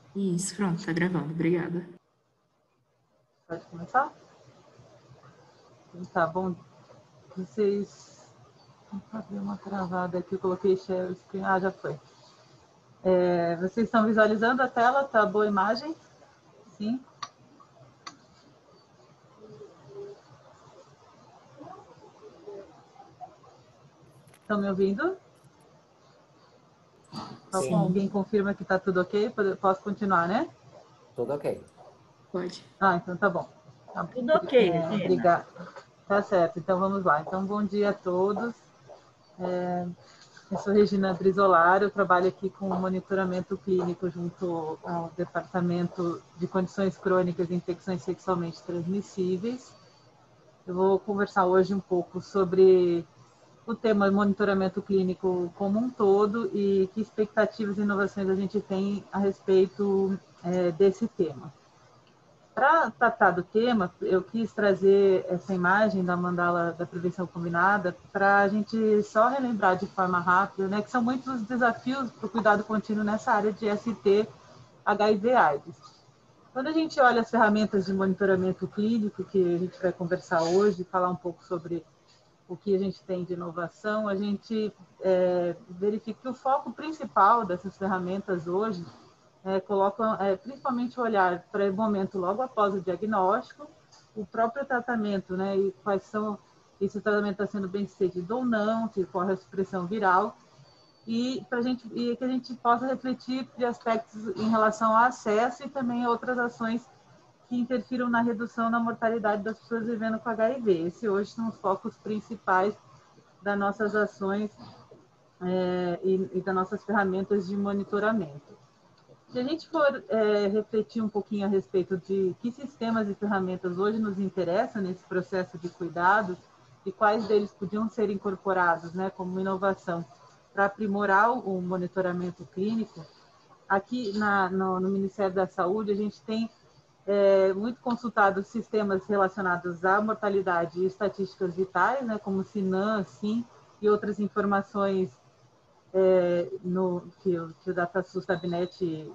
Isso, pronto, tá gravando, obrigada. Pode começar? Tá bom. Vocês... Deu uma travada aqui, eu coloquei share screen. Ah, já foi. Vocês estão visualizando a tela? Tá boa a imagem? Sim? Estão me ouvindo? Sim, Alguém confirma que está tudo ok? Posso continuar, né? Tudo ok. pode. Ah, então tá bom. Tudo ok, Regina. Obrigada. Tá certo, então vamos lá. Então, bom dia a todos. Eu sou Regina Brizolar, eu trabalho aqui com monitoramento clínico junto ao Departamento de Condições Crônicas e Infecções Sexualmente Transmissíveis. Eu vou conversar hoje um pouco sobre o tema monitoramento clínico como um todo e que expectativas e inovações a gente tem a respeito desse tema. Para tratar do tema, eu quis trazer essa imagem da mandala da prevenção combinada para a gente só relembrar de forma rápida, né, que são muitos os desafios para o cuidado contínuo nessa área de ST, HIV/AIDS. Quando a gente olha as ferramentas de monitoramento clínico, que a gente vai conversar hoje, falar um pouco sobre o que a gente tem de inovação, a gente verifica que o foco principal dessas ferramentas hoje colocam principalmente o olhar para o momento logo após o diagnóstico, o próprio tratamento, né, e quais são, se o tratamento está sendo bem sucedido ou não, se corre a supressão viral, e que a gente possa refletir de aspectos em relação ao acesso e também outras ações que interfiram na redução da mortalidade das pessoas vivendo com HIV. Esse hoje são os focos principais das nossas ações e das nossas ferramentas de monitoramento. Se a gente for refletir um pouquinho a respeito de que sistemas e ferramentas hoje nos interessam nesse processo de cuidado e quais deles podiam ser incorporados, né, como inovação para aprimorar o monitoramento clínico, aqui no Ministério da Saúde a gente tem muito consultado sistemas relacionados à mortalidade e estatísticas vitais, né, como o SINAM, SIM e outras informações que o DataSUS Tabnet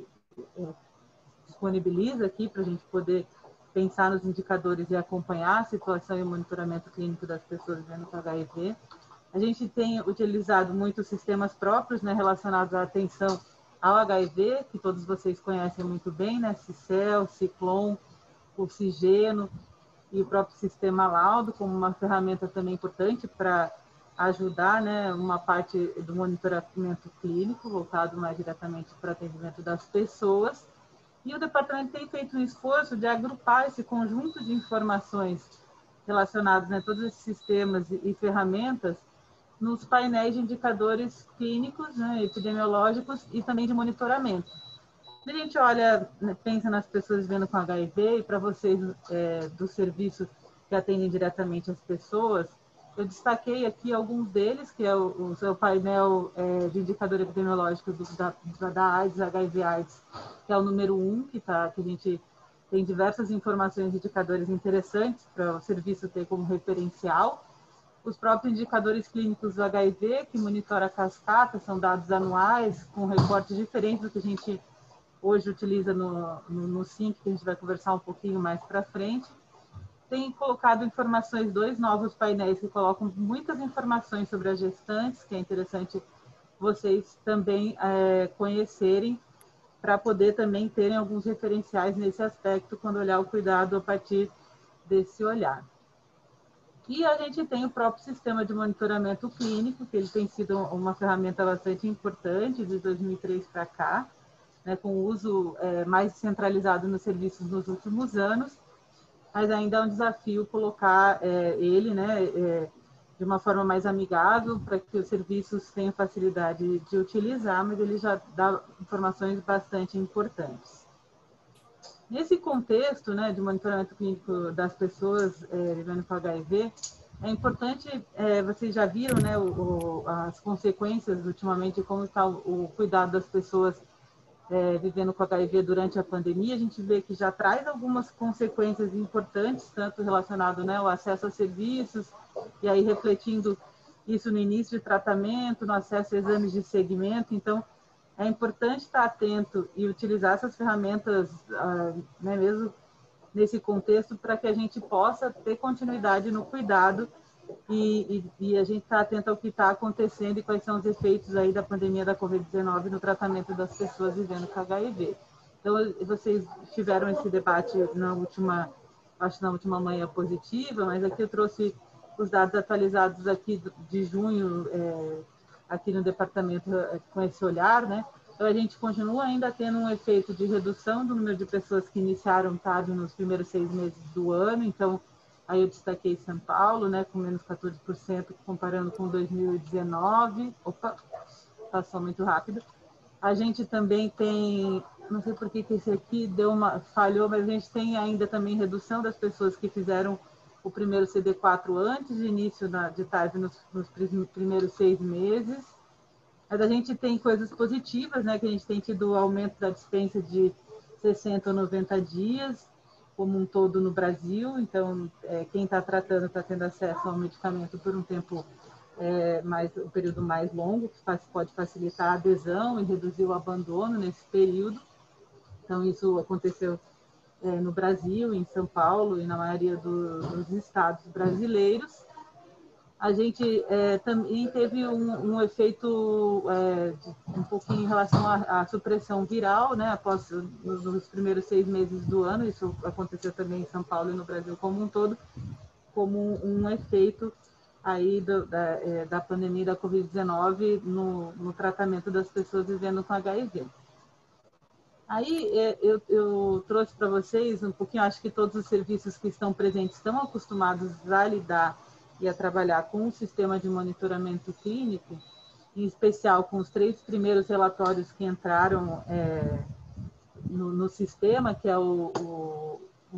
disponibiliza aqui para a gente poder pensar nos indicadores e acompanhar a situação e o monitoramento clínico das pessoas vivendo com HIV. A gente tem utilizado muitos sistemas próprios, né, relacionados à atenção ao HIV, que todos vocês conhecem muito bem, né, Cicel, Ciclone, o Cigeno e o próprio sistema Laudo, como uma ferramenta também importante para ajudar, né, uma parte do monitoramento clínico, voltado mais diretamente para o atendimento das pessoas. E o departamento tem feito um esforço de agrupar esse conjunto de informações relacionadas, né, todos esses sistemas e ferramentas nos painéis de indicadores clínicos, né, epidemiológicos e também de monitoramento. Quando a gente olha, pensa nas pessoas vivendo com HIV, e para vocês do serviço que atendem diretamente as pessoas, eu destaquei aqui alguns deles, que é o seu painel de indicador epidemiológico da AIDS, HIV/AIDS, que é o número 1, que a gente tem diversas informações e indicadores interessantes para o serviço ter como referencial. Os próprios indicadores clínicos do HIV, que monitora a cascata, são dados anuais, com recortes diferentes do que a gente hoje utiliza no SINC, que a gente vai conversar um pouquinho mais para frente. Tem colocado informações, 2 novos painéis que colocam muitas informações sobre as gestantes, que é interessante vocês também conhecerem, para poder também terem alguns referenciais nesse aspecto, quando olhar o cuidado a partir desse olhar. E a gente tem o próprio sistema de monitoramento clínico, que ele tem sido uma ferramenta bastante importante de 2003 para cá, né, com o uso mais centralizado nos serviços nos últimos anos, mas ainda é um desafio colocar ele, né, de uma forma mais amigável para que os serviços tenham facilidade de utilizar, mas ele já dá informações bastante importantes. Nesse contexto, né, de monitoramento clínico das pessoas vivendo com HIV, é importante, vocês já viram, né, as consequências ultimamente de como está o cuidado das pessoas vivendo com HIV durante a pandemia. A gente vê que já traz algumas consequências importantes, tanto relacionado, né, ao acesso a serviços, e aí refletindo isso no início de tratamento, no acesso a exames de segmento. Então, é importante estar atento e utilizar essas ferramentas, né, mesmo nesse contexto, para que a gente possa ter continuidade no cuidado e a gente está atento ao que está acontecendo e quais são os efeitos aí da pandemia da Covid-19 no tratamento das pessoas vivendo com HIV. Então, vocês tiveram esse debate na última manhã positiva, mas aqui eu trouxe os dados atualizados aqui de junho, aqui no departamento com esse olhar, né? Então, a gente continua ainda tendo um efeito de redução do número de pessoas que iniciaram TAV nos primeiros 6 meses do ano. Então, aí eu destaquei São Paulo, né, com menos 14%, comparando com 2019. Opa, passou muito rápido. A gente também tem, não sei por que esse aqui falhou, mas a gente tem ainda também redução das pessoas que fizeram o primeiro CD4 antes do início de TAV nos primeiros 6 meses. Mas a gente tem coisas positivas, né? Que a gente tem tido o aumento da dispensa de 60 ou 90 dias, como um todo no Brasil. Então, quem está tratando está tendo acesso ao medicamento por um tempo, um período mais longo, que pode facilitar a adesão e reduzir o abandono nesse período. Então, isso aconteceu no Brasil, em São Paulo e na maioria dos estados brasileiros. A gente também teve um efeito um pouquinho em relação à supressão viral, né, após nos primeiros 6 meses do ano. Isso aconteceu também em São Paulo e no Brasil como um todo, como um efeito aí da pandemia da Covid-19 no tratamento das pessoas vivendo com HIV. Aí eu trouxe para vocês um pouquinho, acho que todos os serviços que estão presentes estão acostumados a lidar e a trabalhar com o sistema de monitoramento clínico, em especial com os 3 primeiros relatórios que entraram no sistema, que é o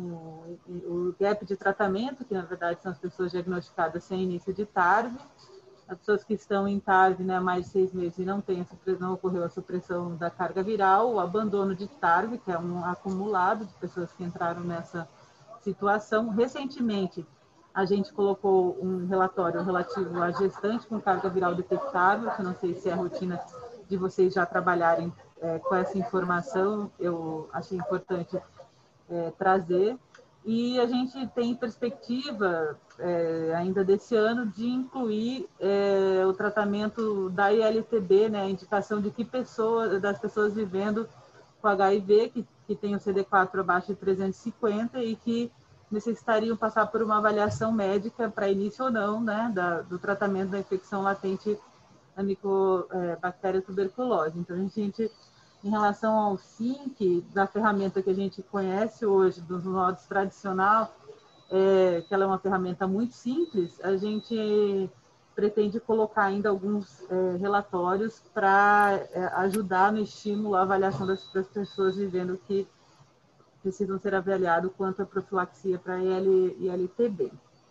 gap de tratamento, que na verdade são as pessoas diagnosticadas sem início de TARV, as pessoas que estão em TARV, né, há mais de 6 meses e não ocorreu a supressão da carga viral, o abandono de TARV, que é um acumulado de pessoas que entraram nessa situação. Recentemente, a gente colocou um relatório relativo à gestante com carga viral detectável, que não sei se é a rotina de vocês já trabalharem com essa informação, eu achei importante trazer. E a gente tem perspectiva, ainda desse ano, de incluir o tratamento da ILTB, né, a indicação de das pessoas vivendo com HIV, que tem o CD4 abaixo de 350 e que necessitariam passar por uma avaliação médica para início ou não, né, do tratamento da infecção latente da micobactéria tuberculose. Então, a gente, em relação ao SINC, da ferramenta que a gente conhece hoje, dos modos tradicional, que ela é uma ferramenta muito simples, a gente pretende colocar ainda alguns relatórios para ajudar no estímulo à avaliação das pessoas vivendo que precisam ser avaliados quanto à profilaxia para ILTB.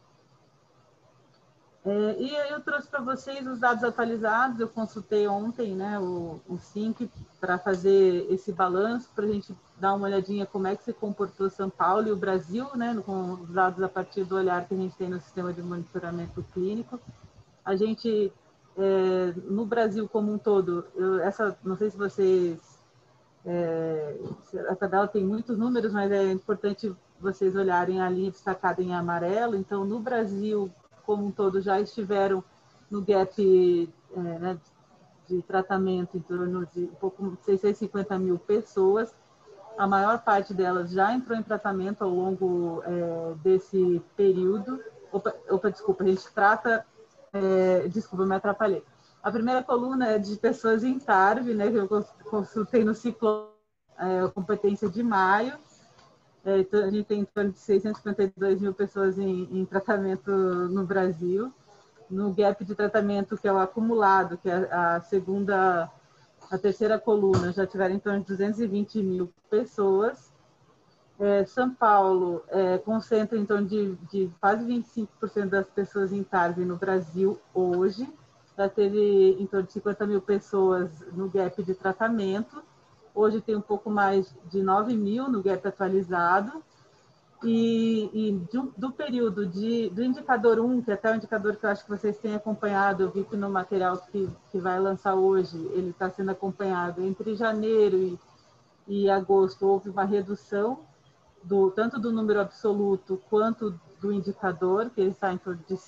E eu trouxe para vocês os dados atualizados. Eu consultei ontem, né, o SINC para fazer esse balanço, para a gente dar uma olhadinha como é que se comportou São Paulo e o Brasil, né, com os dados a partir do olhar que a gente tem no sistema de monitoramento clínico. A gente, no Brasil como um todo, não sei se vocês... a tabela tem muitos números, mas é importante vocês olharem ali destacado em amarelo. Então, no Brasil como um todo, já estiveram no gap né, de tratamento em torno de um pouco 650 mil pessoas. A maior parte delas já entrou em tratamento ao longo desse período. Desculpa, a gente trata... desculpa, me atrapalhei. A primeira coluna é de pessoas em TARV, né, que eu consultei no ciclo competência de maio. Então, a gente tem em torno de 652 mil pessoas em tratamento no Brasil. No gap de tratamento, que é o acumulado, que é a terceira coluna, já tiveram em torno de 220 mil pessoas. São Paulo concentra em torno de quase 25% das pessoas em TARV no Brasil hoje. Já teve em torno de 50 mil pessoas no gap de tratamento. Hoje tem um pouco mais de 9 mil no gap atualizado. do período do indicador 1, que é até o indicador que eu acho que vocês têm acompanhado, eu vi que no material que vai lançar hoje, ele está sendo acompanhado. Entre janeiro e agosto, houve uma redução tanto do número absoluto quanto do indicador, que ele está em torno de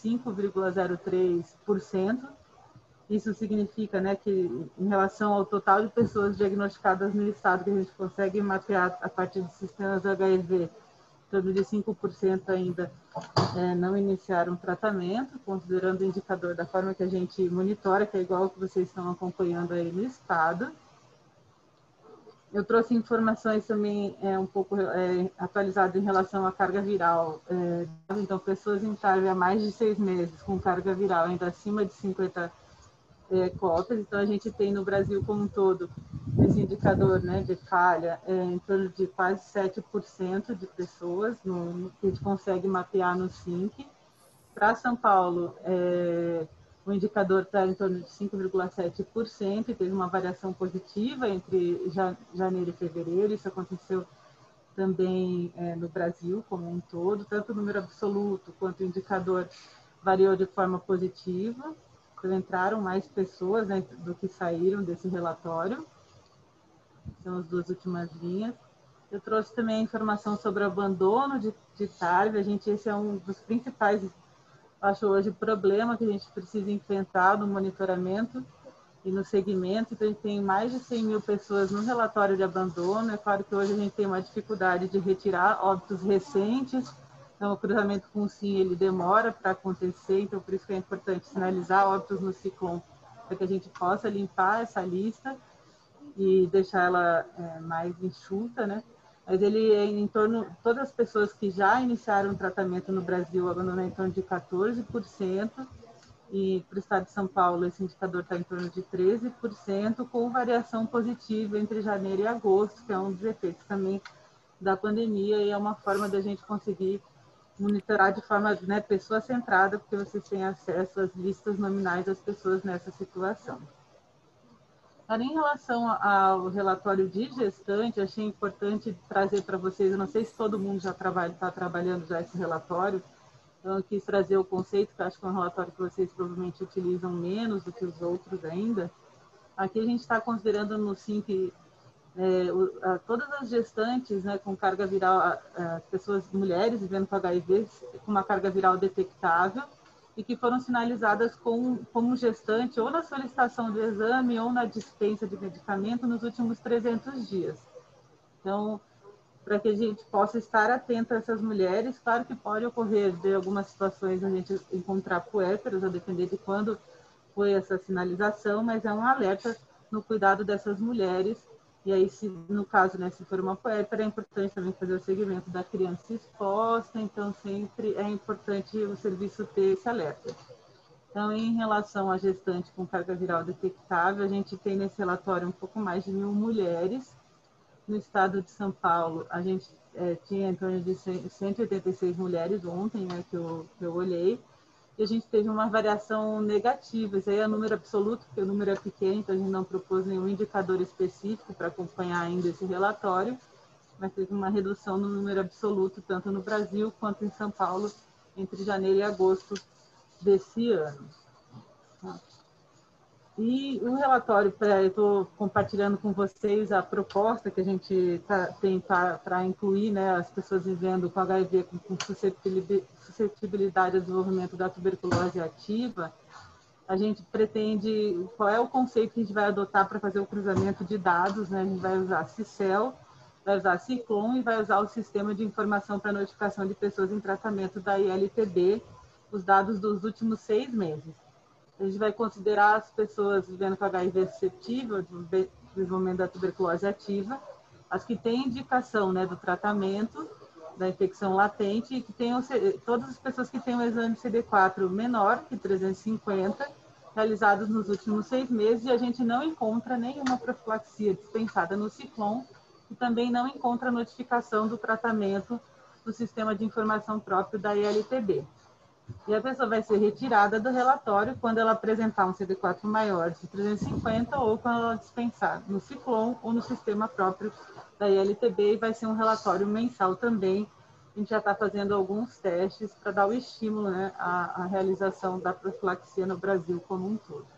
5,03%. Isso significa, né, que em relação ao total de pessoas diagnosticadas no estado, que a gente consegue mapear a partir dos sistemas HIV, em torno de 5% ainda não iniciaram tratamento, considerando o indicador da forma que a gente monitora, que é igual ao que vocês estão acompanhando aí no estado. Eu trouxe informações também um pouco atualizadas em relação à carga viral. Então, pessoas em TARV há mais de 6 meses, com carga viral ainda acima de 50 cotas. Então, a gente tem no Brasil como um todo, esse indicador, né, de falha, em torno de quase 7% de pessoas que a gente consegue mapear no SINC. Para São Paulo, o indicador está em torno de 5,7%, e teve uma variação positiva entre janeiro e fevereiro. Isso aconteceu também no Brasil como um todo, tanto o número absoluto quanto o indicador variou de forma positiva. Então, entraram mais pessoas, né, do que saíram desse relatório. São as duas últimas linhas. Eu trouxe também a informação sobre o abandono de TARV. Esse é um dos principais, acho hoje, problema que a gente precisa enfrentar no monitoramento e no segmento. Então, a gente tem mais de 100 mil pessoas no relatório de abandono. É claro que hoje a gente tem uma dificuldade de retirar óbitos recentes. Então, o cruzamento com o SIM, ele demora para acontecer. Então, por isso que é importante sinalizar óbitos no Ciclom, para que a gente possa limpar essa lista e deixar ela mais enxuta, né? Mas ele é em torno, todas as pessoas que já iniciaram o tratamento no Brasil abandonam em torno de 14%, e para o estado de São Paulo esse indicador está em torno de 13%, com variação positiva entre janeiro e agosto, que é um dos efeitos também da pandemia, e é uma forma da gente conseguir monitorar de forma, né, pessoa centrada, porque vocês têm acesso às listas nominais das pessoas nessa situação. Em relação ao relatório de gestante, achei importante trazer para vocês, eu não sei se todo mundo já está trabalhando já esse relatório, então eu quis trazer o conceito, que acho que é um relatório que vocês provavelmente utilizam menos do que os outros ainda. Aqui a gente está considerando no SINC todas as gestantes, né, com carga viral, pessoas, mulheres vivendo com HIV, com uma carga viral detectável, e que foram sinalizadas como gestante ou na solicitação do exame ou na dispensa de medicamento nos últimos 300 dias. Então, para que a gente possa estar atento a essas mulheres, claro que pode ocorrer de algumas situações a gente encontrar puérperas, a depender de quando foi essa sinalização, mas é um alerta no cuidado dessas mulheres. E aí, no caso, né, se for uma puérpera, é importante também fazer o segmento da criança exposta, então sempre é importante o serviço ter esse alerta. Então, em relação à gestante com carga viral detectável, a gente tem nesse relatório um pouco mais de 1.000 mulheres. No estado de São Paulo, a gente tinha em torno de 186 mulheres ontem, né, que eu olhei, e a gente teve uma variação negativa. Isso aí é número absoluto, porque o número é pequeno, então a gente não propôs nenhum indicador específico para acompanhar ainda esse relatório, mas teve uma redução no número absoluto, tanto no Brasil quanto em São Paulo, entre janeiro e agosto desse ano. E o relatório, eu estou compartilhando com vocês a proposta que a gente tem para incluir, né, as pessoas vivendo com HIV com suscetibilidade ao desenvolvimento da tuberculose ativa. A gente pretende, qual é o conceito que a gente vai adotar para fazer o cruzamento de dados, né? A gente vai usar CICEL, vai usar Ciclom e vai usar o Sistema de Informação para Notificação de Pessoas em Tratamento da ILTB, os dados dos últimos 6 meses. A gente vai considerar as pessoas vivendo com HIV suscetível, desenvolvimento da tuberculose ativa, as que têm indicação, né, do tratamento da infecção latente, e que tenham, todas as pessoas que têm um exame CD4 menor que 350, realizados nos últimos 6 meses, e a gente não encontra nenhuma profilaxia dispensada no Ciclom, e também não encontra notificação do tratamento do Sistema de Informação próprio da ILTB. E a pessoa vai ser retirada do relatório quando ela apresentar um CD4 maior de 350 ou quando ela dispensar no Ciclom ou no sistema próprio da ILTB, e vai ser um relatório mensal também, a gente já está fazendo alguns testes para dar o estímulo, né, à realização da profilaxia no Brasil como um todo.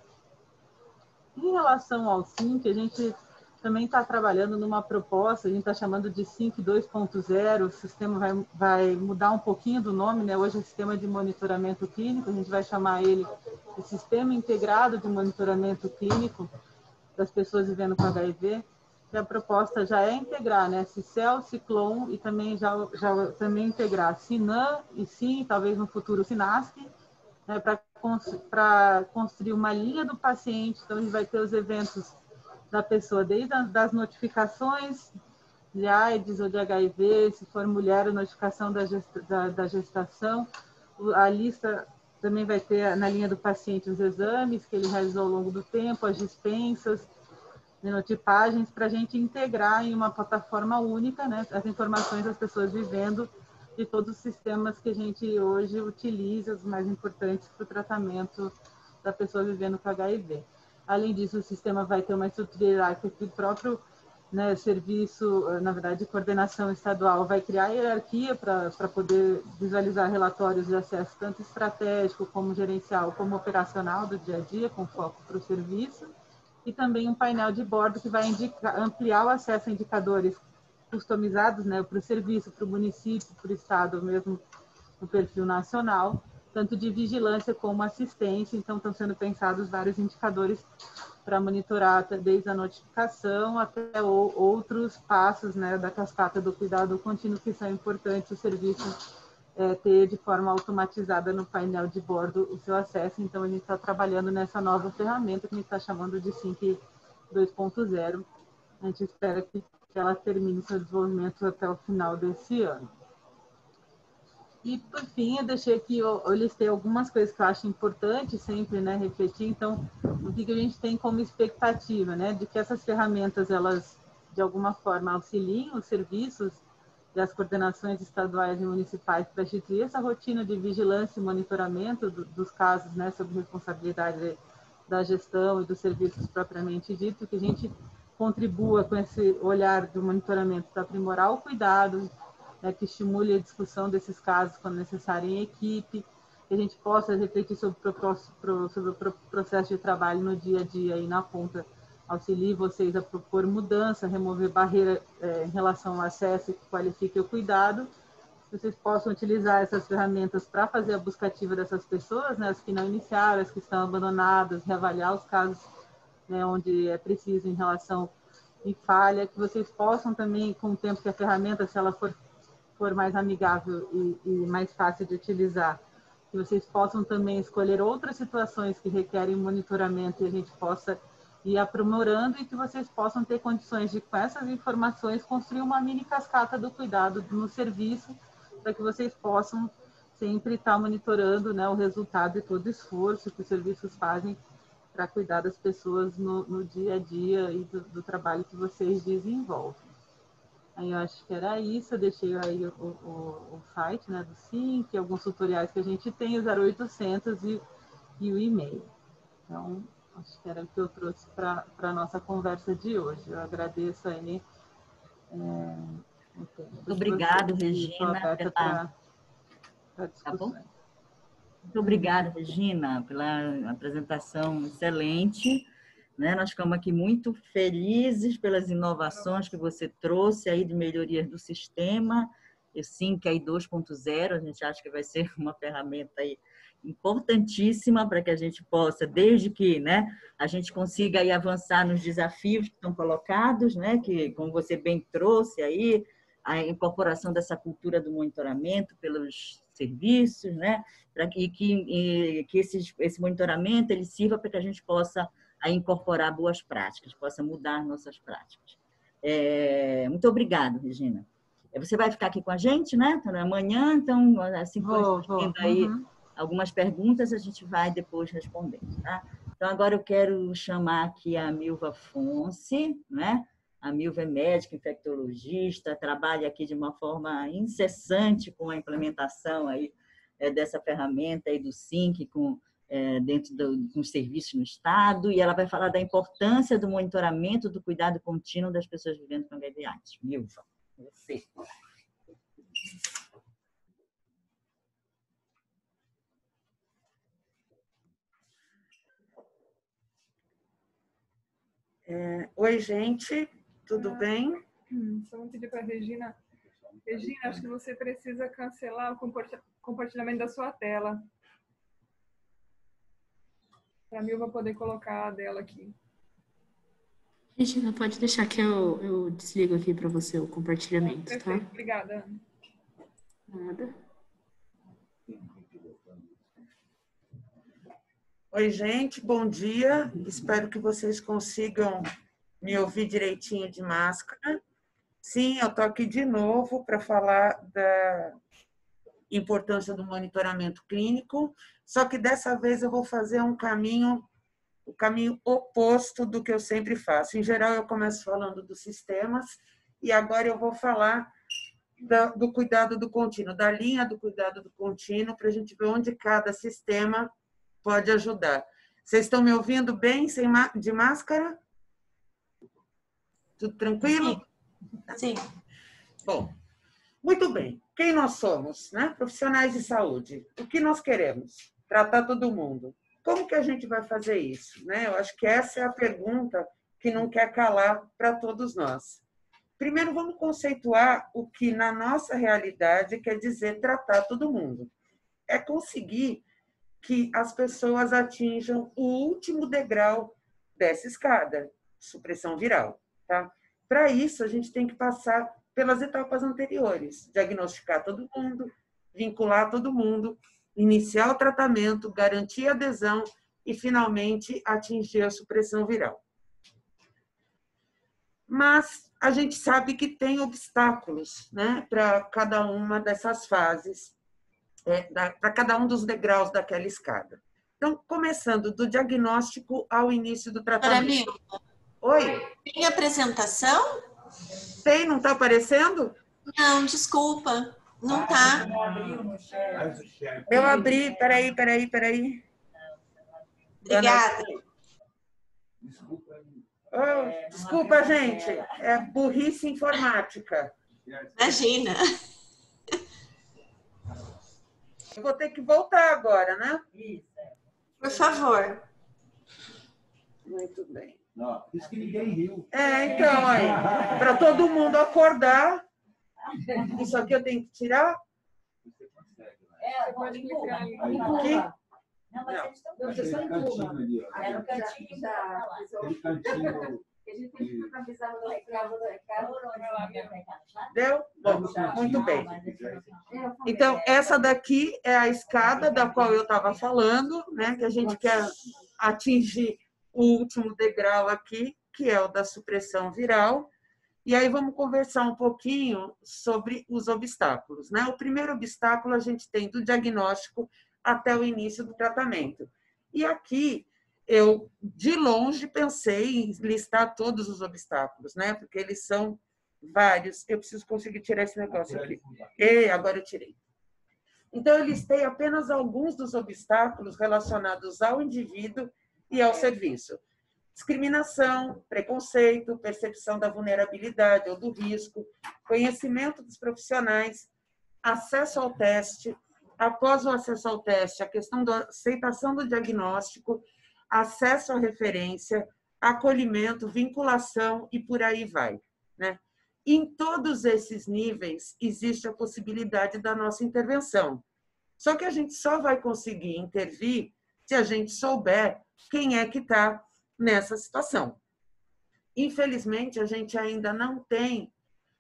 Em relação ao SINC, a gente também está trabalhando numa proposta, a gente está chamando de SINC 2.0, o sistema vai mudar um pouquinho do nome, né? Hoje é Sistema de Monitoramento Clínico, a gente vai chamar ele de Sistema Integrado de Monitoramento Clínico das pessoas vivendo com HIV, que a proposta já é integrar, né? CICEL, Ciclon e também também integrar SINAM e SIM, talvez no futuro SINASC, né? Para construir uma linha do paciente. Então, a gente vai ter os eventos da pessoa, desde das notificações de AIDS ou de HIV, se for mulher, a notificação da gestação, a lista também vai ter na linha do paciente os exames que ele realizou ao longo do tempo, as dispensas, genotipagens, para a gente integrar em uma plataforma única, né, as informações das pessoas vivendo de todos os sistemas que a gente hoje utiliza, os mais importantes para o tratamento da pessoa vivendo com HIV. Além disso, o sistema vai ter uma estrutura hierárquica que o próprio, né, serviço, na verdade, coordenação estadual, vai criar hierarquia para poder visualizar relatórios de acesso tanto estratégico, como gerencial, como operacional do dia a dia, com foco para o serviço, e também um painel de bordo que vai ampliar o acesso a indicadores customizados, né, para o serviço, para o município, para o estado, mesmo no perfil nacional, tanto de vigilância como assistência. Então, estão sendo pensados vários indicadores para monitorar desde a notificação até outros passos, né, da cascata do cuidado contínuo, que são importantes o serviço ter de forma automatizada no painel de bordo o seu acesso. Então, a gente está trabalhando nessa nova ferramenta que a gente está chamando de SINC 2.0. A gente espera que ela termine seu desenvolvimento até o final desse ano. E, por fim, eu deixei aqui, eu listei algumas coisas que eu acho importante sempre, né, refletir. Então, o que a gente tem como expectativa, né, de que essas ferramentas, elas, de alguma forma, auxiliem os serviços e as coordenações estaduais e municipais para instituir essa rotina de vigilância e monitoramento dos casos, né, sob responsabilidade da gestão e dos serviços propriamente dito, que a gente contribua com esse olhar do monitoramento para aprimorar o cuidado, né, que estimule a discussão desses casos quando necessário em equipe, que a gente possa refletir sobre o processo de trabalho no dia a dia e na ponta, auxilie vocês a propor mudança, remover barreira em relação ao acesso que qualifique o cuidado, que vocês possam utilizar essas ferramentas para fazer a busca ativa dessas pessoas, né, as que não iniciaram, as que estão abandonadas, reavaliar os casos, né, onde é preciso em relação em falha, que vocês possam também, com o tempo que a ferramenta, se ela for mais amigável e mais fácil de utilizar, que vocês possam também escolher outras situações que requerem monitoramento e a gente possa ir aprimorando, e que vocês possam ter condições de, com essas informações, construir uma mini cascata do cuidado no serviço, para que vocês possam sempre estar monitorando, né, o resultado e todo o esforço que os serviços fazem para cuidar das pessoas no dia a dia e do trabalho que vocês desenvolvem. Aí eu acho que era isso, eu deixei aí o site, né, do SINC, alguns tutoriais que a gente tem, o 0800 e o e-mail. Então, acho que era o que eu trouxe para a nossa conversa de hoje. Eu agradeço aí o tempo. Obrigado, Regina. Estou aberta para discussões. Tá bom? Muito obrigada, Regina, pela apresentação excelente. Né? Nós ficamos aqui muito felizes pelas inovações que você trouxe aí de melhorias do sistema. O SINC aí 2.0, a gente acha que vai ser uma ferramenta aí importantíssima para que a gente possa, desde que, né, a gente consiga aí avançar nos desafios que estão colocados, né, que, como você bem trouxe aí, a incorporação dessa cultura do monitoramento pelos serviços, né, e que esse monitoramento ele sirva para que a gente possa a incorporar boas práticas, possa mudar nossas práticas. Muito obrigada, Regina. Você vai ficar aqui com a gente, né? Amanhã, então, assim que for aí algumas perguntas, a gente vai depois respondendo, tá? Então, agora eu quero chamar aqui a Milva Fonse, né? A Milva é médica, infectologista, trabalha aqui de uma forma incessante com a implementação aí dessa ferramenta aí do SINC, dentro dos serviços no Estado, e ela vai falar da importância do monitoramento do cuidado contínuo das pessoas vivendo com HIV/AIDS. Milva, você. Oi, gente, tudo bem? Só vou pedir para a Regina. Regina, acho que você precisa cancelar o compartilhamento da sua tela. Para mim, eu vou poder colocar a dela aqui. Regina, pode deixar que eu desligo aqui para você o compartilhamento, Perfeito, tá? obrigada, Ana. Nada. Oi, gente, bom dia. Espero que vocês consigam me ouvir direitinho de máscara. Sim, eu estou aqui de novo para falar da importância do monitoramento clínico, só que dessa vez eu vou fazer o caminho oposto do que eu sempre faço. Em geral, eu começo falando dos sistemas e agora eu vou falar do cuidado do contínuo, da linha do cuidado do contínuo, para a gente ver onde cada sistema pode ajudar. Vocês estão me ouvindo bem, de máscara? Tudo tranquilo? Sim. Bom, muito bem. Quem nós somos, né? Profissionais de saúde. O que nós queremos? Tratar todo mundo. Como que a gente vai fazer isso, né? Eu acho que essa é a pergunta que não quer calar para todos nós. Primeiro, vamos conceituar o que, na nossa realidade, quer dizer tratar todo mundo. É conseguir que as pessoas atinjam o último degrau dessa escada, supressão viral. Tá? Para isso, a gente tem que passar pelas etapas anteriores, diagnosticar todo mundo, vincular todo mundo, iniciar o tratamento, garantir a adesão e, finalmente, atingir a supressão viral. Mas a gente sabe que tem obstáculos, né, para cada uma dessas fases, para cada um dos degraus daquela escada. Então, começando do diagnóstico ao início do tratamento. Oi? Tem apresentação? Tem, não está aparecendo? Não, desculpa, não está. Eu abri, peraí. Obrigada. Oh, desculpa, gente, é burrice informática. Imagina. Eu vou ter que voltar agora, né? Por favor. Muito bem. Não, isso que ninguém riu. Então, aí, para todo mundo acordar, isso aqui eu tenho que tirar? Você pode clicar ali. Aqui? Não, vocês estão cantinho ali, ó. É no cantinho da... Aquele cantinho... Que a gente tem que avisar do recado. Deu? Bom, muito bem. Então, essa daqui é a escada da qual eu estava falando, né? Que a gente quer atingir o último degrau aqui, que é o da supressão viral. E aí vamos conversar um pouquinho sobre os obstáculos, né? O primeiro obstáculo a gente tem do diagnóstico até o início do tratamento. E aqui eu, de longe, pensei em listar todos os obstáculos, né? Porque eles são vários. Eu preciso conseguir tirar esse negócio aqui. Agora eu tirei. Então, eu listei apenas alguns dos obstáculos relacionados ao indivíduo e ao serviço. Discriminação, preconceito, percepção da vulnerabilidade ou do risco, conhecimento dos profissionais, acesso ao teste, após o acesso ao teste, a questão da aceitação do diagnóstico, acesso à referência, acolhimento, vinculação e por aí vai, né? Em todos esses níveis existe a possibilidade da nossa intervenção. Só que a gente só vai conseguir intervir se a gente souber quem é que está nessa situação. Infelizmente, a gente ainda não tem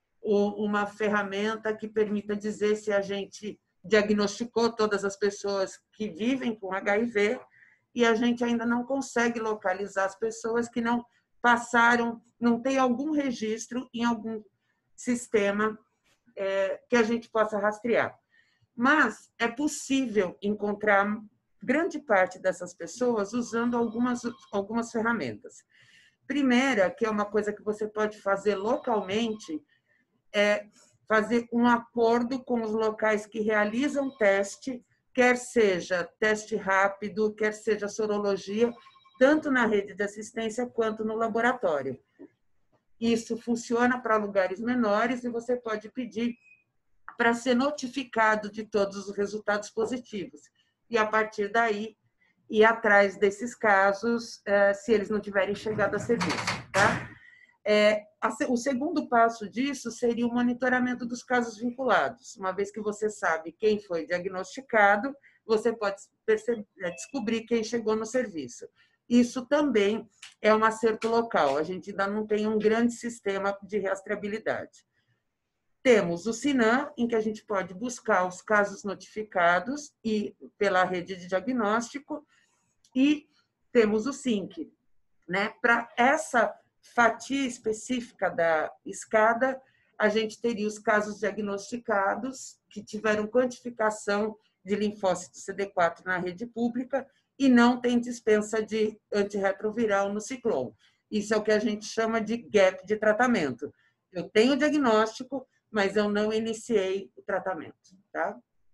uma ferramenta que permita dizer se a gente diagnosticou todas as pessoas que vivem com HIV e a gente ainda não consegue localizar as pessoas que não passaram, não tem algum registro em algum sistema que a gente possa rastrear. Mas é possível encontrar grande parte dessas pessoas usando algumas ferramentas. Primeira, que é uma coisa que você pode fazer localmente, é fazer um acordo com os locais que realizam teste, quer seja teste rápido, quer seja sorologia, tanto na rede de assistência quanto no laboratório. Isso funciona para lugares menores e você pode pedir para ser notificado de todos os resultados positivos. E, a partir daí, ir atrás desses casos, se eles não tiverem chegado a serviço. tá? O segundo passo disso seria o monitoramento dos casos vinculados. Uma vez que você sabe quem foi diagnosticado, você pode descobrir quem chegou no serviço. Isso também é um acerto local. A gente ainda não tem um grande sistema de rastreabilidade. Temos o SINAM, em que a gente pode buscar os casos notificados e pela rede de diagnóstico, e temos o SINC, né? Para essa fatia específica da escada, a gente teria os casos diagnosticados que tiveram quantificação de linfócito CD4 na rede pública e não tem dispensa de antirretroviral no ciclone. Isso é o que a gente chama de gap de tratamento. Eu tenho o diagnóstico, mas eu não iniciei o tratamento, tá?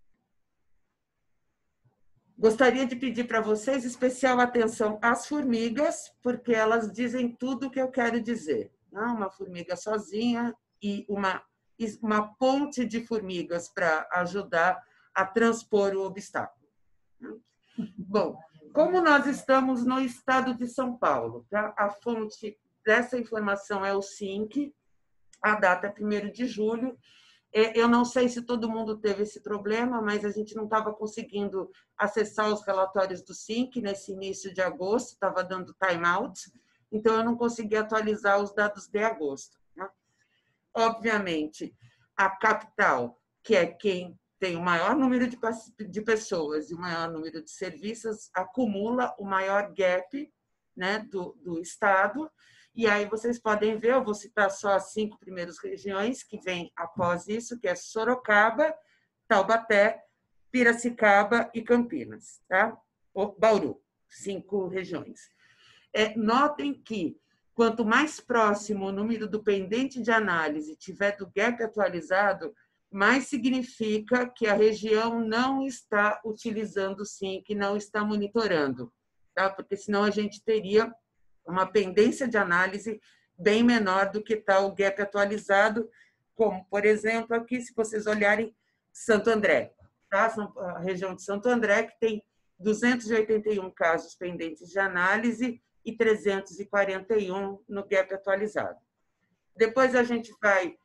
Gostaria de pedir para vocês especial atenção às formigas, porque elas dizem tudo o que eu quero dizer. Uma formiga sozinha e uma ponte de formigas para ajudar a transpor o obstáculo. Bom, como nós estamos no estado de São Paulo, tá? A fonte dessa informação é o SINC, a data é 1º de julho. Eu não sei se todo mundo teve esse problema, mas a gente não estava conseguindo acessar os relatórios do SINC nesse início de agosto, estava dando timeout, então eu não consegui atualizar os dados de agosto, né? Obviamente, a capital, que é quem tem o maior número de pessoas e o maior número de serviços, acumula o maior gap, né, do estado. E aí vocês podem ver, eu vou citar só as 5 primeiras regiões que vêm após isso, que é Sorocaba, Taubaté, Piracicaba e Campinas, tá? Bauru, 5 regiões. Notem que quanto mais próximo o número do pendente de análise tiver do gap atualizado, mais significa que a região não está utilizando o SINC, não está monitorando, tá? Porque senão a gente teria uma pendência de análise bem menor do que está o gap atualizado, como, por exemplo, aqui, se vocês olharem, Santo André, tá? A região de Santo André, que tem 281 casos pendentes de análise e 341 no gap atualizado. Depois a gente vai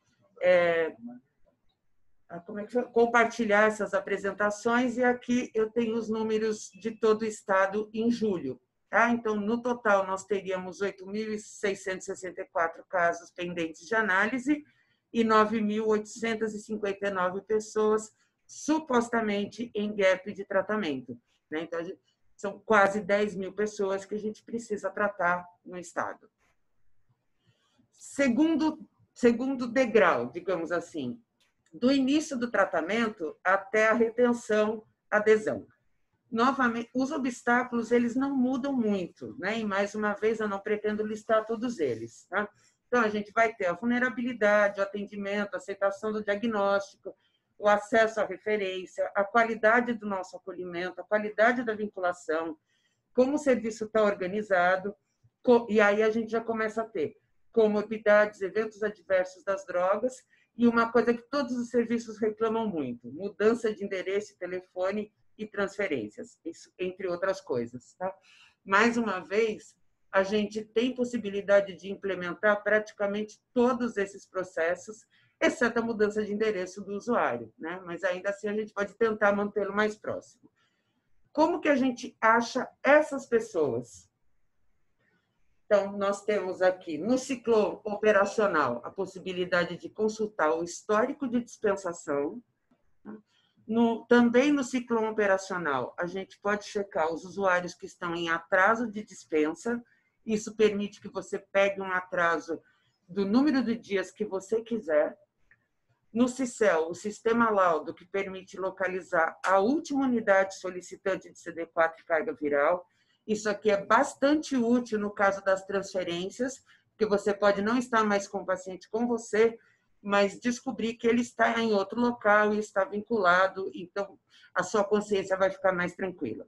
compartilhar essas apresentações, e aqui eu tenho os números de todo o estado em julho. Tá? Então, no total, nós teríamos 8.664 casos pendentes de análise e 9.859 pessoas supostamente em gap de tratamento, né? Então, são quase 10.000 pessoas que a gente precisa tratar no estado. Segundo degrau, digamos assim, do início do tratamento até a retenção, adesão. Novamente, os obstáculos, eles não mudam muito, né? E, mais uma vez, eu não pretendo listar todos eles, tá? Então, a gente vai ter a vulnerabilidade, o atendimento, a aceitação do diagnóstico, o acesso à referência, a qualidade do nosso acolhimento, a qualidade da vinculação, como o serviço está organizado, e aí a gente já começa a ter comorbidades, eventos adversos das drogas, e uma coisa que todos os serviços reclamam muito, mudança de endereço e telefone e transferências, isso, entre outras coisas, tá? Mais uma vez, a gente tem possibilidade de implementar praticamente todos esses processos, exceto a mudança de endereço do usuário, né? Mas ainda assim a gente pode tentar mantê-lo mais próximo. Como que a gente acha essas pessoas? Então, nós temos aqui no ciclo operacional a possibilidade de consultar o histórico de dispensação. Também no ciclo operacional, a gente pode checar os usuários que estão em atraso de dispensa. Isso permite que você pegue um atraso do número de dias que você quiser. No CICEL, o sistema laudo, que permite localizar a última unidade solicitante de CD4 e carga viral. Isso aqui é bastante útil no caso das transferências, porque você pode não estar mais com o paciente com você, mas descobrir que ele está em outro local e está vinculado, então a sua consciência vai ficar mais tranquila.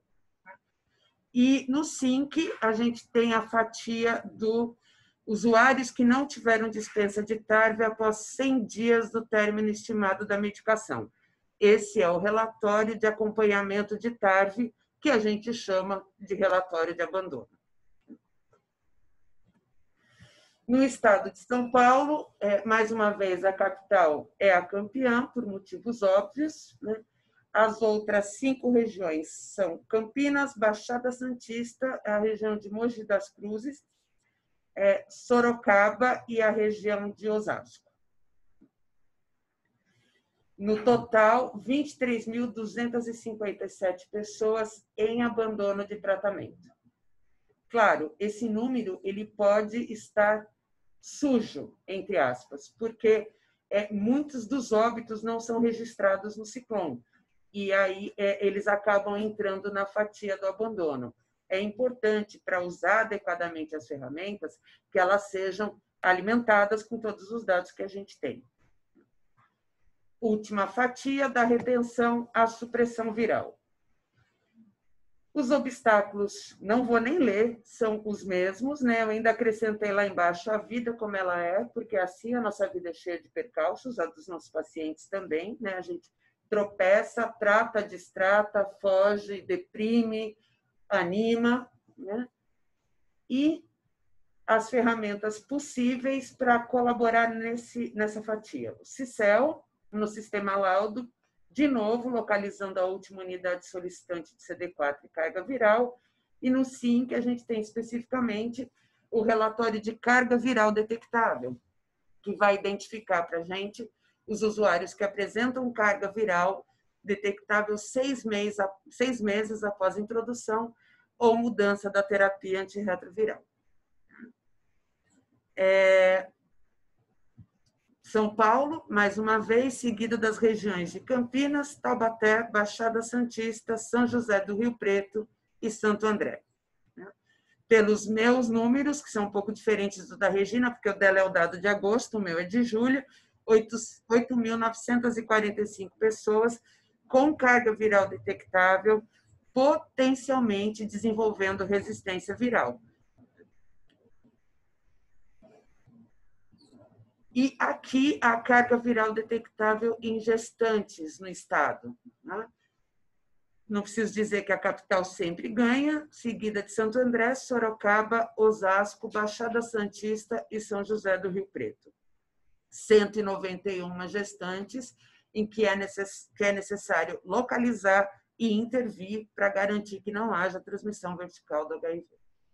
E no SINC, a gente tem a fatia dos usuários que não tiveram dispensa de TARV após 100 dias do término estimado da medicação. Esse é o relatório de acompanhamento de TARV, que a gente chama de relatório de abandono. No estado de São Paulo, mais uma vez, a capital é a campeã, por motivos óbvios, né? As outras 5 regiões são Campinas, Baixada Santista, a região de Mogi das Cruzes, Sorocaba e a região de Osasco. No total, 23.257 pessoas em abandono de tratamento. Claro, esse número ele pode estar sujo, entre aspas, porque muitos dos óbitos não são registrados no Sicom, e aí eles acabam entrando na fatia do abandono. É importante, para usar adequadamente as ferramentas, que elas sejam alimentadas com todos os dados que a gente tem. Última fatia da retenção, a supressão viral. Os obstáculos, não vou nem ler, são os mesmos, né? Eu ainda acrescentei lá embaixo a vida como ela é, porque assim a nossa vida é cheia de percalços, a dos nossos pacientes também, né? A gente tropeça, trata, distrata, foge, deprime, anima, né? E as ferramentas possíveis para colaborar nessa fatia. O CICEL, no sistema laudo, de novo, localizando a última unidade solicitante de CD4 e carga viral, e no SIM, que a gente tem especificamente o relatório de carga viral detectável, que vai identificar para a gente os usuários que apresentam carga viral detectável 6 meses após a introdução ou mudança da terapia antirretroviral. São Paulo, mais uma vez, seguido das regiões de Campinas, Taubaté, Baixada Santista, São José do Rio Preto e Santo André. Pelos meus números, que são um pouco diferentes do da Regina, porque o dela é o dado de agosto, o meu é de julho, 8.945 pessoas com carga viral detectável, potencialmente desenvolvendo resistência viral. E aqui a carga viral detectável em gestantes no estado. Né? Não preciso dizer que a capital sempre ganha, seguida de Santo André, Sorocaba, Osasco, Baixada Santista e São José do Rio Preto. 191 gestantes em que é necessário localizar e intervir para garantir que não haja transmissão vertical do HIV.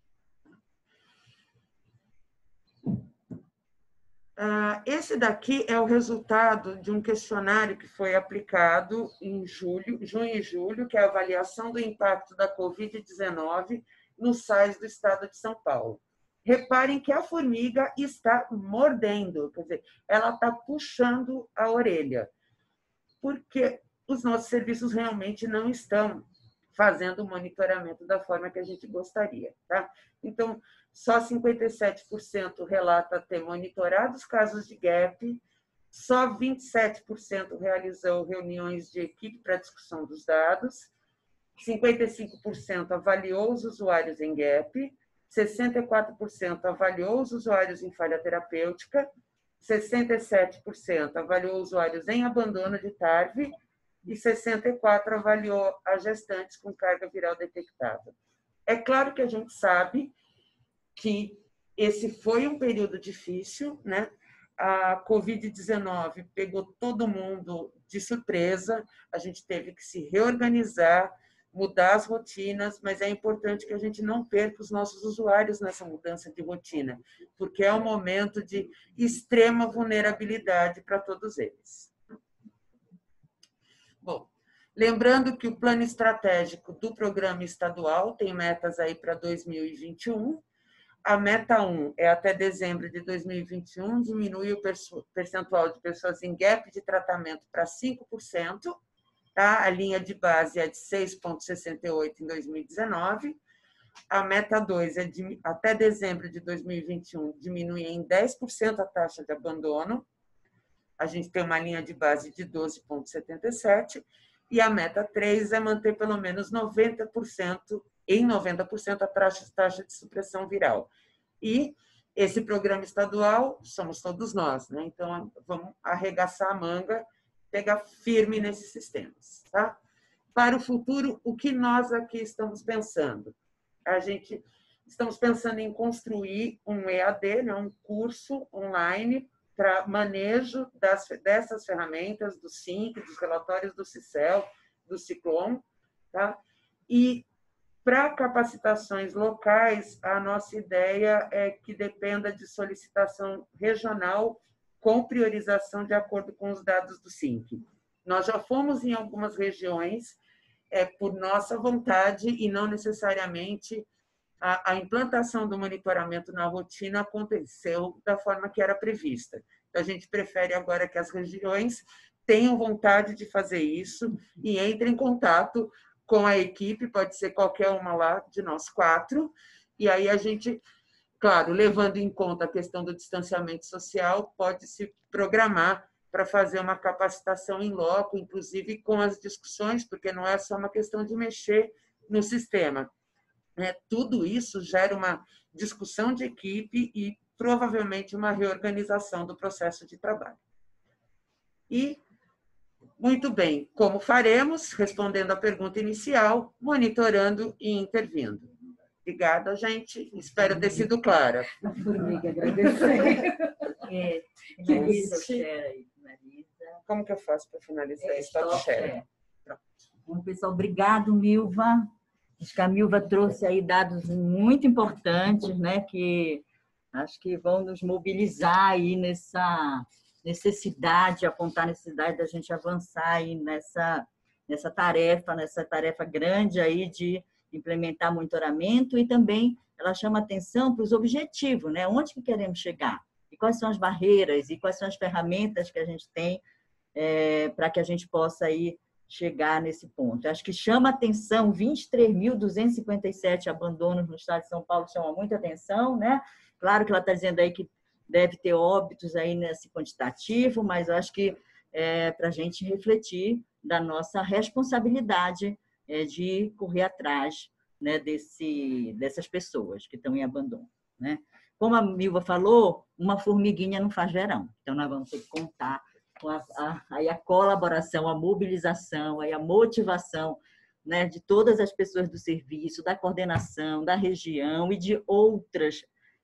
Esse daqui é o resultado de um questionário que foi aplicado em junho e julho, que é a avaliação do impacto da Covid-19 nos SAIs do estado de São Paulo. Reparem que a formiga está mordendo, quer dizer, ela está puxando a orelha, porque os nossos serviços realmente não estão fazendo o monitoramento da forma que a gente gostaria. Tá? Então, só 57% relata ter monitorado os casos de GAP, só 27% realizou reuniões de equipe para discussão dos dados, 55% avaliou os usuários em GAP, 64% avaliou os usuários em falha terapêutica, 67% avaliou usuários em abandono de TARV e 64% avaliou as gestantes com carga viral detectável. É claro que a gente sabe que esse foi um período difícil, né? A Covid-19 pegou todo mundo de surpresa, a gente teve que se reorganizar, mudar as rotinas, mas é importante que a gente não perca os nossos usuários nessa mudança de rotina, porque é um momento de extrema vulnerabilidade para todos eles. Bom, lembrando que o plano estratégico do programa estadual tem metas aí para 2021. A meta 1 é até dezembro de 2021, diminui o percentual de pessoas em gap de tratamento para 5%, tá? A linha de base é de 6,68 em 2019. A meta 2 é de, até dezembro de 2021, diminuir em 10% a taxa de abandono. A gente tem uma linha de base de 12,77. E a meta 3 é manter pelo menos 90%, em 90% a taxa de supressão viral. E esse programa estadual somos todos nós, né? Então, vamos arregaçar a manga, pegar firme nesses sistemas, tá? Para o futuro, o que nós aqui estamos pensando? A gente estamos pensando em construir um EAD, né, um curso online para manejo dessas ferramentas do SINC, dos relatórios do CICEL, do Ciclone, tá? E para capacitações locais, a nossa ideia é que dependa de solicitação regional com priorização de acordo com os dados do SINC. Nós já fomos em algumas regiões por nossa vontade e não necessariamente a implantação do monitoramento na rotina aconteceu da forma que era prevista. Então, a gente prefere agora que as regiões tenham vontade de fazer isso e entrem em contato com a equipe, pode ser qualquer uma lá de nós 4, e aí a gente, claro, levando em conta a questão do distanciamento social, pode se programar para fazer uma capacitação em loco, inclusive com as discussões, porque não é só uma questão de mexer no sistema. Tudo isso gera uma discussão de equipe e provavelmente uma reorganização do processo de trabalho. E, muito bem, como faremos? Respondendo à pergunta inicial, monitorando e intervindo. Obrigada, gente. Espero ter sido clara. Como que eu faço para finalizar? Stop share. Bom, pessoal, obrigado, Milva. Acho que a Milva trouxe aí dados muito importantes, né, que acho que vão nos mobilizar aí nessa necessidade, apontar a necessidade da gente avançar aí nessa tarefa grande aí de implementar monitoramento, e também ela chama atenção para os objetivos, né? Onde que queremos chegar? E quais são as barreiras e quais são as ferramentas que a gente tem para que a gente possa aí chegar nesse ponto. Eu acho que chama atenção, 23.257 abandonos no estado de São Paulo chama muita atenção, né? Claro que ela está dizendo aí que deve ter óbitos aí nesse quantitativo, mas eu acho que para a gente refletir da nossa responsabilidade de correr atrás, né, dessas pessoas que estão em abandono, né? Como a Milva falou, uma formiguinha não faz verão, então nós vamos ter que contar com a colaboração, a mobilização, a motivação, né, de todas as pessoas do serviço, da coordenação, da região e de outras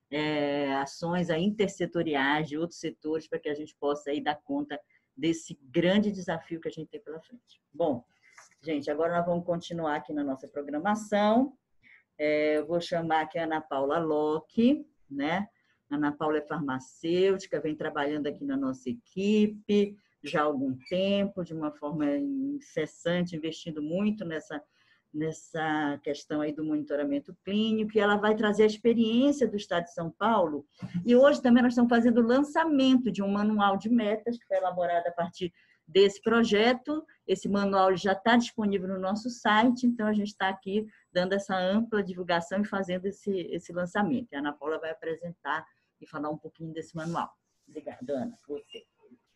ações intersetoriais de outros setores para que a gente possa aí dar conta desse grande desafio que a gente tem pela frente. Bom, gente, agora nós vamos continuar aqui na nossa programação. Eu vou chamar aqui a Ana Paula Locke, né? A Ana Paula é farmacêutica, vem trabalhando aqui na nossa equipe já há algum tempo, de uma forma incessante, investindo muito nessa questão aí do monitoramento clínico, e ela vai trazer a experiência do Estado de São Paulo. E hoje também nós estamos fazendo o lançamento de um manual de metas, que foi elaborado a partir desse projeto. Esse manual já está disponível no nosso site, então a gente está aqui dando essa ampla divulgação e fazendo esse lançamento. A Ana Paula vai apresentar e falar um pouquinho desse manual. Obrigada, Ana. Você.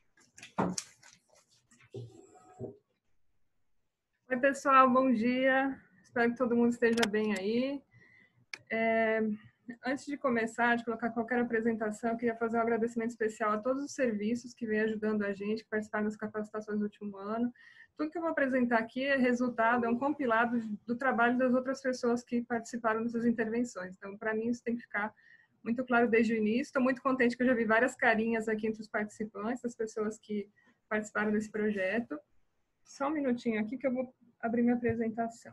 Oi, pessoal, bom dia. Espero que todo mundo esteja bem aí. Antes de começar, de colocar qualquer apresentação, eu queria fazer um agradecimento especial a todos os serviços que vêm ajudando a gente, que participaram das capacitações do último ano. Tudo que eu vou apresentar aqui é resultado, é um compilado do trabalho das outras pessoas que participaram dessas intervenções. Então, para mim, isso tem que ficar muito claro desde o início. Estou muito contente que eu já vi várias carinhas aqui entre os participantes, das pessoas que participaram desse projeto. Só um minutinho aqui que eu vou abrir minha apresentação.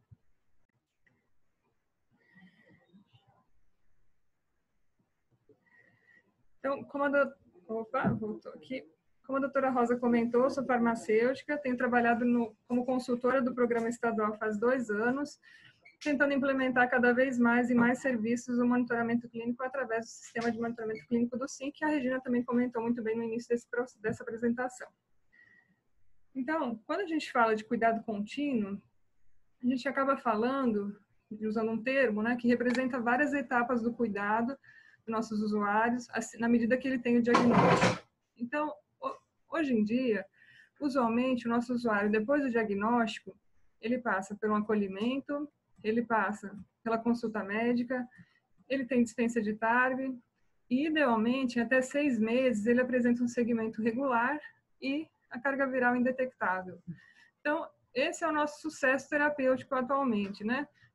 Então, voltou aqui. Como a doutora Rosa comentou, eu sou farmacêutica, tenho trabalhado como consultora do programa estadual faz 2 anos, tentando implementar cada vez mais e mais serviços do monitoramento clínico através do sistema de monitoramento clínico do SINC, que a Regina também comentou muito bem no início dessa apresentação. Então, quando a gente fala de cuidado contínuo, a gente acaba falando, usando um termo, né, que representa várias etapas do cuidado dos nossos usuários, na medida que ele tem o diagnóstico. Então, hoje em dia, usualmente, o nosso usuário, depois do diagnóstico, ele passa pelo acolhimento, ele passa pela consulta médica, ele tem dispensa de TARV, e, idealmente, em até 6 meses, ele apresenta um segmento regular e a carga viral indetectável. Então, esse é o nosso sucesso terapêutico atualmente, né?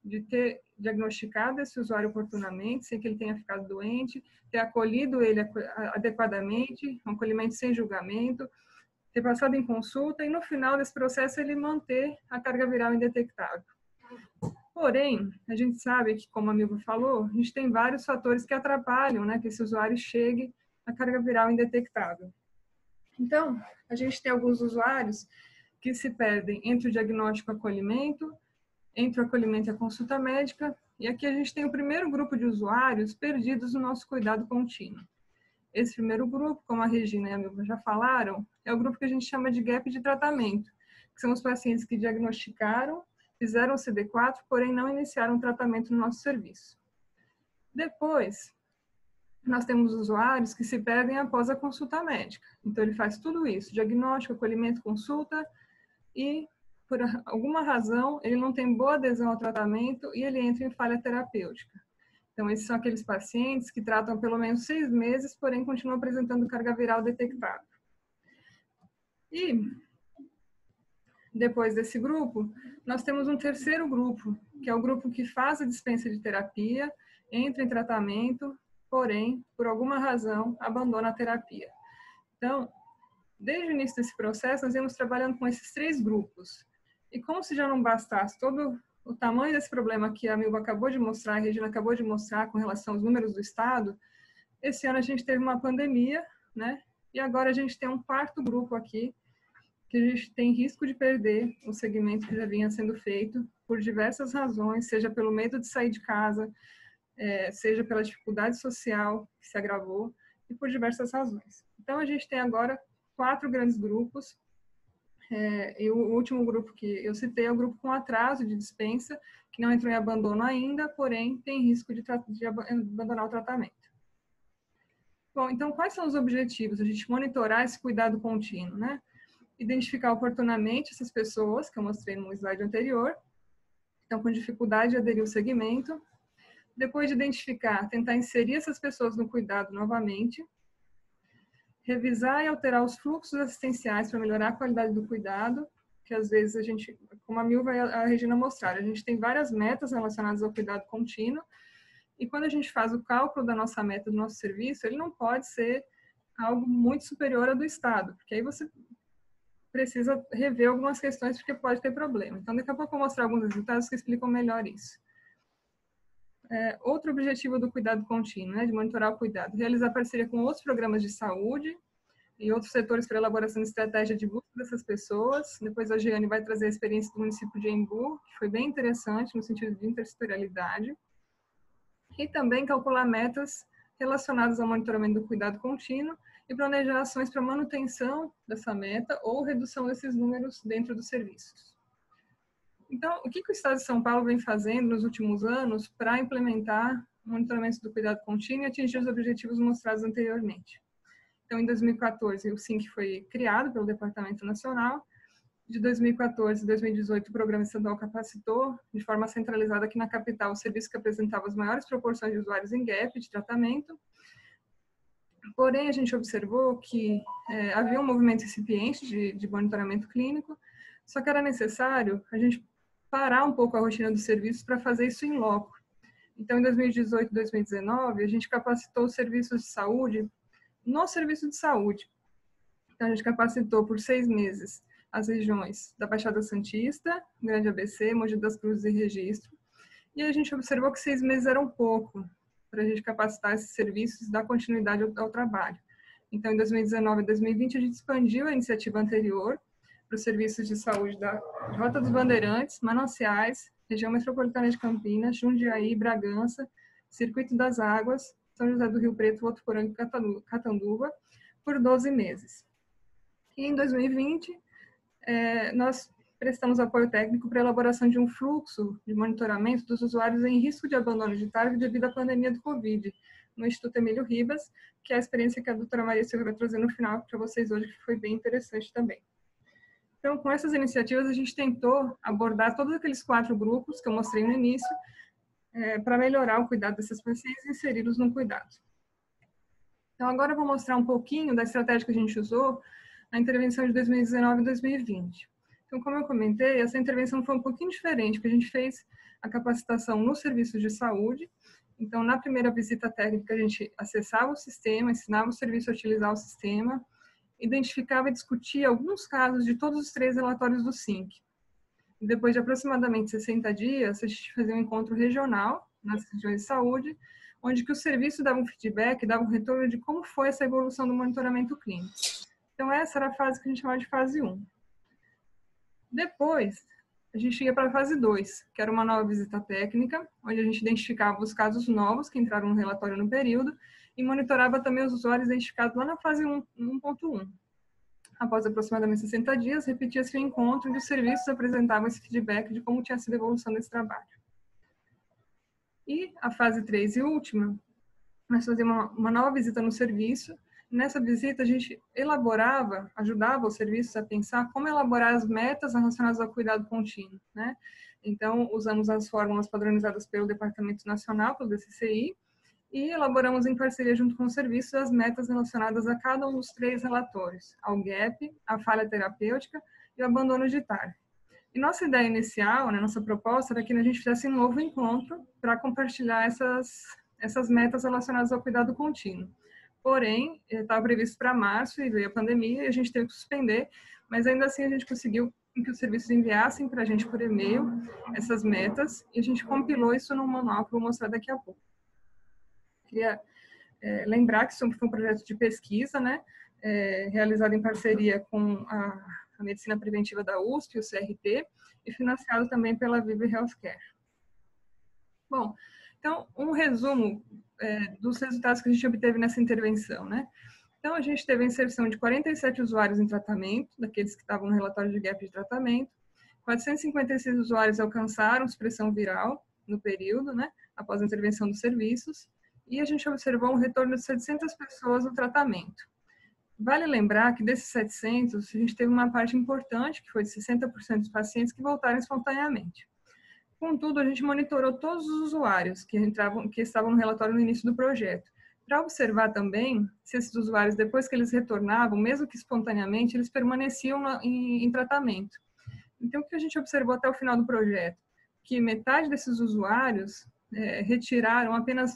de ter diagnosticado esse usuário oportunamente, sem que ele tenha ficado doente, ter acolhido ele adequadamente, um acolhimento sem julgamento, ter passado em consulta e, no final desse processo, ele manter a carga viral indetectável. Porém, a gente sabe que, como a Milva falou, a gente tem vários fatores que atrapalham, né, que esse usuário chegue à carga viral indetectável. Então, a gente tem alguns usuários que se perdem entre o diagnóstico e o acolhimento, entre o acolhimento e a consulta médica, e aqui a gente tem o primeiro grupo de usuários perdidos no nosso cuidado contínuo. Esse primeiro grupo, como a Regina e a Milva já falaram, é o grupo que a gente chama de gap de tratamento, que são os pacientes que diagnosticaram, fizeram o CD4, porém não iniciaram o tratamento no nosso serviço. Depois, nós temos usuários que se perdem após a consulta médica. Então, ele faz tudo isso, diagnóstico, acolhimento, consulta, e por alguma razão, ele não tem boa adesão ao tratamento e ele entra em falha terapêutica. Então, esses são aqueles pacientes que tratam pelo menos 6 meses, porém continuam apresentando carga viral detectável. E, depois desse grupo, nós temos um terceiro grupo, que é o grupo que faz a dispensa de terapia, entra em tratamento, porém, por alguma razão, abandona a terapia. Então, desde o início desse processo, nós íamos trabalhando com esses 3 grupos. E como se já não bastasse todo o tamanho desse problema que a Milva acabou de mostrar, a Regina acabou de mostrar com relação aos números do Estado, esse ano a gente teve uma pandemia, né? E agora a gente tem um 4º grupo aqui, que a gente tem risco de perder o segmento que já vinha sendo feito por diversas razões, seja pelo medo de sair de casa, seja pela dificuldade social que se agravou, e por diversas razões. Então, a gente tem agora 4 grandes grupos, e o último grupo que eu citei é o grupo com atraso de dispensa, que não entrou em abandono ainda, porém tem risco de abandonar o tratamento. Bom, então quais são os objetivos? A gente monitorar esse cuidado contínuo, né? Identificar oportunamente essas pessoas, que eu mostrei no slide anterior, estão com dificuldade de aderir ao segmento. Depois de identificar, tentar inserir essas pessoas no cuidado novamente, revisar e alterar os fluxos assistenciais para melhorar a qualidade do cuidado, que às vezes a gente, como a Milva e a Regina mostraram, a gente tem várias metas relacionadas ao cuidado contínuo, e quando a gente faz o cálculo da nossa meta do nosso serviço, ele não pode ser algo muito superior ao do Estado, porque aí você precisa rever algumas questões, porque pode ter problema. Então, daqui a pouco eu vou mostrar alguns resultados que explicam melhor isso. Outro objetivo do cuidado contínuo, né, de monitorar o cuidado, realizar parceria com outros programas de saúde e outros setores para elaboração de estratégia de busca dessas pessoas. Depois a Jeane vai trazer a experiência do município de Embu, que foi bem interessante no sentido de intersetorialidade. E também calcular metas relacionadas ao monitoramento do cuidado contínuo e planejar ações para manutenção dessa meta ou redução desses números dentro dos serviços. Então, o que o Estado de São Paulo vem fazendo nos últimos anos para implementar o monitoramento do cuidado contínuo e atingir os objetivos mostrados anteriormente? Então, em 2014, o SINC foi criado pelo Departamento Nacional. De 2014 a 2018, o Programa Estadual capacitou, de forma centralizada aqui na capital, o serviço que apresentava as maiores proporções de usuários em gap de tratamento. Porém, a gente observou que havia um movimento incipiente de monitoramento clínico, só que era necessário a gente parar um pouco a rotina dos serviços para fazer isso em loco. Então, em 2018 e 2019, a gente capacitou os serviços de saúde no serviço de saúde. Então, a gente capacitou por 6 meses as regiões da Baixada Santista, Grande ABC, Mogi das Cruzes e Registro. E a gente observou que 6 meses eram pouco para a gente capacitar esses serviços e dar continuidade ao trabalho. Então, em 2019 e 2020, a gente expandiu a iniciativa anterior para os serviços de saúde da Rota dos Bandeirantes, Mananciais, Região Metropolitana de Campinas, Jundiaí, Bragança, Circuito das Águas, São José do Rio Preto, Votuporanga e Catanduva, por 12 meses. E em 2020, nós prestamos apoio técnico para a elaboração de um fluxo de monitoramento dos usuários em risco de abandono de tarde devido à pandemia do Covid, no Instituto Emílio Ribas, que é a experiência que a doutora Maria Silva vai trazer no final para vocês hoje, que foi bem interessante também. Então, com essas iniciativas, a gente tentou abordar todos aqueles 4 grupos que eu mostrei no início, para melhorar o cuidado desses pacientes e inseri-los no cuidado. Então, agora eu vou mostrar um pouquinho da estratégia que a gente usou na intervenção de 2019 e 2020. Então, como eu comentei, essa intervenção foi um pouquinho diferente, porque a gente fez a capacitação nos serviços de saúde. Então, na primeira visita técnica, a gente acessava o sistema, ensinava o serviço a utilizar o sistema, identificava e discutia alguns casos de todos os 3 relatórios do SINC. E depois de aproximadamente 60 dias, a gente fazia um encontro regional nas regiões de saúde, onde que o serviço dava um feedback, dava um retorno de como foi essa evolução do monitoramento clínico. Então, essa era a fase que a gente chamava de fase 1. Depois, a gente ia para a fase 2, que era uma nova visita técnica, onde a gente identificava os casos novos que entraram no relatório no período e monitorava também os usuários identificados lá na fase 1.1. Após aproximadamente 60 dias, repetia-se o encontro onde os serviços apresentavam esse feedback de como tinha sido a evolução desse trabalho. E a fase 3 e última, nós fazíamos uma nova visita no serviço. Nessa visita, a gente elaborava, ajudava os serviços a pensar como elaborar as metas relacionadas ao cuidado contínuo, né? Então, usamos as fórmulas padronizadas pelo Departamento Nacional, pelo DCCI, e elaboramos em parceria junto com os serviços as metas relacionadas a cada um dos 3 relatórios, ao GAP, a falha terapêutica e o abandono de TAR. E nossa ideia inicial, né, nossa proposta, era que a gente fizesse um novo encontro para compartilhar essas metas relacionadas ao cuidado contínuo. Porém, estava previsto para março e veio a pandemia e a gente teve que suspender, mas ainda assim a gente conseguiu que os serviços enviassem para a gente por e-mail essas metas e a gente compilou isso num manual que eu vou mostrar daqui a pouco. Queria lembrar que isso foi um projeto de pesquisa, né, realizado em parceria com a Medicina Preventiva da USP, o CRP, e financiado também pela Vive Healthcare. Bom, então, um resumo dos resultados que a gente obteve nessa intervenção, né? Então, a gente teve a inserção de 47 usuários em tratamento, daqueles que estavam no relatório de gap de tratamento, 456 usuários alcançaram supressão viral no período, né, após a intervenção dos serviços, e a gente observou um retorno de 700 pessoas no tratamento. Vale lembrar que desses 700, a gente teve uma parte importante, que foi de 60% dos pacientes que voltaram espontaneamente. Contudo, a gente monitorou todos os usuários que estavam no relatório no início do projeto, para observar também se esses usuários, depois que eles retornavam, mesmo que espontaneamente, eles permaneciam em tratamento. Então, o que a gente observou até o final do projeto? Que metade desses usuários retiraram apenas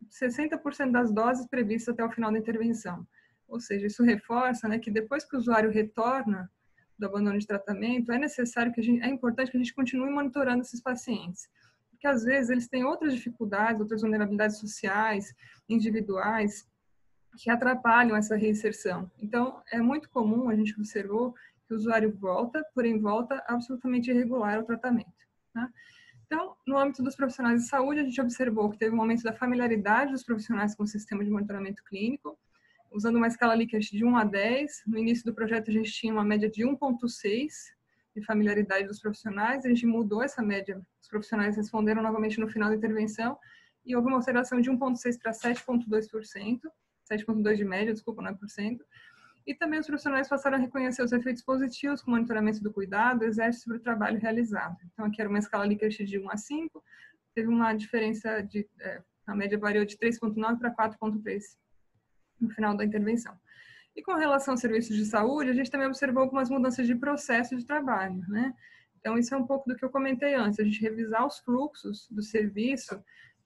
60% das doses previstas até o final da intervenção. Ou seja, isso reforça, né, que depois que o usuário retorna do abandono de tratamento, é importante que a gente continue monitorando esses pacientes. Porque, às vezes, eles têm outras dificuldades, outras vulnerabilidades sociais, individuais, que atrapalham essa reinserção. Então, é muito comum, a gente observou, que o usuário volta, porém volta absolutamente irregular ao tratamento, né? Então, no âmbito dos profissionais de saúde, a gente observou que teve um aumento da familiaridade dos profissionais com o sistema de monitoramento clínico, usando uma escala Likert de 1 a 10. No início do projeto, a gente tinha uma média de 1,6 de familiaridade dos profissionais. A gente mudou essa média. Os profissionais responderam novamente no final da intervenção e houve uma alteração de 1,6 para 7,2%, 7,2 de média, desculpa, não é por cento. E também os profissionais passaram a reconhecer os efeitos positivos com o monitoramento do cuidado, exerce sobre o trabalho realizado. Então, aqui era uma escala Likert de 1 a 5, teve uma diferença a média variou de 3,9 para 4,3 no final da intervenção. E com relação aos serviços de saúde, a gente também observou algumas mudanças de processo de trabalho, né? Então, isso é um pouco do que eu comentei antes, a gente revisar os fluxos do serviço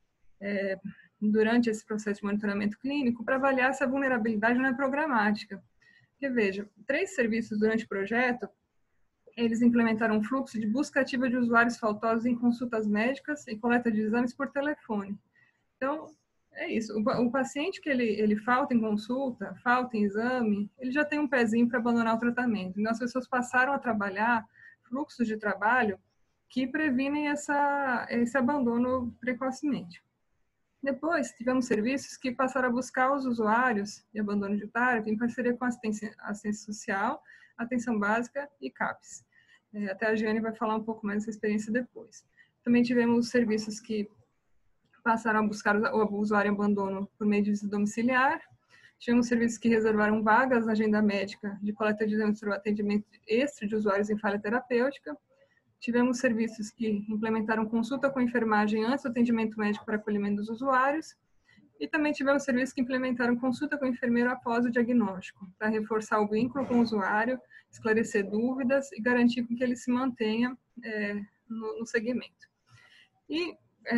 durante esse processo de monitoramento clínico para avaliar se a vulnerabilidade não é programática. Porque, veja, 3 serviços durante o projeto, eles implementaram um fluxo de busca ativa de usuários faltosos em consultas médicas e coleta de exames por telefone. Então, é isso. O paciente que ele falta em consulta, falta em exame, ele já tem um pezinho para abandonar o tratamento. Então, as pessoas passaram a trabalhar fluxos de trabalho que previnem esse abandono precocemente. Depois, tivemos serviços que passaram a buscar os usuários de abandono de TAR em parceria com a assistência social, atenção básica e CAPES. Até a Giane vai falar um pouco mais dessa experiência depois. Também tivemos serviços que passaram a buscar o usuário em abandono por meio de visita domiciliar. Tivemos serviços que reservaram vagas na agenda médica de coleta de exames para o atendimento extra de usuários em falha terapêutica. Tivemos serviços que implementaram consulta com enfermagem antes do atendimento médico para acolhimento dos usuários. E também tivemos serviços que implementaram consulta com o enfermeiro após o diagnóstico, para reforçar o vínculo com o usuário, esclarecer dúvidas e garantir que ele se mantenha no segmento. E,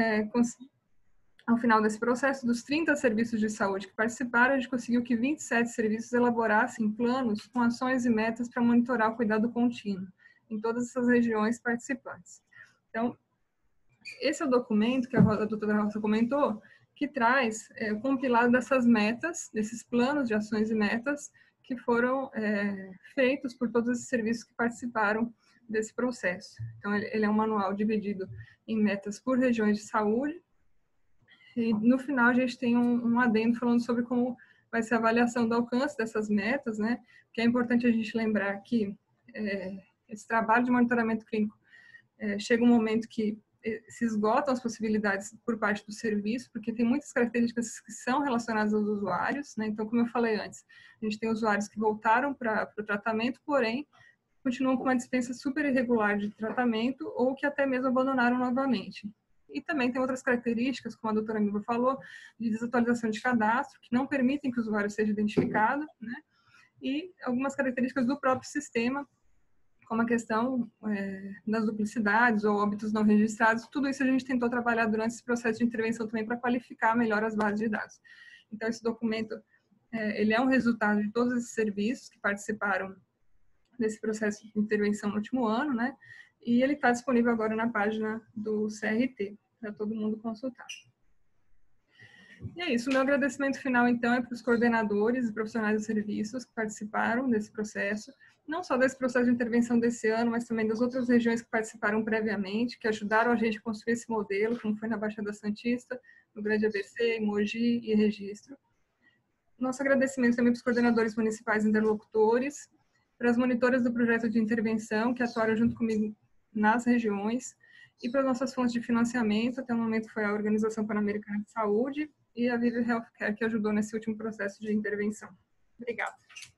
ao final desse processo, dos 30 serviços de saúde que participaram, a gente conseguiu que 27 serviços elaborassem planos com ações e metas para monitorar o cuidado contínuo em todas essas regiões participantes. Então, esse é o documento que a doutora Rosa comentou, que traz o compilado dessas metas, desses planos de ações e metas que foram feitos por todos esses serviços que participaram desse processo. Então, ele é um manual dividido em metas por regiões de saúde, e no final a gente tem um adendo falando sobre como vai ser a avaliação do alcance dessas metas, né? Que é importante a gente lembrar que esse trabalho de monitoramento clínico chega um momento que se esgotam as possibilidades por parte do serviço, porque tem muitas características que são relacionadas aos usuários, né? Então, como eu falei antes, a gente tem usuários que voltaram para o tratamento, porém, continuam com uma dispensa super irregular de tratamento ou que até mesmo abandonaram novamente. E também tem outras características, como a doutora Milva falou, de desatualização de cadastro, que não permitem que o usuário seja identificado, né? E algumas características do próprio sistema, como a questão das duplicidades ou óbitos não registrados. Tudo isso a gente tentou trabalhar durante esse processo de intervenção também para qualificar melhor as bases de dados. Então, esse documento, ele é um resultado de todos esses serviços que participaram desse processo de intervenção no último ano, né? E ele está disponível agora na página do CRT, para todo mundo consultar. E é isso, o meu agradecimento final, então, é para os coordenadores e profissionais dos serviços que participaram desse processo, não só desse processo de intervenção desse ano, mas também das outras regiões que participaram previamente, que ajudaram a gente a construir esse modelo, como foi na Baixada Santista, no Grande ABC, em Mogi e Registro. Nosso agradecimento também para os coordenadores municipais interlocutores, para as monitoras do projeto de intervenção, que atuaram junto comigo nas regiões, e para as nossas fontes de financiamento. Até o momento foi a Organização Pan-Americana de Saúde e a Vive Healthcare, que ajudou nesse último processo de intervenção. Obrigada.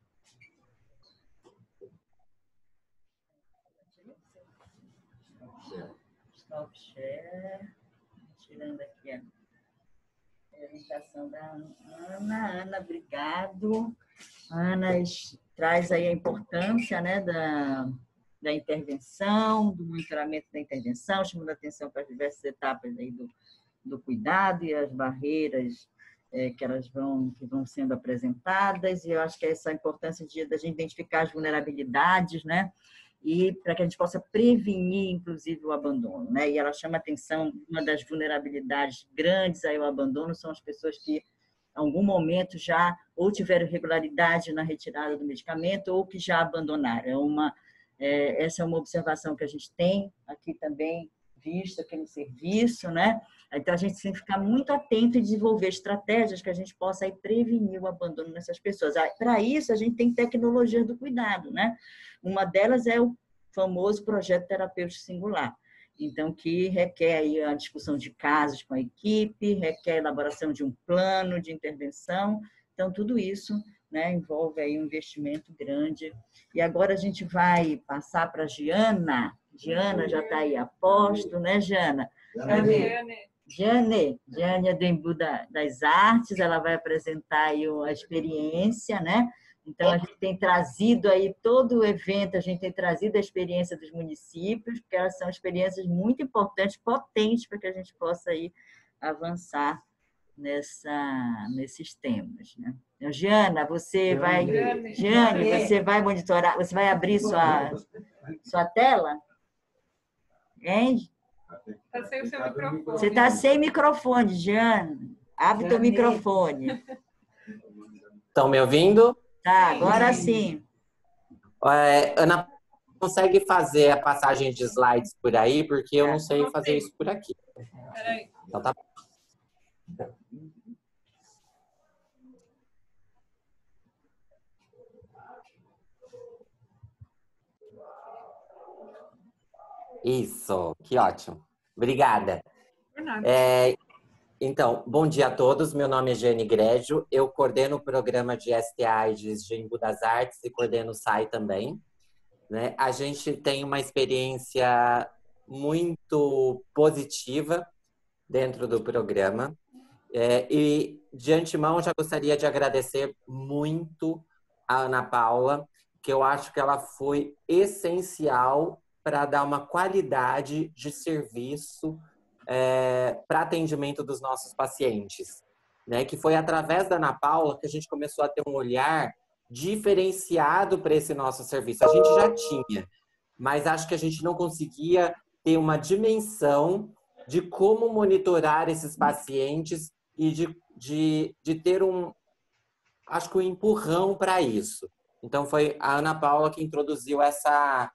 Stop share. Tirando aqui a apresentação da Ana. Ana, obrigado. Ana traz aí a importância, né, da intervenção, do monitoramento da intervenção, chamando a atenção para as diversas etapas aí do cuidado e as barreiras que vão sendo apresentadas. E eu acho que essa importância da gente identificar as vulnerabilidades, né, e para que a gente possa prevenir, inclusive, o abandono, né? E ela chama a atenção, uma das vulnerabilidades grandes aí ao abandono são as pessoas que, em algum momento, já ou tiveram irregularidade na retirada do medicamento ou que já abandonaram. Essa é uma observação que a gente tem aqui também visto aqui no serviço, né? Então, a gente tem que ficar muito atento e desenvolver estratégias que a gente possa aí prevenir o abandono nessas pessoas. Para isso, a gente tem tecnologias do cuidado, né? Uma delas é o famoso projeto terapêutico singular. Então, que requer aí a discussão de casos com a equipe, requer a elaboração de um plano de intervenção. Então, tudo isso, né, envolve aí um investimento grande. E agora a gente vai passar para a Giana. Giana já está aí a posto, né, Giana? Jane do Embu das Artes, ela vai apresentar aí a experiência, né? Então, a gente tem trazido aí todo o evento, a gente tem trazido a experiência dos municípios, porque elas são experiências muito importantes, potentes, para que a gente possa aí avançar nesses temas, né? Então, Giana, você vai monitorar, você vai abrir sua tela? Hein? Está sem o seu microfone. Você está sem microfone, Giana. Abre teu microfone. Estão me ouvindo? Tá, agora sim. Ana, consegue fazer a passagem de slides por aí? Porque eu não sei fazer isso por aqui. Peraí. Então tá. Isso, que ótimo. Obrigada. Por nada. Então, bom dia a todos. Meu nome é Jane Grégio. Eu coordeno o programa de ST-AIDS de Embu das Artes e coordeno o SAI também, né? A gente tem uma experiência muito positiva dentro do programa. E de antemão já gostaria de agradecer muito a Ana Paula, que eu acho que ela foi essencial para dar uma qualidade de serviço para atendimento dos nossos pacientes, né? Que foi através da Ana Paula que a gente começou a ter um olhar diferenciado para esse nosso serviço. A gente já tinha, mas acho que a gente não conseguia ter uma dimensão de como monitorar esses pacientes e de ter acho que um empurrão para isso. Então, foi a Ana Paula que introduziu essa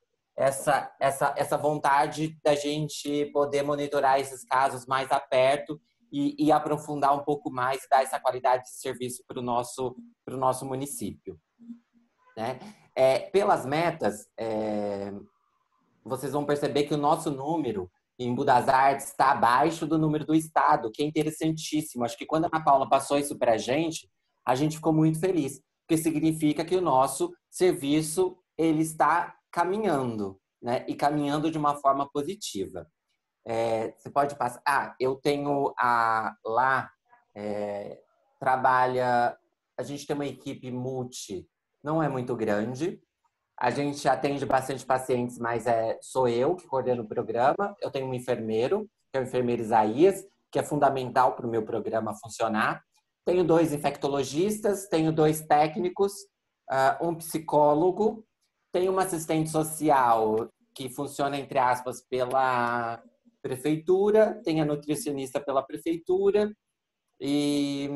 vontade da gente poder monitorar esses casos mais a perto e aprofundar um pouco mais, dar essa qualidade de serviço para o nosso município. Né? Pelas metas, vocês vão perceber que o nosso número em Budas Artes está abaixo do número do estado, que é interessantíssimo. Acho que quando a Ana Paula passou isso para a gente ficou muito feliz, porque significa que o nosso serviço ele está caminhando, né? E caminhando de uma forma positiva. Você pode passar. Eu tenho lá trabalha. A gente tem uma equipe multi, não é muito grande. A gente atende bastante pacientes, mas sou eu que coordeno o programa. Eu tenho um enfermeiro, que é o enfermeiro Isaías, que é fundamental para o meu programa funcionar. Tenho 2 infectologistas, tenho 2 técnicos, um psicólogo, tenho uma assistente social que funciona, entre aspas, pela prefeitura, tenho a nutricionista pela prefeitura e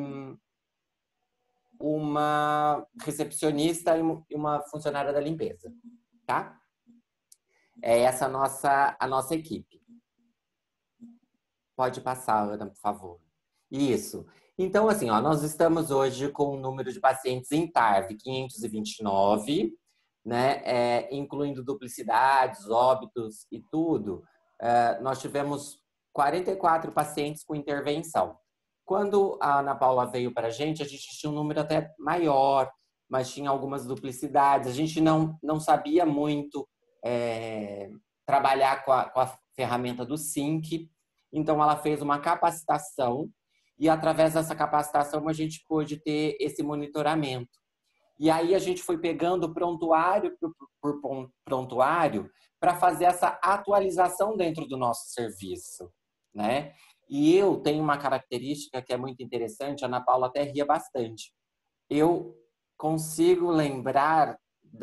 uma recepcionista e uma funcionária da limpeza, tá? É essa a nossa equipe. Pode passar, Ana, por favor. Isso. Então, assim, nós estamos hoje com um número de pacientes em TARV 529, né? Incluindo duplicidades, óbitos e tudo. Nós tivemos 44 pacientes com intervenção. Quando a Ana Paula veio para a gente tinha um número até maior, mas tinha algumas duplicidades. A gente não sabia muito trabalhar com a ferramenta do SINC. Então, ela fez uma capacitação e, através dessa capacitação, a gente pôde ter esse monitoramento. E aí, a gente foi pegando prontuário por prontuário para fazer essa atualização dentro do nosso serviço, né? E eu tenho uma característica que é muito interessante, a Ana Paula até ria bastante. Eu consigo lembrar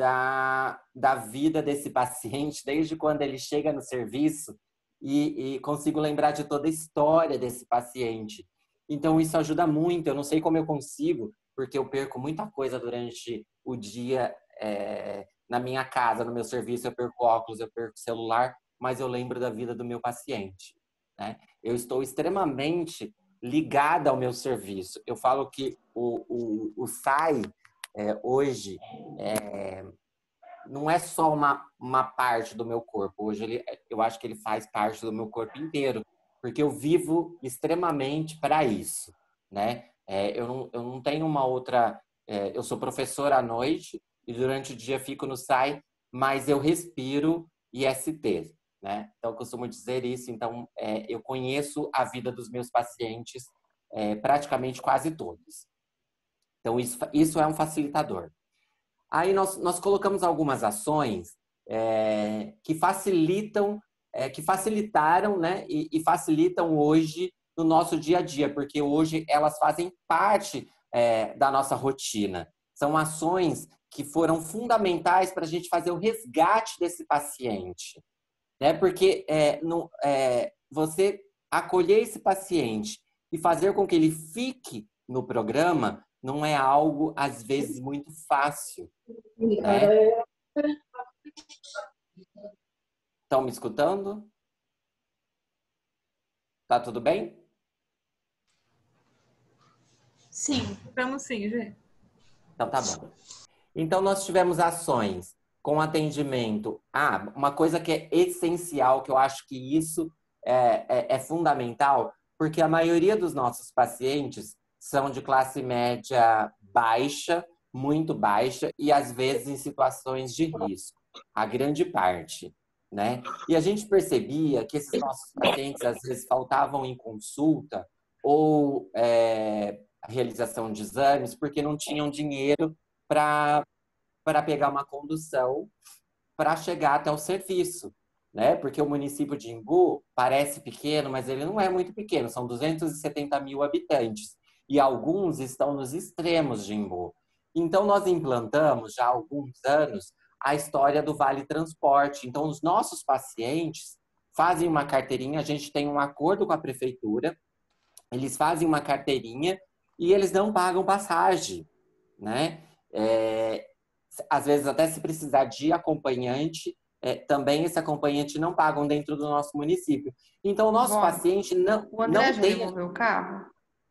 da vida desse paciente desde quando ele chega no serviço e consigo lembrar de toda a história desse paciente. Então, isso ajuda muito. Eu não sei como eu consigo, porque eu perco muita coisa durante o dia na minha casa, no meu serviço. Eu perco óculos, eu perco celular, mas eu lembro da vida do meu paciente, né? Eu estou extremamente ligada ao meu serviço. Eu falo que o SAI, hoje, não é só uma parte do meu corpo. Hoje, eu acho que ele faz parte do meu corpo inteiro, porque eu vivo extremamente para isso, né? Eu não tenho uma outra... eu sou professora à noite e durante o dia fico no SAI, mas eu respiro IST, né? Então, eu costumo dizer isso. Então, eu conheço a vida dos meus pacientes, praticamente quase todos. Então, isso é um facilitador. Aí, nós colocamos algumas ações que facilitaram, né? E facilitam hoje no nosso dia a dia, porque hoje elas fazem parte da nossa rotina. São ações que foram fundamentais para a gente fazer o resgate desse paciente, né? Porque você acolher esse paciente e fazer com que ele fique no programa não é algo, às vezes, muito fácil, né? Estão me escutando? Tá tudo bem? Sim. Estamos sim, gente. Então, tá bom. Então, nós tivemos ações com atendimento. Uma coisa que é essencial, que eu acho que isso é fundamental, porque a maioria dos nossos pacientes são de classe média baixa, muito baixa, e às vezes em situações de risco, a grande parte, né? E a gente percebia que esses nossos pacientes às vezes faltavam em consulta ou a realização de exames, porque não tinham dinheiro para pegar uma condução para chegar até o serviço, né? Porque o município de Embu parece pequeno, mas ele não é muito pequeno, são 270 mil habitantes, e alguns estão nos extremos de Embu. Então, nós implantamos já há alguns anos a história do Vale Transporte. Então, os nossos pacientes fazem uma carteirinha, a gente tem um acordo com a prefeitura, eles fazem uma carteirinha e eles não pagam passagem, né? Às vezes, até se precisar de acompanhante, também esse acompanhante não pagam dentro do nosso município. Então, o nosso paciente não, o André não já tem... devolveu o carro?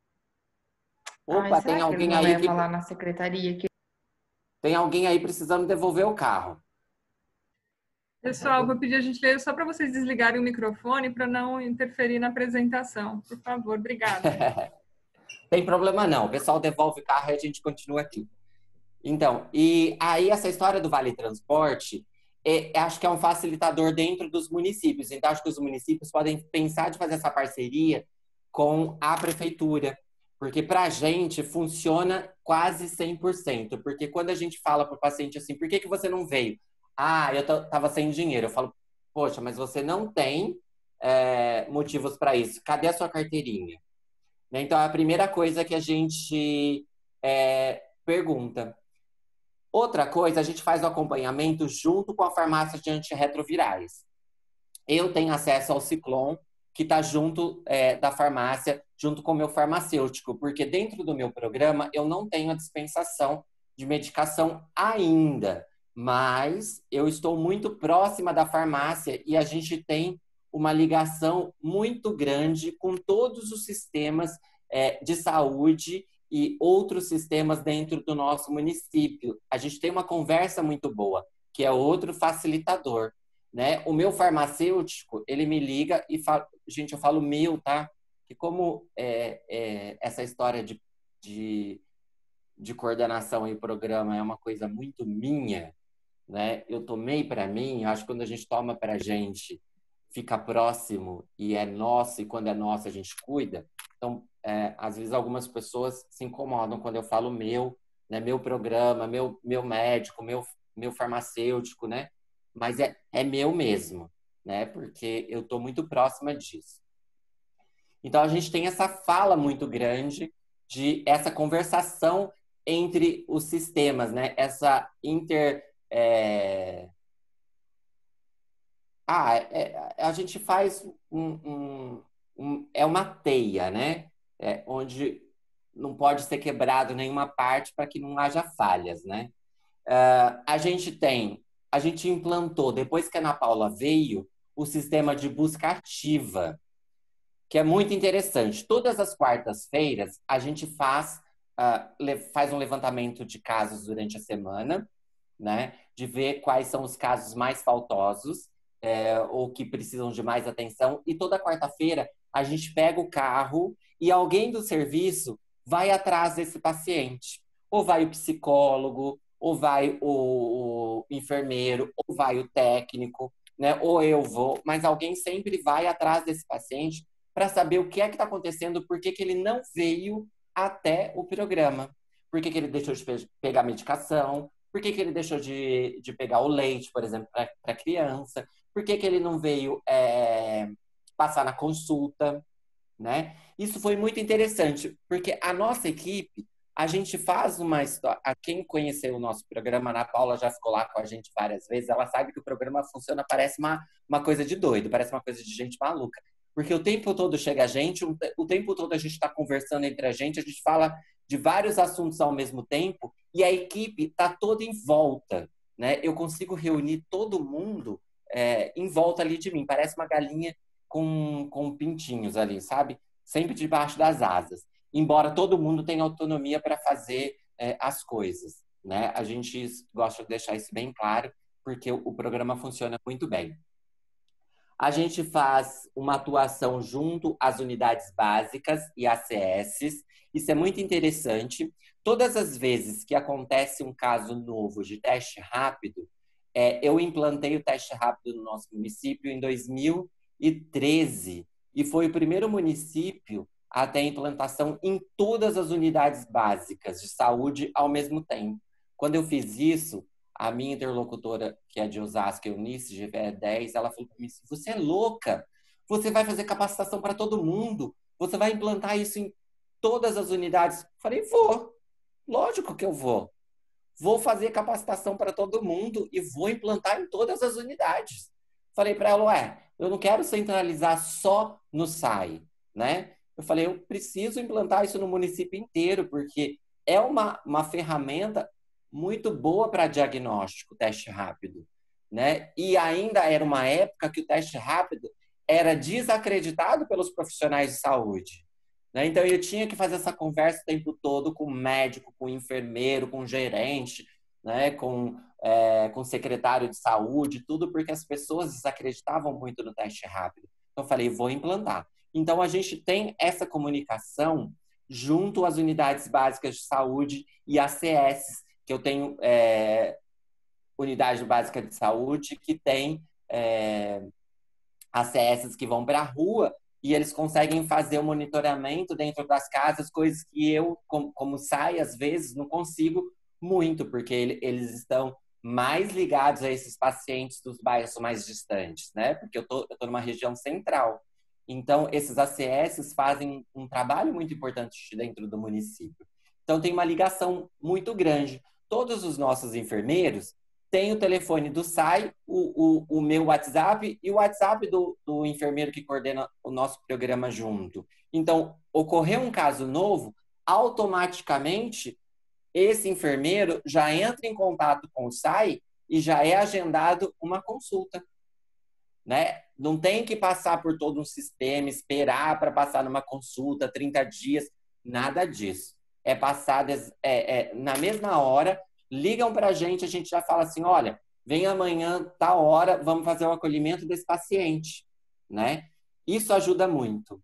Opa, Ai, tem alguém ele não aí leva que... lá na secretaria que... Tem alguém aí precisando devolver o carro. Pessoal, vou pedir a gentileza só para vocês desligarem o microfone para não interferir na apresentação. Por favor, obrigada. Tem problema não, o pessoal devolve o carro e a gente continua aqui. Então, e aí essa história do Vale Transporte, acho que é um facilitador dentro dos municípios. Então, acho que os municípios podem pensar de fazer essa parceria com a prefeitura. Porque para a gente funciona quase 100%. Porque quando a gente fala para o paciente assim, por que você não veio? Ah, eu estava sem dinheiro. Eu falo, poxa, mas você não tem motivos para isso. Cadê a sua carteirinha? Então, é a primeira coisa que a gente pergunta. Outra coisa, a gente faz o acompanhamento junto com a farmácia de antirretrovirais. Eu tenho acesso ao Ciclon, que está junto da farmácia, junto com o meu farmacêutico, porque dentro do meu programa eu não tenho a dispensação de medicação ainda, mas eu estou muito próxima da farmácia e a gente tem uma ligação muito grande com todos os sistemas de saúde e outros sistemas dentro do nosso município. A gente tem uma conversa muito boa, que é outro facilitador, né? O meu farmacêutico, ele me liga e fala... Gente, eu falo meu, tá? Que como essa história de coordenação e programa é uma coisa muito minha, né? Eu tomei para mim, acho que quando a gente toma para a gente, fica próximo e é nosso, e quando é nosso a gente cuida. Então, às vezes algumas pessoas se incomodam quando eu falo meu, né? Meu programa, meu médico, meu farmacêutico, né? Mas é meu mesmo, né? Porque eu estou muito próxima disso. Então, a gente tem essa fala muito grande de essa conversação entre os sistemas, né? Essa a gente faz uma teia, né? Onde não pode ser quebrado nenhuma parte para que não haja falhas, né? A gente implantou, depois que a Ana Paula veio, o sistema de busca ativa, que é muito interessante. Todas as quartas-feiras, a gente faz um levantamento de casos durante a semana, né? De ver quais são os casos mais faltosos ou que precisam de mais atenção. E toda quarta-feira, a gente pega o carro e alguém do serviço vai atrás desse paciente. Ou vai o psicólogo, ou vai o enfermeiro, ou vai o técnico, né? Ou eu vou, mas alguém sempre vai atrás desse paciente para saber o que é que está acontecendo, por que ele não veio até o programa, por que ele deixou de pegar medicação, por que ele deixou de pegar o leite, por exemplo, para a criança, por que ele não veio passar na consulta, né? Isso foi muito interessante, porque a nossa equipe, a gente faz uma história... Quem conheceu o nosso programa, a Ana Paula já ficou lá com a gente várias vezes, ela sabe que o programa funciona, parece uma coisa de doido, parece uma coisa de gente maluca. Porque o tempo todo chega a gente, o tempo todo a gente está conversando entre a gente fala de vários assuntos ao mesmo tempo e a equipe está toda em volta, né? Eu consigo reunir todo mundo em volta ali de mim, parece uma galinha com pintinhos ali, sabe? Sempre debaixo das asas. Embora todo mundo tenha autonomia para fazer as coisas, né? A gente gosta de deixar isso bem claro, porque o programa funciona muito bem. A gente faz uma atuação junto às unidades básicas e ACS. Isso é muito interessante. Todas as vezes que acontece um caso novo de teste rápido, eu implantei o teste rápido no nosso município em 2013 e foi o primeiro município até a implantação em todas as unidades básicas de saúde ao mesmo tempo. Quando eu fiz isso, a minha interlocutora, que é de Osasco, Eunice, GVE10, ela falou para mim assim, você é louca, você vai fazer capacitação para todo mundo, você vai implantar isso em todas as unidades. Eu falei, vou, lógico que eu vou. Vou fazer capacitação para todo mundo e vou implantar em todas as unidades. Falei para ela, ué, eu não quero centralizar só no SAI, né? Eu falei, eu preciso implantar isso no município inteiro, porque é uma ferramenta muito boa para diagnóstico, teste rápido, né? E ainda era uma época que o teste rápido era desacreditado pelos profissionais de saúde, né? Então, eu tinha que fazer essa conversa o tempo todo com o médico, com o enfermeiro, com o gerente, né? Com o secretário de saúde, tudo porque as pessoas desacreditavam muito no teste rápido. Então, eu falei, vou implantar. Então, a gente tem essa comunicação junto às unidades básicas de saúde e ACS, que eu tenho unidade básica de saúde que tem ACS que vão para a rua e eles conseguem fazer o monitoramento dentro das casas, coisas que eu, como SAI, às vezes, não consigo muito, porque eles estão mais ligados a esses pacientes dos bairros mais distantes, né? Porque eu tô numa região central. Então, esses ACS fazem um trabalho muito importante dentro do município. Então, tem uma ligação muito grande. Todos os nossos enfermeiros têm o telefone do SAI, o meu WhatsApp e o WhatsApp do enfermeiro que coordena o nosso programa junto. Então, ocorreu um caso novo, automaticamente esse enfermeiro já entra em contato com o SAI e já é agendado uma consulta, né? Não tem que passar por todo um sistema, esperar para passar numa consulta, 30 dias, nada disso. É passado na mesma hora, ligam para a gente já fala assim, olha, vem amanhã, tal hora, vamos fazer o acolhimento desse paciente, né? Isso ajuda muito.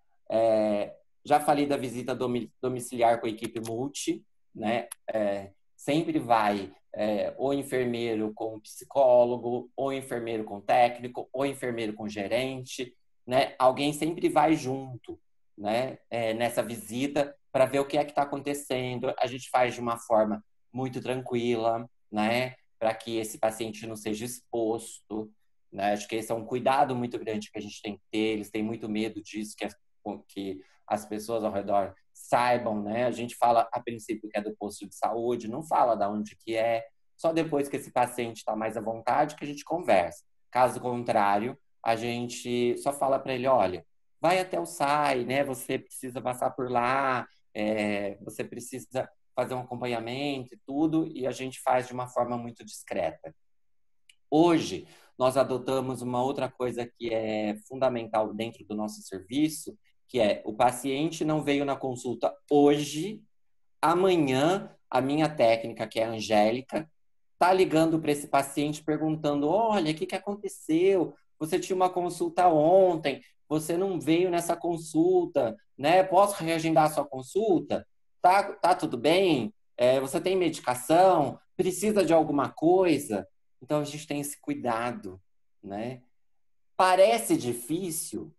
Já falei da visita domiciliar com a equipe multi, né? Sempre vai ou enfermeiro com psicólogo, ou enfermeiro com técnico, ou enfermeiro com gerente, né? Alguém sempre vai junto, né? Nessa visita para ver o que é que está acontecendo. A gente faz de uma forma muito tranquila, né? Para que esse paciente não seja exposto, né? Acho que esse é um cuidado muito grande que a gente tem que ter. Eles têm muito medo disso, que as pessoas ao redor saibam, né? A gente fala a princípio que é do posto de saúde, não fala de onde que é, só depois que esse paciente está mais à vontade que a gente conversa. Caso contrário, a gente só fala para ele, olha, vai até o SAI, né? Você precisa passar por lá, você precisa fazer um acompanhamento e tudo, e a gente faz de uma forma muito discreta. Hoje, nós adotamos uma outra coisa que é fundamental dentro do nosso serviço, que é o paciente não veio na consulta hoje, amanhã a minha técnica, que é a Angélica, está ligando para esse paciente perguntando, olha, o que aconteceu? Você tinha uma consulta ontem, você não veio nessa consulta, né? Posso reagendar a sua consulta? Tá tudo bem? Você tem medicação? Precisa de alguma coisa? Então, a gente tem esse cuidado, né? Parece difícil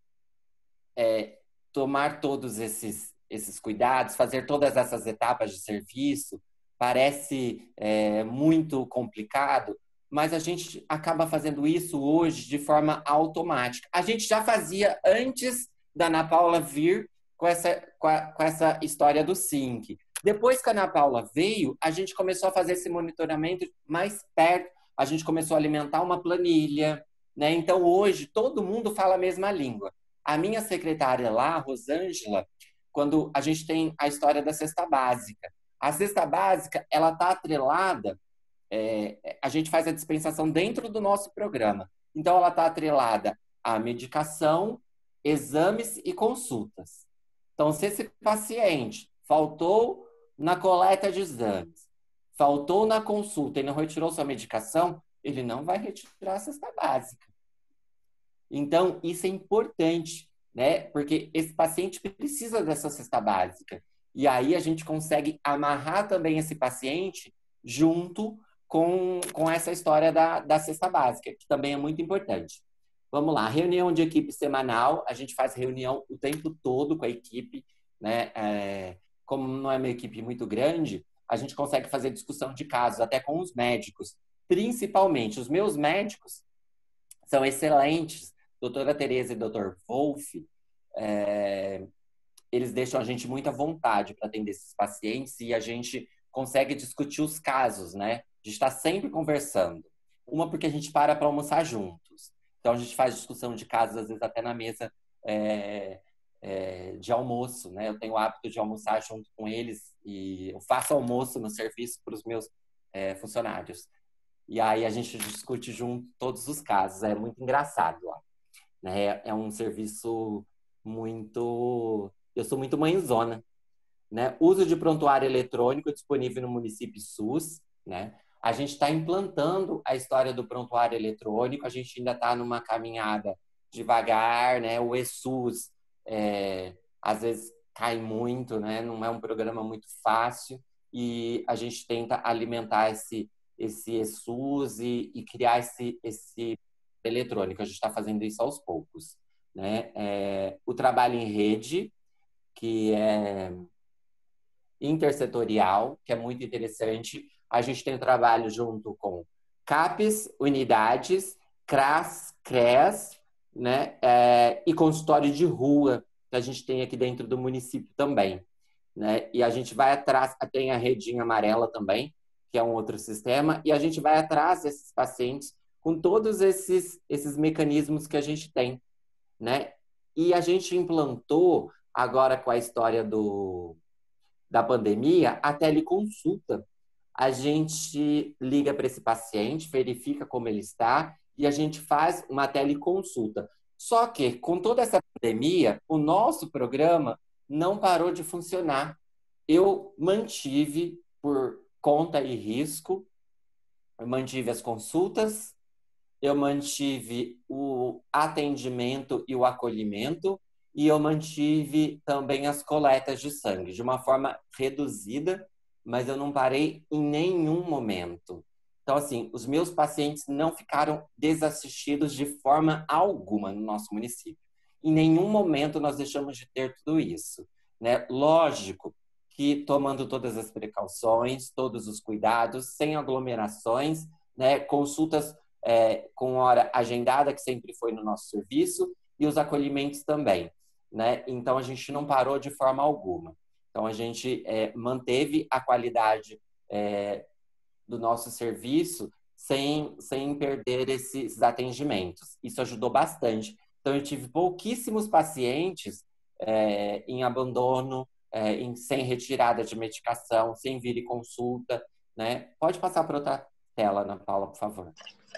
tomar todos esses cuidados, fazer todas essas etapas de serviço, parece muito complicado, mas a gente acaba fazendo isso hoje de forma automática. A gente já fazia antes da Ana Paula vir com essa história do SINC. Depois que a Ana Paula veio, a gente começou a fazer esse monitoramento mais perto, a gente começou a alimentar uma planilha, né? Então, hoje, todo mundo fala a mesma língua. A minha secretária lá, a Rosângela, quando a gente tem a história da cesta básica. A cesta básica, ela está atrelada, a gente faz a dispensação dentro do nosso programa. Então, ela está atrelada à medicação, exames e consultas. Então, se esse paciente faltou na coleta de exames, faltou na consulta e não retirou sua medicação, ele não vai retirar a cesta básica. Então, isso é importante, né? Porque esse paciente precisa dessa cesta básica. E aí a gente consegue amarrar também esse paciente junto com essa história da cesta básica, que também é muito importante. Vamos lá, reunião de equipe semanal, a gente faz reunião o tempo todo com a equipe, né? Como não é uma equipe muito grande, a gente consegue fazer discussão de casos, até com os médicos. Principalmente, os meus médicos são excelentes, doutora Tereza e doutor Wolf, eles deixam a gente muito à vontade para atender esses pacientes e a gente consegue discutir os casos, né? A gente está sempre conversando. Uma, porque a gente para almoçar juntos. Então, a gente faz discussão de casos, às vezes, até na mesa de almoço, né? Eu tenho o hábito de almoçar junto com eles e eu faço almoço no serviço para os meus funcionários. E aí a gente discute junto todos os casos. É muito engraçado lá, né? É um serviço muito... Eu sou muito mãezona, né? Uso de prontuário eletrônico disponível no município SUS, né? A gente está implantando a história do prontuário eletrônico, a gente ainda está numa caminhada devagar, né? O eSUS, às vezes, cai muito, né? Não é um programa muito fácil e a gente tenta alimentar esse eSUS e criar esse eletrônico. A gente está fazendo isso aos poucos, né? O trabalho em rede, que é intersetorial, que é muito interessante. A gente tem um trabalho junto com CAPES, unidades, CRAS, CREAS, né? E consultório de rua, que a gente tem aqui dentro do município também, né? E a gente vai atrás, tem a redinha amarela também, que é um outro sistema, e a gente vai atrás desses pacientes com todos esses mecanismos que a gente tem, né? E a gente implantou, agora com a história da pandemia, a teleconsulta. A gente liga para esse paciente, verifica como ele está e a gente faz uma teleconsulta. Só que, com toda essa pandemia, o nosso programa não parou de funcionar. Eu mantive, por conta e risco, eu mantive as consultas, eu mantive o atendimento e o acolhimento, e eu mantive também as coletas de sangue, de uma forma reduzida, mas eu não parei em nenhum momento. Então, assim, os meus pacientes não ficaram desassistidos de forma alguma no nosso município. Em nenhum momento nós deixamos de ter tudo isso, né? Lógico que tomando todas as precauções, todos os cuidados, sem aglomerações, né? Consultas com hora agendada, que sempre foi no nosso serviço, e os acolhimentos também, né? Então, a gente não parou de forma alguma. Então, a gente manteve a qualidade do nosso serviço sem perder esses atendimentos. Isso ajudou bastante. Então, eu tive pouquíssimos pacientes em abandono, sem retirada de medicação, sem vir e consulta, né? Pode passar para outra tela, Ana Paula, por favor.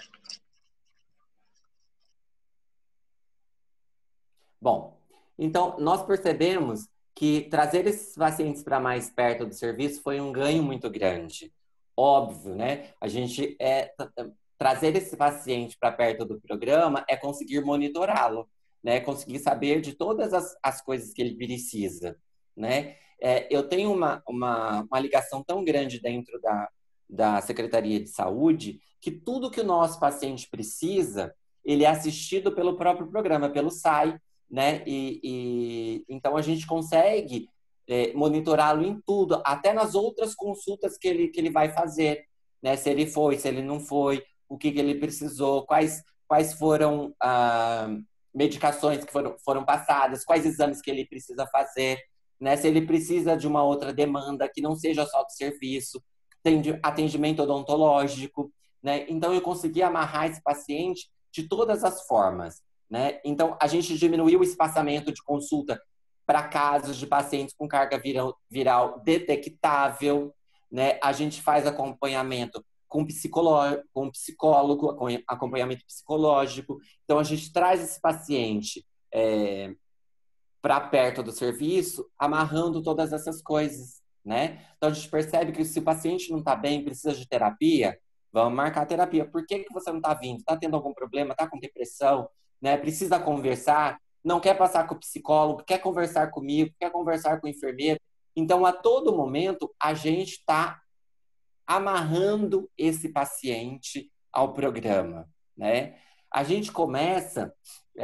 Bom, então, nós percebemos que trazer esses pacientes para mais perto do serviço foi um ganho muito grande. Óbvio, né? A gente trazer esse paciente para perto do programa é conseguir monitorá-lo, né? Conseguir saber de todas as coisas que ele precisa, né? Eu tenho uma ligação tão grande dentro da Secretaria de Saúde que tudo que o nosso paciente precisa, ele é assistido pelo próprio programa, pelo SAI, né? Então a gente consegue monitorá-lo em tudo, até nas outras consultas que ele vai fazer, né? Se ele foi, se ele não foi, o que ele precisou, quais foram medicações que foram passadas, quais exames que ele precisa fazer, né? Se ele precisa de uma outra demanda que não seja só do serviço, tem atendimento odontológico, né? Então eu consegui amarrar esse paciente de todas as formas, né? Então, a gente diminuiu o espaçamento de consulta para casos de pacientes com carga viral detectável, né? A gente faz acompanhamento com psicólogo, acompanhamento psicológico. Então, a gente traz esse paciente para perto do serviço, amarrando todas essas coisas, né? Então, a gente percebe que se o paciente não está bem, precisa de terapia, vamos marcar a terapia. Por que você não está vindo? Está tendo algum problema? Está com depressão? Né? Precisa conversar, não quer passar com o psicólogo, quer conversar comigo, quer conversar com o enfermeiro. Então, a todo momento, a gente está amarrando esse paciente ao programa, né? A gente começa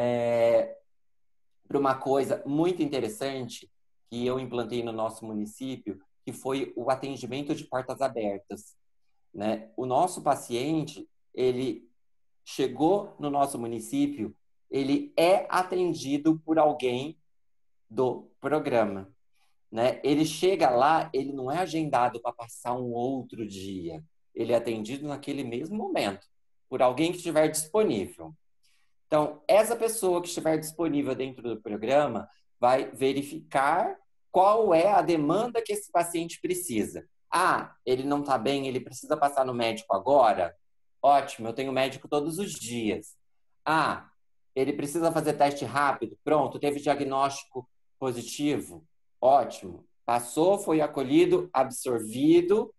por uma coisa muito interessante que eu implantei no nosso município, que foi o atendimento de portas abertas, né? O nosso paciente, ele chegou no nosso município, ele é atendido por alguém do programa, né? Ele chega lá, ele não é agendado para passar um outro dia. Ele é atendido naquele mesmo momento, por alguém que estiver disponível. Então, essa pessoa que estiver disponível dentro do programa vai verificar qual é a demanda que esse paciente precisa. Ah, ele não está bem, ele precisa passar no médico agora? Ótimo, eu tenho médico todos os dias. Ah, ele precisa fazer teste rápido? Pronto, teve diagnóstico positivo? Ótimo. Passou, foi acolhido, absorvido,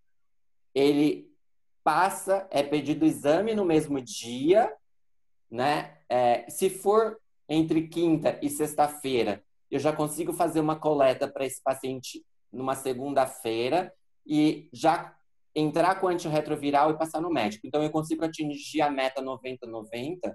ele passa, é pedido exame no mesmo dia, né? Se for entre quinta e sexta-feira, eu já consigo fazer uma coleta para esse paciente numa segunda-feira e já entrar com antirretroviral e passar no médico. Então, eu consigo atingir a meta 90-90,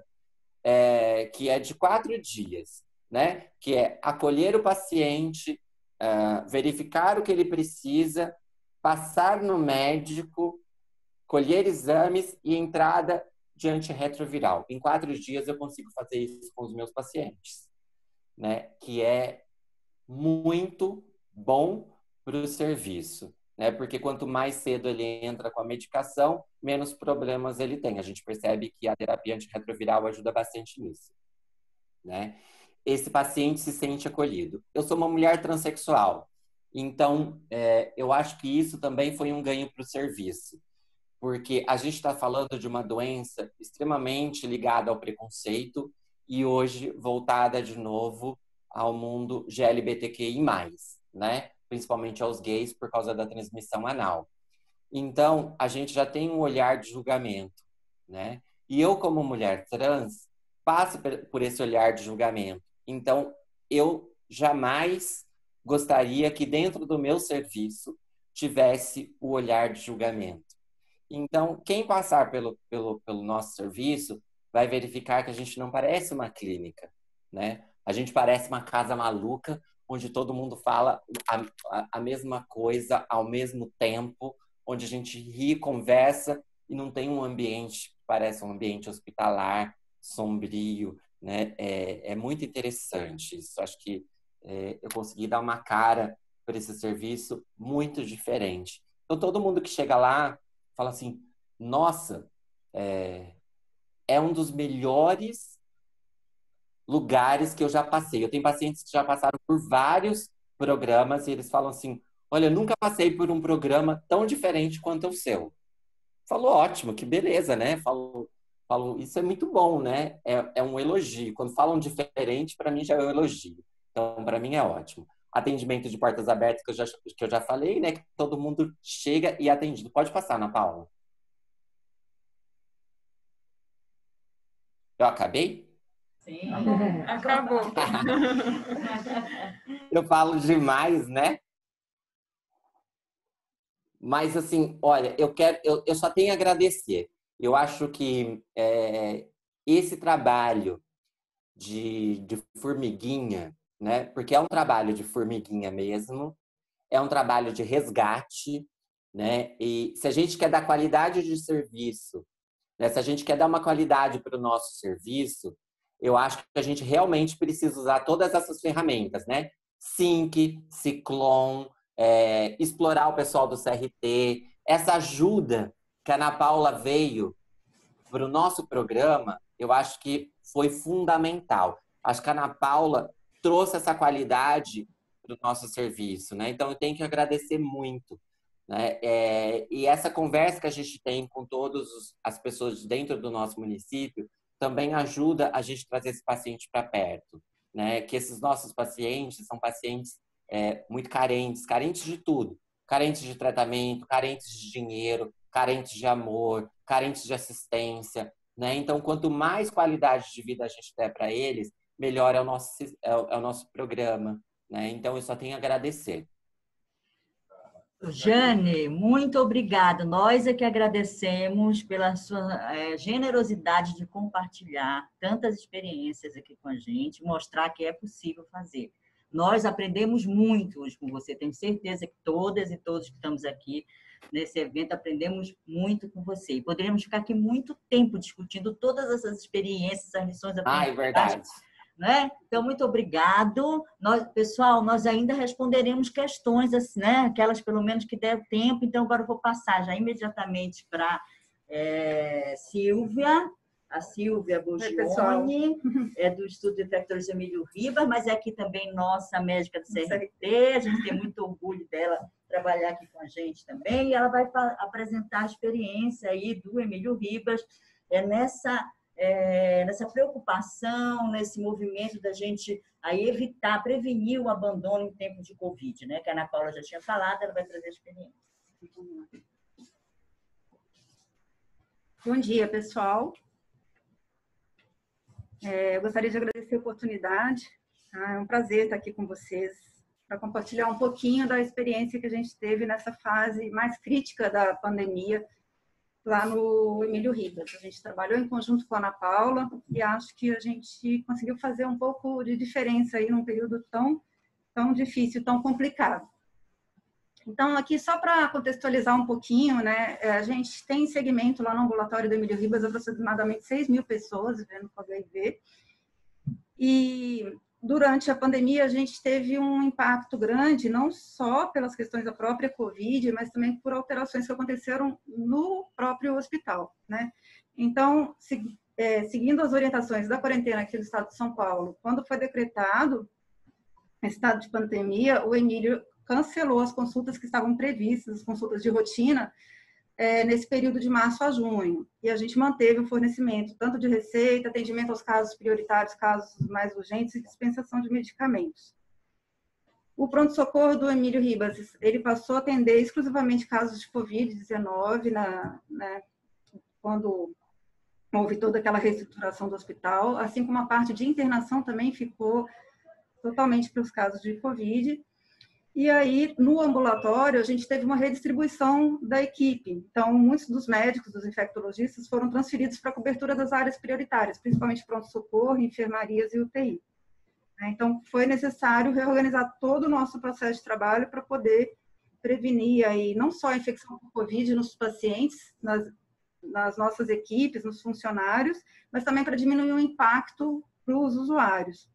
que é de 4 dias, né? Que é acolher o paciente, verificar o que ele precisa, passar no médico, colher exames e entrada de antirretroviral. Em 4 dias eu consigo fazer isso com os meus pacientes, né? Que é muito bom para o serviço, né? Porque quanto mais cedo ele entra com a medicação, menos problemas ele tem. A gente percebe que a terapia antirretroviral ajuda bastante nisso, né? Esse paciente se sente acolhido. Eu sou uma mulher transexual, então eu acho que isso também foi um ganho para o serviço, porque a gente está falando de uma doença extremamente ligada ao preconceito e hoje voltada de novo ao mundo GLBTQI+, né? Principalmente aos gays por causa da transmissão anal. Então, a gente já tem um olhar de julgamento, né? E eu, como mulher trans, passo por esse olhar de julgamento. Então, eu jamais gostaria que dentro do meu serviço tivesse o olhar de julgamento. Então, quem passar pelo nosso serviço vai verificar que a gente não parece uma clínica, né? A gente parece uma casa maluca, onde todo mundo fala a mesma coisa ao mesmo tempo, onde a gente ri, conversa e não tem um ambiente que parece um ambiente hospitalar, sombrio, né? É muito interessante isso. Acho que eu consegui dar uma cara para esse serviço muito diferente. Então, todo mundo que chega lá fala assim, nossa, é um dos melhores lugares que eu já passei. Eu tenho pacientes que já passaram por vários programas e eles falam assim, olha, eu nunca passei por um programa tão diferente quanto o seu. Falou, ótimo, que beleza, né? Falo, isso é muito bom, né? É um elogio. Quando falam diferente, para mim já é um elogio. Então, para mim é ótimo. Atendimento de portas abertas, que eu já falei, né? Que todo mundo chega e é atendido. Pode passar, Ana Paula. Eu acabei? Sim, acabou. Eu falo demais, né? Mas, assim, olha, eu só tenho a agradecer. Eu acho que esse trabalho de formiguinha, né? Porque é um trabalho de formiguinha mesmo, é um trabalho de resgate, né? E se a gente quer dar qualidade de serviço, né? Se a gente quer dar uma qualidade para o nosso serviço, eu acho que a gente realmente precisa usar todas essas ferramentas, né? Sync, Ciclone, explorar o pessoal do CRT, essa ajuda que a Ana Paula veio para o nosso programa, eu acho que foi fundamental. Acho que a Ana Paula trouxe essa qualidade para o nosso serviço, né? Então, eu tenho que agradecer muito, né? E essa conversa que a gente tem com todas as pessoas dentro do nosso município também ajuda a gente trazer esse paciente para perto, né? Que esses nossos pacientes são pacientes muito carentes de tudo. Carentes de tratamento, carentes de dinheiro, carentes de amor, carentes de assistência, né? Então, quanto mais qualidade de vida a gente der para eles, melhor é o nosso programa, né? Então, eu só tenho a agradecer. Jane, muito obrigada. Nós é que agradecemos pela sua generosidade de compartilhar tantas experiências aqui com a gente, mostrar que é possível fazer. Nós aprendemos muito hoje com você, tenho certeza que todas e todos que estamos aqui nesse evento aprendemos muito com você. E poderíamos ficar aqui muito tempo discutindo todas essas experiências, as lições aprendidas. É verdade. Né? Então, muito obrigado. Pessoal, nós ainda responderemos questões, assim, né? Aquelas pelo menos que der tempo. Então, agora eu vou passar já imediatamente para Silvia. A Silvia Bogione, do Estudo de Infectologia Emílio Ribas, mas é aqui também nossa médica do CRT. A gente tem muito orgulho dela trabalhar aqui com a gente também. E ela vai apresentar a experiência aí do Emílio Ribas nessa preocupação, nesse movimento da gente aí evitar, prevenir o abandono em tempo de Covid, né? Que a Ana Paula já tinha falado, ela vai trazer a experiência. Bom dia, pessoal. Eu gostaria de agradecer a oportunidade. É um prazer estar aqui com vocês para compartilhar um pouquinho da experiência que a gente teve nessa fase mais crítica da pandemia, lá no Emílio Ribas. A gente trabalhou em conjunto com a Ana Paula e acho que a gente conseguiu fazer um pouco de diferença aí num período tão difícil, tão complicado. Então, aqui só para contextualizar um pouquinho, né, a gente tem segmento lá no ambulatório do Emílio Ribas, aproximadamente 6.000 pessoas vivendo com HIV. E durante a pandemia, a gente teve um impacto grande, não só pelas questões da própria Covid, mas também por alterações que aconteceram no próprio hospital, né? Então, seguindo as orientações da quarentena aqui do Estado de São Paulo, quando foi decretado estado de pandemia, o Emílio cancelou as consultas que estavam previstas, as consultas de rotina, nesse período de março a junho. E a gente manteve o fornecimento tanto de receita, atendimento aos casos prioritários, casos mais urgentes e dispensação de medicamentos. O pronto-socorro do Emílio Ribas, ele passou a atender exclusivamente casos de Covid-19, quando houve toda aquela reestruturação do hospital, assim como a parte de internação também ficou totalmente para os casos de Covid. E aí, no ambulatório, a gente teve uma redistribuição da equipe. Então, muitos dos médicos, dos infectologistas, foram transferidos para a cobertura das áreas prioritárias, principalmente pronto-socorro, enfermarias e UTI. Então, foi necessário reorganizar todo o nosso processo de trabalho para poder prevenir aí, não só a infecção por Covid nos pacientes, nas nossas equipes, nos funcionários, mas também para diminuir o impacto para os usuários.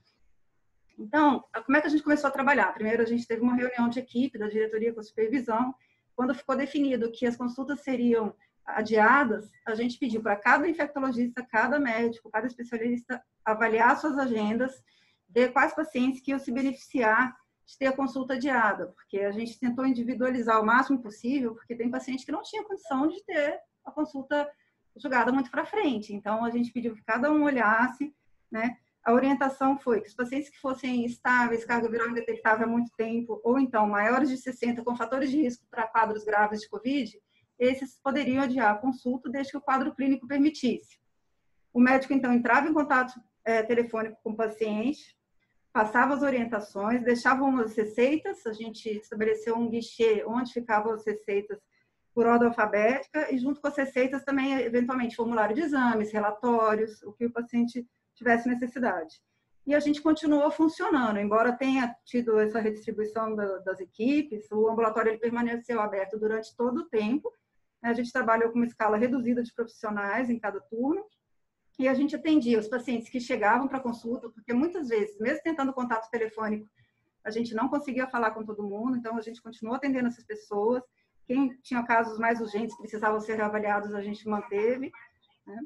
Então, como é que a gente começou a trabalhar? Primeiro, a gente teve uma reunião de equipe da diretoria com a supervisão. Quando ficou definido que as consultas seriam adiadas, a gente pediu para cada infectologista, cada médico, cada especialista avaliar suas agendas, ver quais pacientes que iam se beneficiar de ter a consulta adiada, porque a gente tentou individualizar o máximo possível, porque tem paciente que não tinha condição de ter a consulta jogada muito para frente. Então, a gente pediu que cada um olhasse, né? A orientação foi que os pacientes que fossem estáveis, carga viral indetectável há muito tempo, ou então maiores de 60 com fatores de risco para quadros graves de Covid, esses poderiam adiar a consulta desde que o quadro clínico permitisse. O médico, então, entrava em contato telefônico com o paciente, passava as orientações, deixava as receitas, a gente estabeleceu um guichê onde ficavam as receitas por ordem alfabética e junto com as receitas também, eventualmente, formulário de exames, relatórios, o que o paciente tivesse necessidade. E a gente continuou funcionando, embora tenha tido essa redistribuição das equipes, o ambulatório ele permaneceu aberto durante todo o tempo, a gente trabalhou com uma escala reduzida de profissionais em cada turno, e a gente atendia os pacientes que chegavam para consulta, porque muitas vezes, mesmo tentando contato telefônico, a gente não conseguia falar com todo mundo, então a gente continuou atendendo essas pessoas. Quem tinha casos mais urgentes, precisavam ser reavaliados, a gente manteve, né?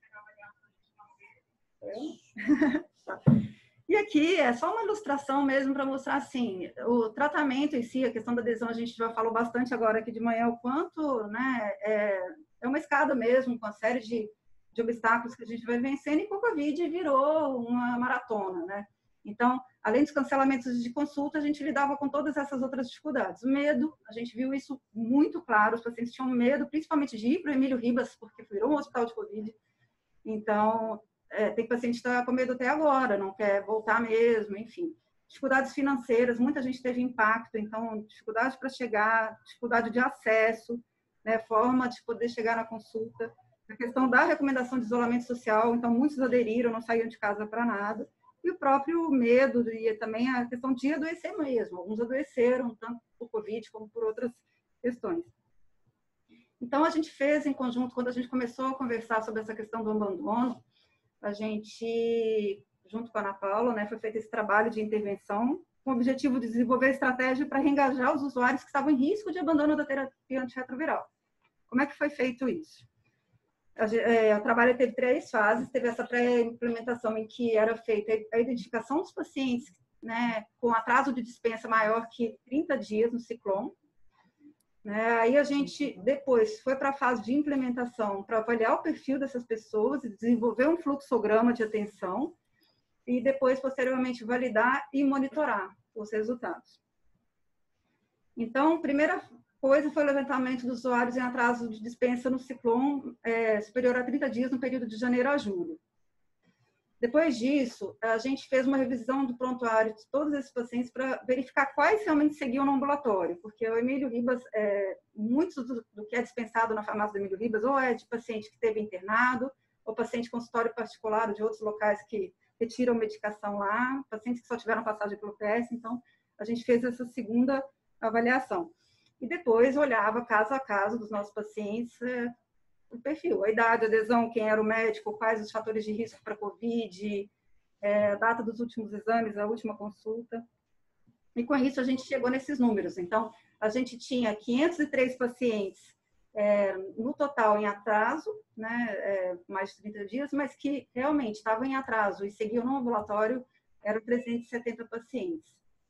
E aqui é só uma ilustração mesmo para mostrar assim, o tratamento em si, a questão da adesão, a gente já falou bastante agora aqui de manhã, o quanto, né, é uma escada mesmo, com a série de obstáculos que a gente vai vencendo, e com o Covid virou uma maratona, né? Então, além dos cancelamentos de consulta, a gente lidava com todas essas outras dificuldades. O medo, a gente viu isso muito claro, os pacientes tinham medo, principalmente de ir para o Emílio Ribas, porque virou um hospital de Covid. Então, tem paciente que está com medo até agora, não quer voltar mesmo, enfim. dificuldades financeiras, muita gente teve impacto, então, dificuldade para chegar, dificuldade de acesso, né, forma de poder chegar na consulta, a questão da recomendação de isolamento social, então, muitos aderiram, não saíam de casa para nada, e o próprio medo e também a questão de adoecer mesmo. Alguns adoeceram, tanto por Covid como por outras questões. Então, a gente fez em conjunto, quando a gente começou a conversar sobre essa questão do abandono, a gente, junto com a Ana Paula, né, foi feito esse trabalho de intervenção com o objetivo de desenvolver estratégia para reengajar os usuários que estavam em risco de abandono da terapia antirretroviral. Como é que foi feito isso? O trabalho teve 3 fases. Teve essa pré-implementação em que era feita a identificação dos pacientes, né, com atraso de dispensa maior que 30 dias no Ciclone. Aí a gente depois foi para a fase de implementação para avaliar o perfil dessas pessoas e desenvolver um fluxograma de atenção e depois, posteriormente, validar e monitorar os resultados. Então, a primeira coisa foi o levantamento dos usuários em atraso de dispensa no Ciclone superior a 30 dias no período de janeiro a julho. Depois disso, a gente fez uma revisão do prontuário de todos esses pacientes para verificar quais realmente seguiam no ambulatório, porque o Emílio Ribas, muito do que é dispensado na farmácia do Emílio Ribas, ou é de paciente que teve internado, ou paciente consultório particular de outros locais que retiram medicação lá, pacientes que só tiveram passagem pelo PS, então a gente fez essa segunda avaliação. E depois olhava caso a caso dos nossos pacientes, o perfil, a idade, a adesão, quem era o médico, quais os fatores de risco para Covid, a data dos últimos exames, a última consulta. E com isso a gente chegou nesses números. Então, a gente tinha 503 pacientes no total em atraso, né, mais de 30 dias, mas que realmente estavam em atraso e seguiam no ambulatório, eram 370 pacientes.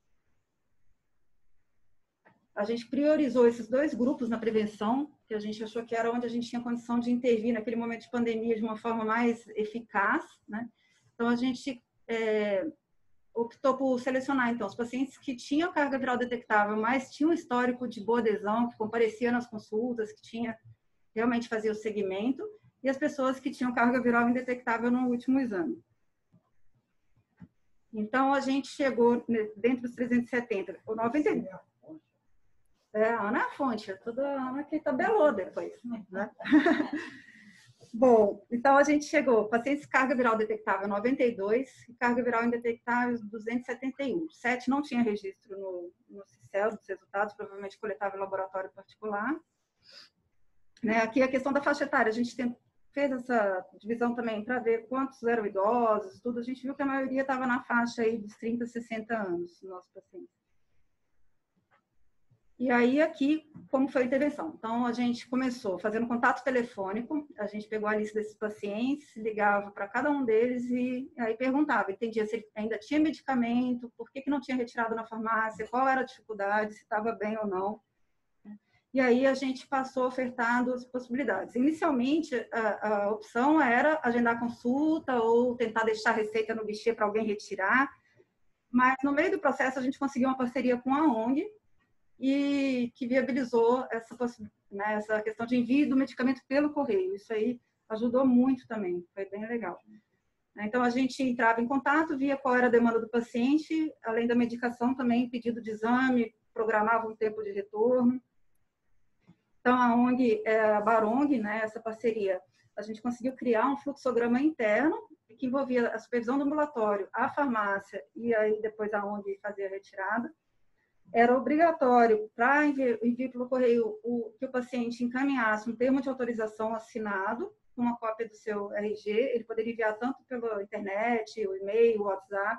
A gente priorizou esses 2 grupos na prevenção, que a gente achou que era onde a gente tinha condição de intervir naquele momento de pandemia de uma forma mais eficaz, né? Então, a gente optou por selecionar, então, os pacientes que tinham carga viral detectável, mas tinham um histórico de boa adesão, que comparecia nas consultas, que realmente fazia o segmento, e as pessoas que tinham carga viral indetectável no último exame. Então, a gente chegou, dentro dos 370, o 90... a Ana é a fonte, toda a Ana que tabelou depois, né? Bom, então a gente chegou, pacientes carga viral detectável 92 e carga viral indetectável 271. 7 não tinha registro no CICEL dos resultados, provavelmente coletava em laboratório particular. Aqui a questão da faixa etária, a gente fez essa divisão também para ver quantos eram idosos, tudo. A gente viu que a maioria estava na faixa aí dos 30 a 60 anos, nossos pacientes. E aí, aqui, como foi a intervenção? Então, a gente começou fazendo contato telefônico, a gente pegou a lista desses pacientes, ligava para cada um deles e aí perguntava, entendia se ele ainda tinha medicamento, por que não tinha retirado na farmácia, qual era a dificuldade, se estava bem ou não. E aí, a gente passou ofertando as possibilidades. Inicialmente, a opção era agendar consulta ou tentar deixar a receita no guichê para alguém retirar, mas no meio do processo, a gente conseguiu uma parceria com a ONG, e que viabilizou essa questão de envio do medicamento pelo correio. Isso aí ajudou muito também, foi bem legal. Então, a gente entrava em contato, via qual era a demanda do paciente, além da medicação também, pedido de exame, programava um tempo de retorno. Então, a ONG, a Barong, essa parceria, a gente conseguiu criar um fluxograma interno, que envolvia a supervisão do ambulatório, a farmácia, e aí depois a ONG fazia a retirada. Era obrigatório, para envio pelo correio, que o paciente encaminhasse um termo de autorização assinado, uma cópia do seu RG, ele poderia enviar tanto pela internet, o e-mail, o WhatsApp.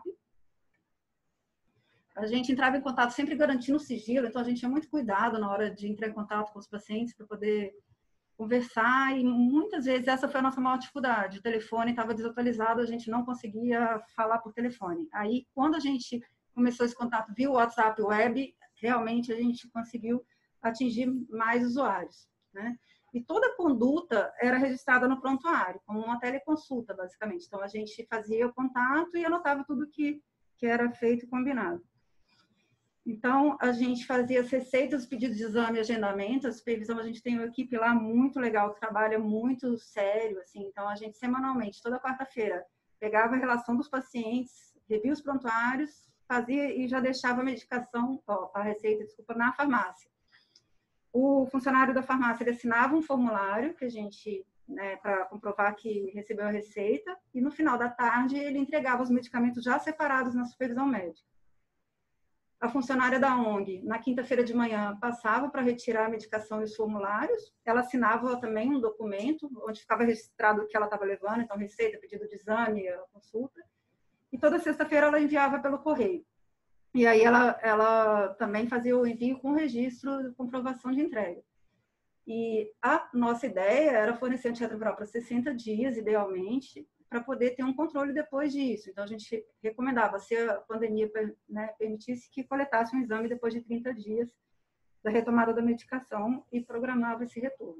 A gente entrava em contato sempre garantindo o sigilo, então a gente tinha muito cuidado na hora de entrar em contato com os pacientes para poder conversar, e muitas vezes essa foi a nossa maior dificuldade. O telefone estava desatualizado, a gente não conseguia falar por telefone. Aí, quando a gente começou esse contato via WhatsApp web, realmente a gente conseguiu atingir mais usuários, né? E toda a conduta era registrada no prontuário, como uma teleconsulta, basicamente. Então, a gente fazia o contato e anotava tudo que era feito e combinado. Então, a gente fazia as receitas, os pedidos de exame e agendamento. A supervisão, a gente tem uma equipe lá muito legal, que trabalha muito sério, assim. Então, a gente, semanalmente, toda quarta-feira, pegava a relação dos pacientes, revia os prontuários, fazia e já deixava a medicação, a receita, desculpa, na farmácia. O funcionário da farmácia ele assinava um formulário que a gente, né, para comprovar que recebeu a receita, e no final da tarde ele entregava os medicamentos já separados na supervisão médica. A funcionária da ONG, na quinta-feira de manhã, passava para retirar a medicação e os formulários. Ela assinava também um documento onde ficava registrado o que ela estava levando, então receita, pedido de exame, a consulta. E toda sexta-feira ela enviava pelo correio. E aí ela também fazia o envio com registro de comprovação de entrega. E a nossa ideia era fornecer antirretroviral para 60 dias, idealmente, para poder ter um controle depois disso. Então, a gente recomendava, se a pandemia, né, permitisse, que coletasse um exame depois de 30 dias da retomada da medicação e programava esse retorno.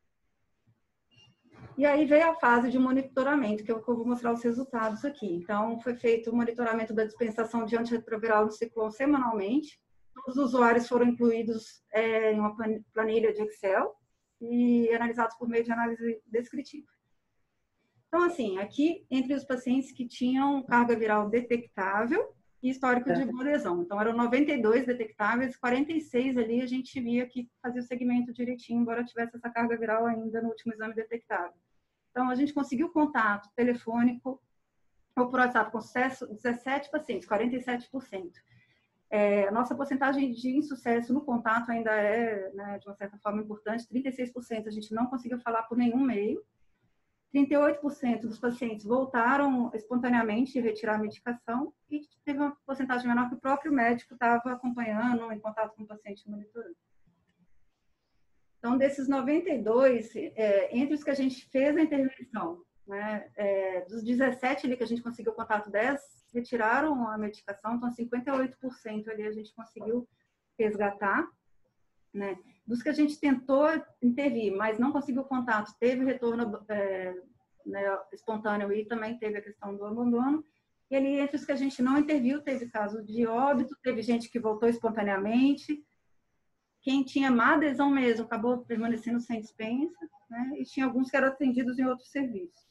E aí veio a fase de monitoramento, que é o que eu vou mostrar os resultados aqui. Então, foi feito o monitoramento da dispensação de antirretroviral do Ciclone semanalmente. Todos os usuários foram incluídos em uma planilha de Excel e analisados por meio de análise descritiva. Então, assim, aqui, entre os pacientes que tinham carga viral detectável e histórico de boa adesão. Então, eram 92 detectáveis, 46 ali a gente via que fazia o segmento direitinho, embora tivesse essa carga viral ainda no último exame detectável. Então, a gente conseguiu contato telefônico ou por WhatsApp com sucesso 17 pacientes, 47%. A nossa porcentagem de insucesso no contato ainda é, né, de uma certa forma, importante, 36% a gente não conseguiu falar por nenhum meio. 38% dos pacientes voltaram espontaneamente a retirar a medicação e teve uma porcentagem menor que o próprio médico estava acompanhando, em contato com o paciente monitorando. Então, desses 92, entre os que a gente fez a intervenção, né, dos 17 ali que a gente conseguiu contato, 10 retiraram a medicação, então 58% ali a gente conseguiu resgatar, né? Dos que a gente tentou intervir, mas não conseguiu contato, teve retorno né, espontâneo e também teve a questão do abandono. E ali, entre os que a gente não interviu, teve caso de óbito, teve gente que voltou espontaneamente. Quem tinha má adesão mesmo acabou permanecendo sem dispensa, né? E tinha alguns que eram atendidos em outros serviços.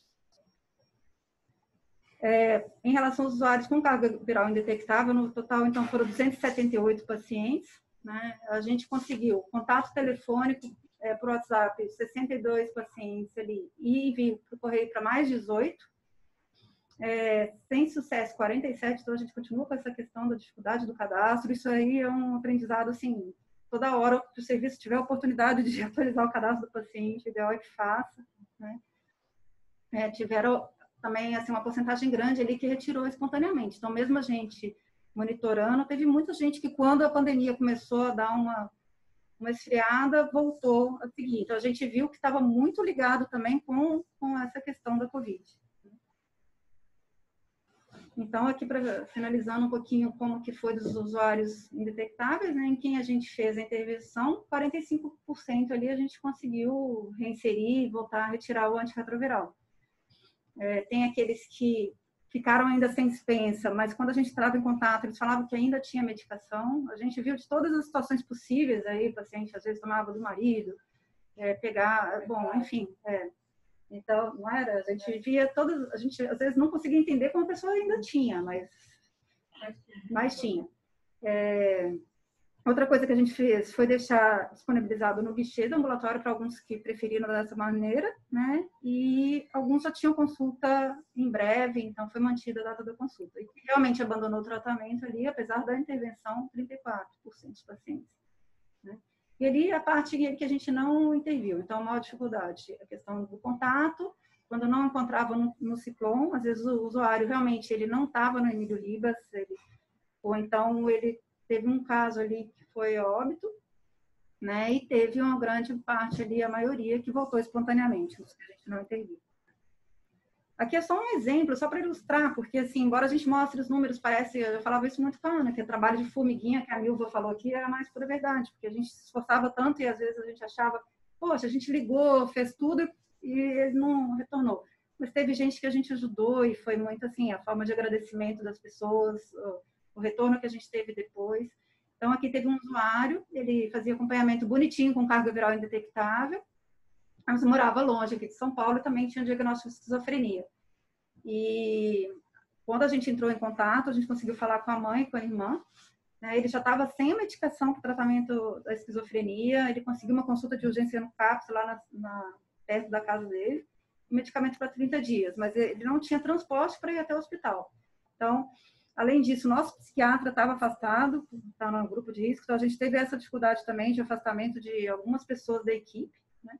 Em relação aos usuários com carga viral indetectável, no total, então, foram 278 pacientes. Né? A gente conseguiu contato telefônico por WhatsApp, 62 pacientes ali, e envio para o correio para mais 18. Sem sucesso, 47. Então, a gente continua com essa questão da dificuldade do cadastro. Isso aí é um aprendizado, assim, toda hora que o serviço tiver a oportunidade de atualizar o cadastro do paciente, o ideal é que faça. Né? Tiveram também, assim, uma porcentagem grande ali que retirou espontaneamente. Então, mesmo a gente monitorando, teve muita gente que, quando a pandemia começou a dar uma esfriada, voltou a seguir. Então, a gente viu que estava muito ligado também com essa questão da Covid. Então, aqui, finalizando um pouquinho como que foi dos usuários indetectáveis, né, em quem a gente fez a intervenção, 45% ali a gente conseguiu reinserir e voltar a retirar o antirretroviral. Tem aqueles que ficaram ainda sem dispensa, mas quando a gente entrava em contato, eles falavam que ainda tinha medicação. A gente viu de todas as situações possíveis aí, o paciente às vezes tomava do marido, bom, enfim. Então, não era, a gente via todas, a gente às vezes não conseguia entender como a pessoa ainda tinha, mas tinha. Outra coisa que a gente fez foi deixar disponibilizado no guichê do ambulatório para alguns que preferiram dessa maneira, né? E alguns já tinham consulta em breve, então foi mantida a data da consulta. E realmente abandonou o tratamento ali, apesar da intervenção, 34% dos pacientes. Né? E ali a parte que a gente não interviu. Então, a maior dificuldade, a questão do contato, quando não encontrava no Ciclone, às vezes o usuário realmente ele não estava no Emílio Ribas, ou então ele teve um caso ali que foi óbito, né? E teve uma grande parte ali, a maioria, que voltou espontaneamente, os que a gente não interviu. Aqui é só um exemplo, só para ilustrar, porque, assim, embora a gente mostre os números, parece, eu falava isso muito com a Ana, que o trabalho de formiguinha que a Milva falou aqui era mais pura verdade, porque a gente se esforçava tanto e às vezes a gente achava, poxa, a gente ligou, fez tudo e ele não retornou. Mas teve gente que a gente ajudou e foi muito, assim, a forma de agradecimento das pessoas, o retorno que a gente teve depois. Então, aqui teve um usuário, ele fazia acompanhamento bonitinho com carga viral indetectável, mas morava longe aqui de São Paulo e também tinha um diagnóstico de esquizofrenia. E quando a gente entrou em contato, a gente conseguiu falar com a mãe, com a irmã, né? Ele já estava sem medicação para o tratamento da esquizofrenia, ele conseguiu uma consulta de urgência no CAPS, lá perto da casa dele, medicamento para 30 dias, mas ele não tinha transporte para ir até o hospital. Então, além disso, nosso psiquiatra estava afastado, está no grupo de risco, então a gente teve essa dificuldade também de afastamento de algumas pessoas da equipe, né?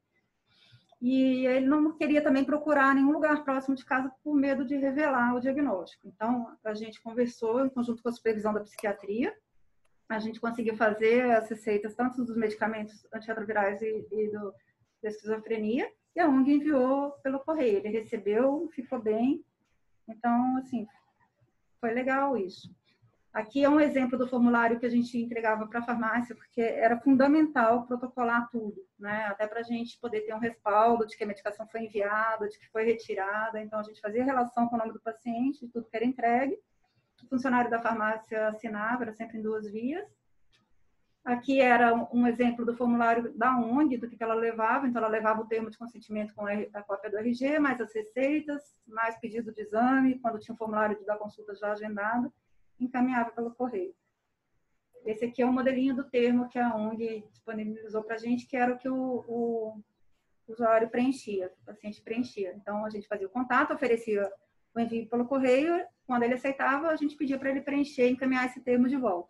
E ele não queria também procurar nenhum lugar próximo de casa por medo de revelar o diagnóstico. Então, a gente conversou em conjunto com a supervisão da psiquiatria, a gente conseguiu fazer as receitas tanto dos medicamentos antirretrovirais e da esquizofrenia, e a ONG enviou pelo correio. Ele recebeu, ficou bem. Então, assim, foi legal isso. Aqui é um exemplo do formulário que a gente entregava para a farmácia, porque era fundamental protocolar tudo, né? Até para a gente poder ter um respaldo de que a medicação foi enviada, de que foi retirada. Então, a gente fazia relação com o nome do paciente, de tudo que era entregue. O funcionário da farmácia assinava, era sempre em 2 vias. Aqui era um exemplo do formulário da ONG, do que ela levava. Então, ela levava o termo de consentimento com a cópia do RG, mais as receitas, mais pedido de exame, quando tinha um formulário da consulta já agendada, encaminhava pelo correio. Esse aqui é o modelinho do termo que a ONG disponibilizou para a gente, que era o que o usuário preenchia, o paciente preenchia. Então, a gente fazia o contato, oferecia o envio pelo correio, quando ele aceitava, a gente pedia para ele preencher e encaminhar esse termo de volta.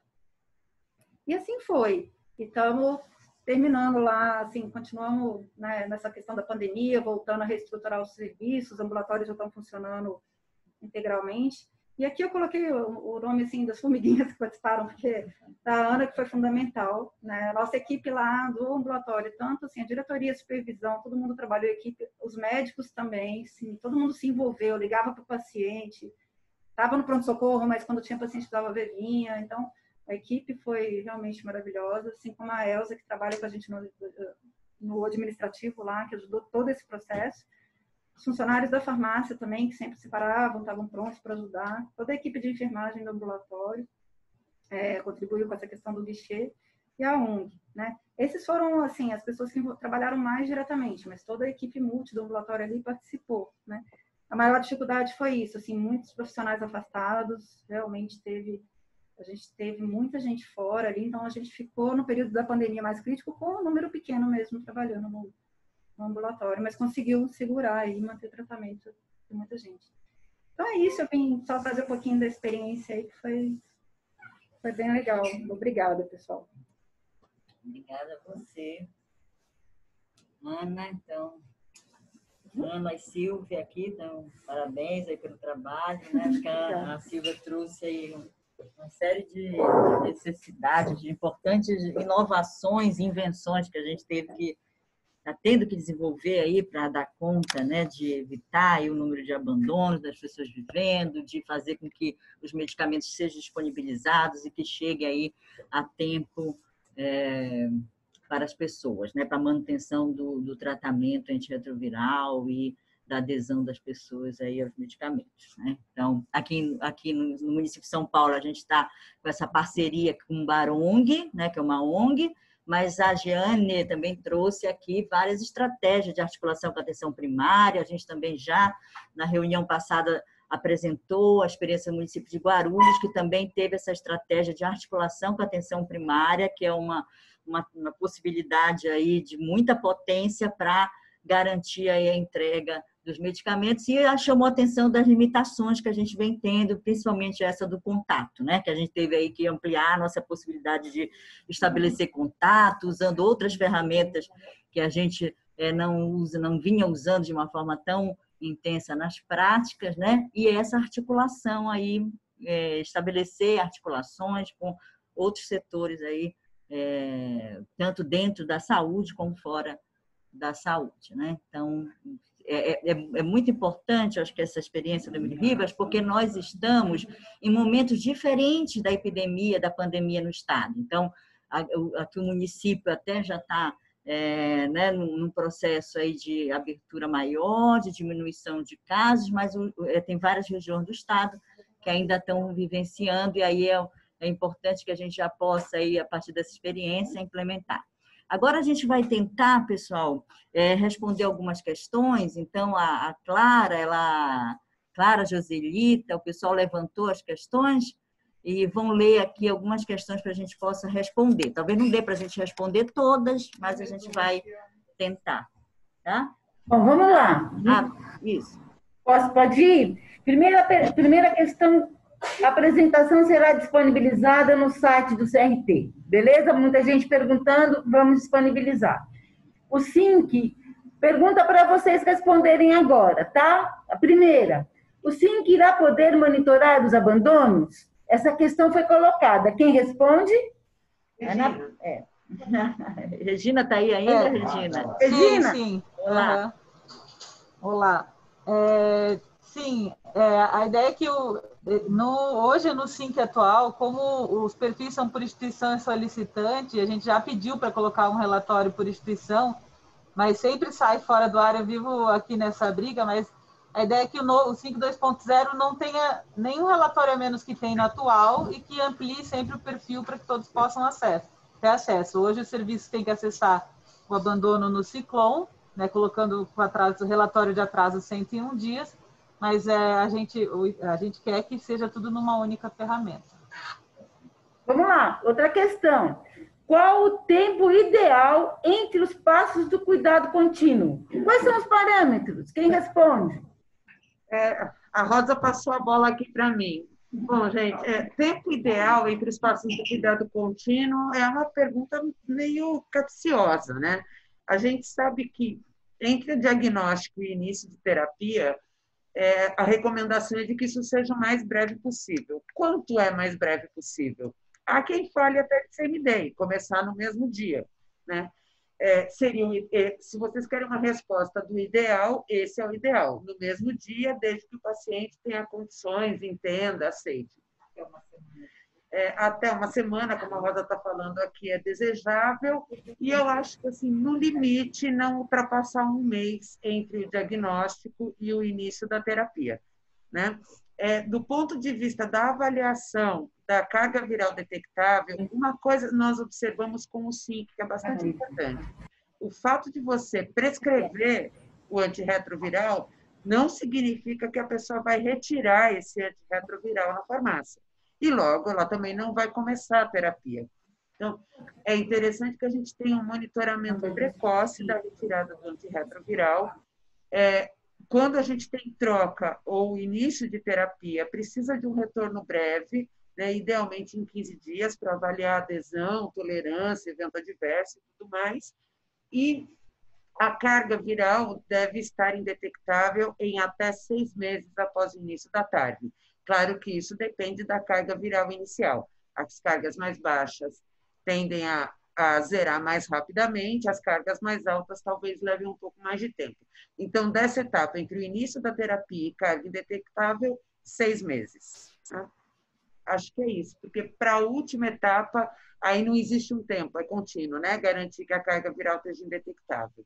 E assim foi. E estamos terminando lá, assim, continuamos, né, nessa questão da pandemia, voltando a reestruturar os serviços, os ambulatórios já estão funcionando integralmente. E aqui eu coloquei o nome, assim, das formiguinhas que participaram, porque da Ana, que foi fundamental, né? A nossa equipe lá do ambulatório, tanto assim, a diretoria, a supervisão, todo mundo trabalhou em equipe, os médicos também, sim, todo mundo se envolveu, ligava para o paciente, estava no pronto-socorro, mas quando tinha paciente que dava vinha. Então, a equipe foi realmente maravilhosa, assim como a Elza, que trabalha com a gente no administrativo lá, que ajudou todo esse processo. Os funcionários da farmácia também, que sempre se paravam, estavam prontos para ajudar. Toda a equipe de enfermagem do ambulatório contribuiu com essa questão do guichê. E a ONG, né? Esses foram, assim, as pessoas que trabalharam mais diretamente, mas toda a equipe multi do ambulatório ali participou, né? A maior dificuldade foi isso, assim, muitos profissionais afastados, realmente a gente teve muita gente fora ali, então a gente ficou no período da pandemia mais crítico com um número pequeno mesmo trabalhando no ambulatório, mas conseguiu segurar e manter o tratamento de muita gente. Então é isso, eu vim só trazer um pouquinho da experiência aí, que foi bem legal. Obrigada, pessoal. Obrigada a você. Ana, então, Ana e Silvia aqui, então, parabéns aí pelo trabalho, né? Acho que a Silvia trouxe aí uma série de necessidades, de importantes inovações, invenções que a gente está tendo que desenvolver aí para dar conta, né, de evitar aí o número de abandonos das pessoas vivendo, de fazer com que os medicamentos sejam disponibilizados e que chegue aí a tempo para as pessoas, né, para a manutenção do tratamento antirretroviral e da adesão das pessoas aí aos medicamentos, né? Então, aqui no município de São Paulo, a gente está com essa parceria com o Barong, né, que é uma ONG, mas a Jeane também trouxe aqui várias estratégias de articulação com a atenção primária. A gente também já, na reunião passada, apresentou a experiência do município de Guarulhos, que também teve essa estratégia de articulação com a atenção primária, que é uma possibilidade aí de muita potência para garantir aí a entrega dos medicamentos, e chamou a atenção das limitações que a gente vem tendo, principalmente essa do contato, né? Que a gente teve aí que ampliar a nossa possibilidade de estabelecer contato, usando outras ferramentas que a gente não vinha usando de uma forma tão intensa nas práticas, né? E essa articulação aí, estabelecer articulações com outros setores aí, tanto dentro da saúde como fora da saúde, né? Então, é muito importante, acho que essa experiência do Emílio Ribas, porque nós estamos em momentos diferentes da epidemia, da pandemia no estado. Então, aqui o município até já está né, num processo aí de abertura maior, de diminuição de casos, mas tem várias regiões do estado que ainda estão vivenciando, e aí é importante que a gente já possa, aí, a partir dessa experiência, implementar. Agora a gente vai tentar, pessoal, responder algumas questões. Então, a Clara, ela Clara, Joselita, o pessoal levantou as questões e vão ler aqui algumas questões para a gente possa responder. Talvez não dê para a gente responder todas, mas a gente vai tentar, tá? Bom, vamos lá. Isso. Pode ir? Primeira questão, a apresentação será disponibilizada no site do CRT, beleza? Muita gente perguntando, vamos disponibilizar. O SINC pergunta para vocês responderem agora, tá? A primeira, o SINC irá poder monitorar os abandonos? Essa questão foi colocada. Quem responde? Regina está aí ainda, Regina? Regina? Sim. Olá. Olá. Sim, a ideia é que hoje no SINC atual, como os perfis são por instituição e solicitante, a gente já pediu para colocar um relatório por instituição, mas sempre sai fora do ar. Eu vivo aqui nessa briga, mas a ideia é que o SINC 2.0 não tenha nenhum relatório a menos que tem no atual e que amplie sempre o perfil para que todos possam ter acesso. Hoje o serviço tem que acessar o abandono no Ciclone, né, colocando o relatório de atraso 101 dias, mas a gente quer que seja tudo numa única ferramenta. Vamos lá, outra questão. Qual o tempo ideal entre os passos do cuidado contínuo? Quais são os parâmetros? Quem responde? A Rosa passou a bola aqui para mim. Bom, gente, tempo ideal entre os passos do cuidado contínuo é uma pergunta meio capciosa, né? A gente sabe que entre o diagnóstico e o início de terapia, a recomendação é de que isso seja o mais breve possível. Quanto é mais breve possível? Há quem fale até de same-day, começar no mesmo dia, né? Se vocês querem uma resposta do ideal, esse é o ideal, no mesmo dia, desde que o paciente tenha condições, entenda, aceite. Até uma semana, como a Rosa está falando aqui, é desejável, e eu acho que, assim, no limite, não ultrapassar um mês entre o diagnóstico e o início da terapia, né? Do ponto de vista da avaliação da carga viral detectável, uma coisa nós observamos com o SINC, que é bastante importante. O fato de você prescrever o antirretroviral não significa que a pessoa vai retirar esse antirretroviral na farmácia. E logo ela também não vai começar a terapia. Então, é interessante que a gente tenha um monitoramento precoce da retirada do antirretroviral. Quando a gente tem troca ou início de terapia, precisa de um retorno breve, né, idealmente em 15 dias, para avaliar adesão, tolerância, evento adverso e tudo mais. E a carga viral deve estar indetectável em até 6 meses após o início da TARV. Claro que isso depende da carga viral inicial. As cargas mais baixas tendem a zerar mais rapidamente, as cargas mais altas talvez levem um pouco mais de tempo. Então, dessa etapa, entre o início da terapia e carga indetectável, 6 meses. Tá? Acho que é isso, porque para a última etapa, aí não existe um tempo, é contínuo, né? Garantir que a carga viral esteja indetectável.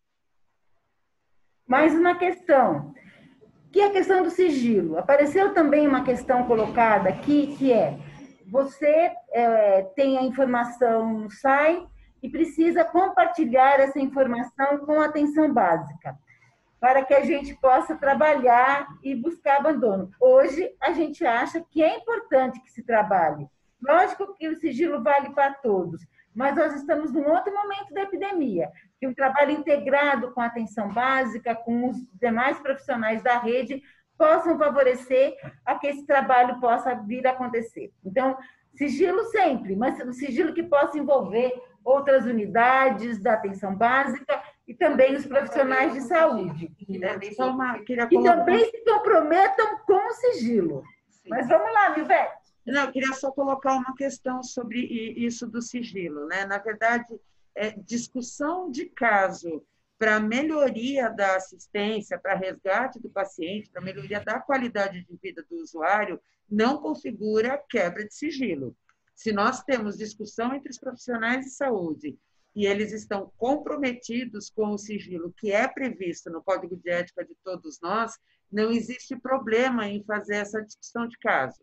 Mais uma questão, que é a questão do sigilo. Apareceu também uma questão colocada aqui, que você tem a informação no SAI e precisa compartilhar essa informação com a atenção básica, para que a gente possa trabalhar e buscar abandono. Hoje, a gente acha que é importante que se trabalhe. Lógico que o sigilo vale para todos, mas nós estamos num outro momento da epidemia, que um trabalho integrado com a atenção básica, com os demais profissionais da rede, possam favorecer a que esse trabalho possa vir a acontecer. Então, sigilo sempre, mas o sigilo que possa envolver outras unidades da atenção básica e também os profissionais de saúde. E também se comprometam com o sigilo. Mas vamos lá, Milvete. Não, eu queria só colocar uma questão sobre isso do sigilo, né? Na verdade, discussão de caso para melhoria da assistência, para resgate do paciente, para melhoria da qualidade de vida do usuário, não configura quebra de sigilo. Se nós temos discussão entre os profissionais de saúde e eles estão comprometidos com o sigilo que é previsto no Código de Ética de todos nós, não existe problema em fazer essa discussão de caso.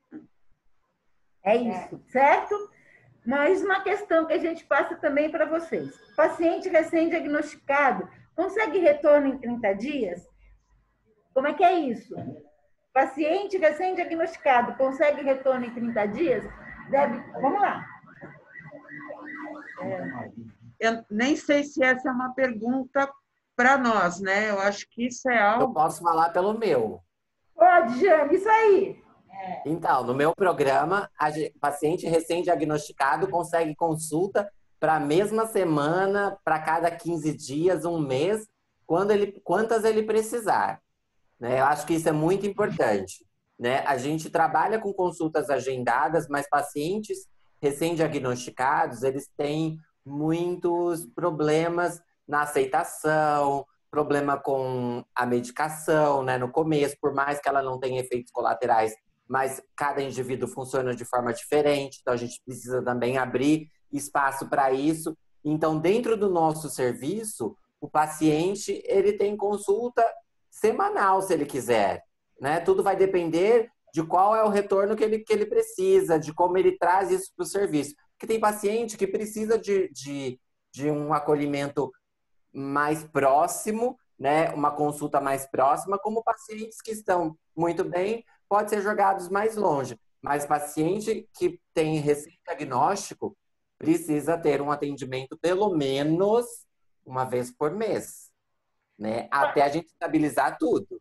É isso, certo? Mas uma questão que a gente passa também para vocês. Paciente recém-diagnosticado consegue retorno em 30 dias? Como é que é isso? Paciente recém-diagnosticado consegue retorno em 30 dias? Vamos lá. Eu nem sei se essa é uma pergunta para nós, né? Eu acho que isso é algo... Eu posso falar pelo meu. Pode, Jane, isso aí. Então, no meu programa, paciente recém-diagnosticado consegue consulta para a mesma semana, para cada 15 dias, um mês, quantas ele precisar. Né? Eu acho que isso é muito importante. Né? A gente trabalha com consultas agendadas, mas pacientes recém-diagnosticados, eles têm muitos problemas na aceitação, problema com a medicação, né? No começo, por mais que ela não tenha efeitos colaterais, mas cada indivíduo funciona de forma diferente, então a gente precisa também abrir espaço para isso. Então, dentro do nosso serviço, o paciente ele tem consulta semanal, se ele quiser, né? Tudo vai depender de qual é o retorno que ele precisa, de como ele traz isso para o serviço. Porque tem paciente que precisa de um acolhimento mais próximo, né? Uma consulta mais próxima, como pacientes que estão muito bem, pode ser jogados mais longe. Mas paciente que tem recém-diagnóstico precisa ter um atendimento pelo menos uma vez por mês, né? Até a gente estabilizar tudo.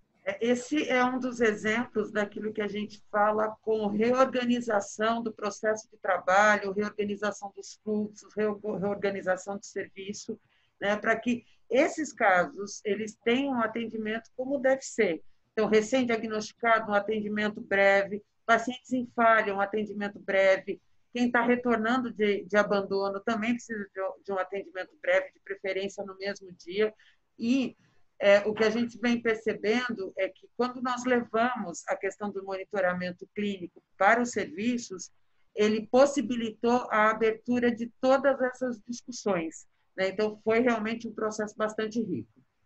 Esse é um dos exemplos daquilo que a gente fala com reorganização do processo de trabalho, reorganização dos fluxos, reorganização do serviço, né, para que esses casos eles tenham um atendimento como deve ser. Então, recém-diagnosticado, um atendimento breve, pacientes em falha, um atendimento breve, quem está retornando de abandono também precisa de um atendimento breve, de preferência no mesmo dia. E o que a gente vem percebendo é que quando nós levamos a questão do monitoramento clínico para os serviços, ele possibilitou a abertura de todas essas discussões, né? Então, foi realmente um processo bastante rico.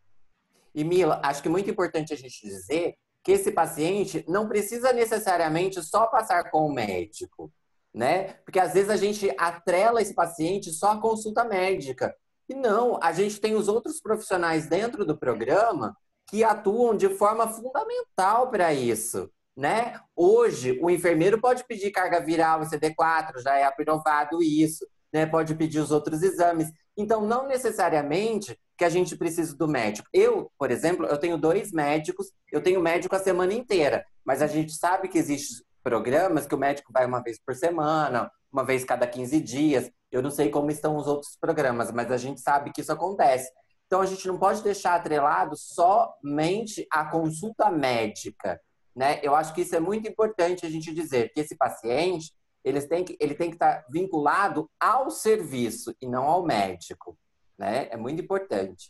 E, Mila, acho que é muito importante a gente dizer que esse paciente não precisa necessariamente só passar com o médico, né? Porque, às vezes, a gente atrela esse paciente só à consulta médica. E não, a gente tem os outros profissionais dentro do programa que atuam de forma fundamental para isso, né? Hoje, o enfermeiro pode pedir carga viral e CD4, já é aprovado isso, né? Pode pedir os outros exames. Então, não necessariamente que a gente precisa do médico. Eu, por exemplo, eu tenho 2 médicos, eu tenho médico a semana inteira, mas a gente sabe que existem programas que o médico vai uma vez por semana, uma vez cada 15 dias. Eu não sei como estão os outros programas, mas a gente sabe que isso acontece. Então, a gente não pode deixar atrelado somente a consulta médica, né? Eu acho que isso é muito importante a gente dizer, que esse paciente, ele tem que estar vinculado ao serviço e não ao médico, né? É muito importante.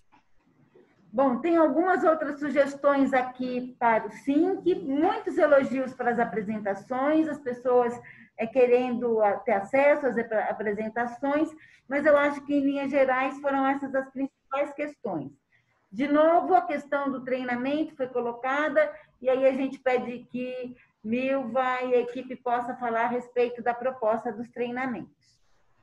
Bom, tem algumas outras sugestões aqui para o SINC, muitos elogios para as apresentações, as pessoas querendo ter acesso às apresentações, mas eu acho que, em linhas gerais, foram essas as principais questões. De novo, a questão do treinamento foi colocada, e aí a gente pede que Milva e a equipe possa falar a respeito da proposta dos treinamentos.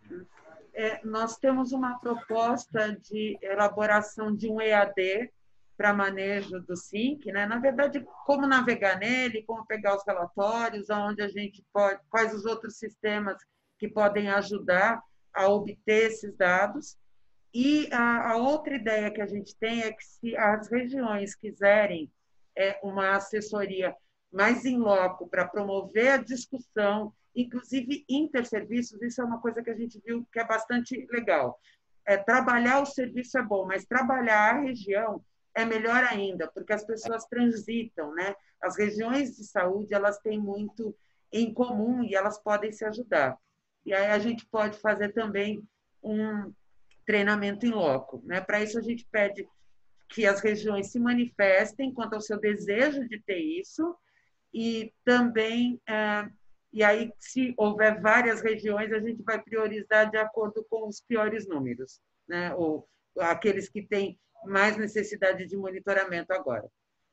Nós temos uma proposta de elaboração de um EAD para manejo do SINC, né? Na verdade, como navegar nele, como pegar os relatórios, aonde a gente pode, quais os outros sistemas que podem ajudar a obter esses dados. E a outra ideia que a gente tem é que, se as regiões quiserem uma assessoria mais in loco para promover a discussão, inclusive interserviços, isso é uma coisa que a gente viu que é bastante legal. Trabalhar o serviço é bom, mas trabalhar a região é melhor ainda, porque as pessoas transitam, né? As regiões de saúde, elas têm muito em comum e elas podem se ajudar. E aí a gente pode fazer também um treinamento in loco, né? Para isso, a gente pede que as regiões se manifestem quanto ao seu desejo de ter isso, e também, e aí, se houver várias regiões, a gente vai priorizar de acordo com os piores números, né? Ou aqueles que têm mais necessidade de monitoramento agora.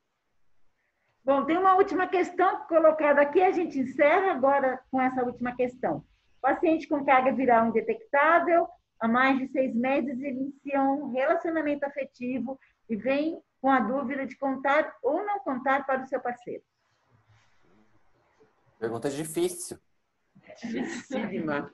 Bom, tem uma última questão colocada aqui, a gente encerra agora com essa última questão. Paciente com carga viral indetectável, há mais de 6 meses, inicia um relacionamento afetivo e vem com a dúvida de contar ou não contar para o seu parceiro. Pergunta difícil. Dificílima.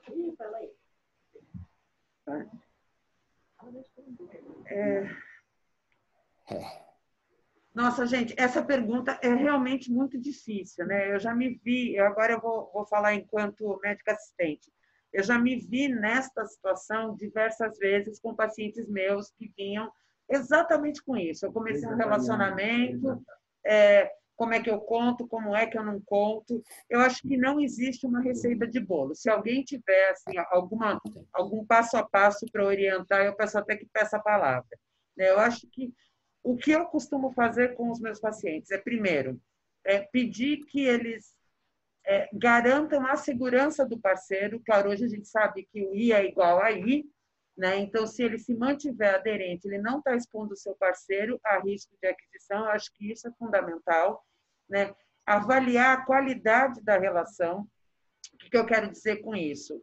Nossa, gente, essa pergunta é realmente muito difícil, né? Eu já me vi, agora eu vou falar enquanto médica assistente, eu já me vi nesta situação diversas vezes com pacientes meus que vinham exatamente com isso. Eu comecei um relacionamento, como é que eu conto, como é que eu não conto. Eu acho que não existe uma receita de bolo. Se alguém tiver assim, algum passo a passo para orientar, eu peço até que peça a palavra. Eu acho que o que eu costumo fazer com os meus pacientes é, primeiro, pedir que eles garantam a segurança do parceiro. Claro, hoje a gente sabe que o I é igual a I, né? Então, se ele se mantiver aderente, ele não está expondo o seu parceiro a risco de aquisição. Eu acho que isso é fundamental, né? Avaliar a qualidade da relação. O que eu quero dizer com isso?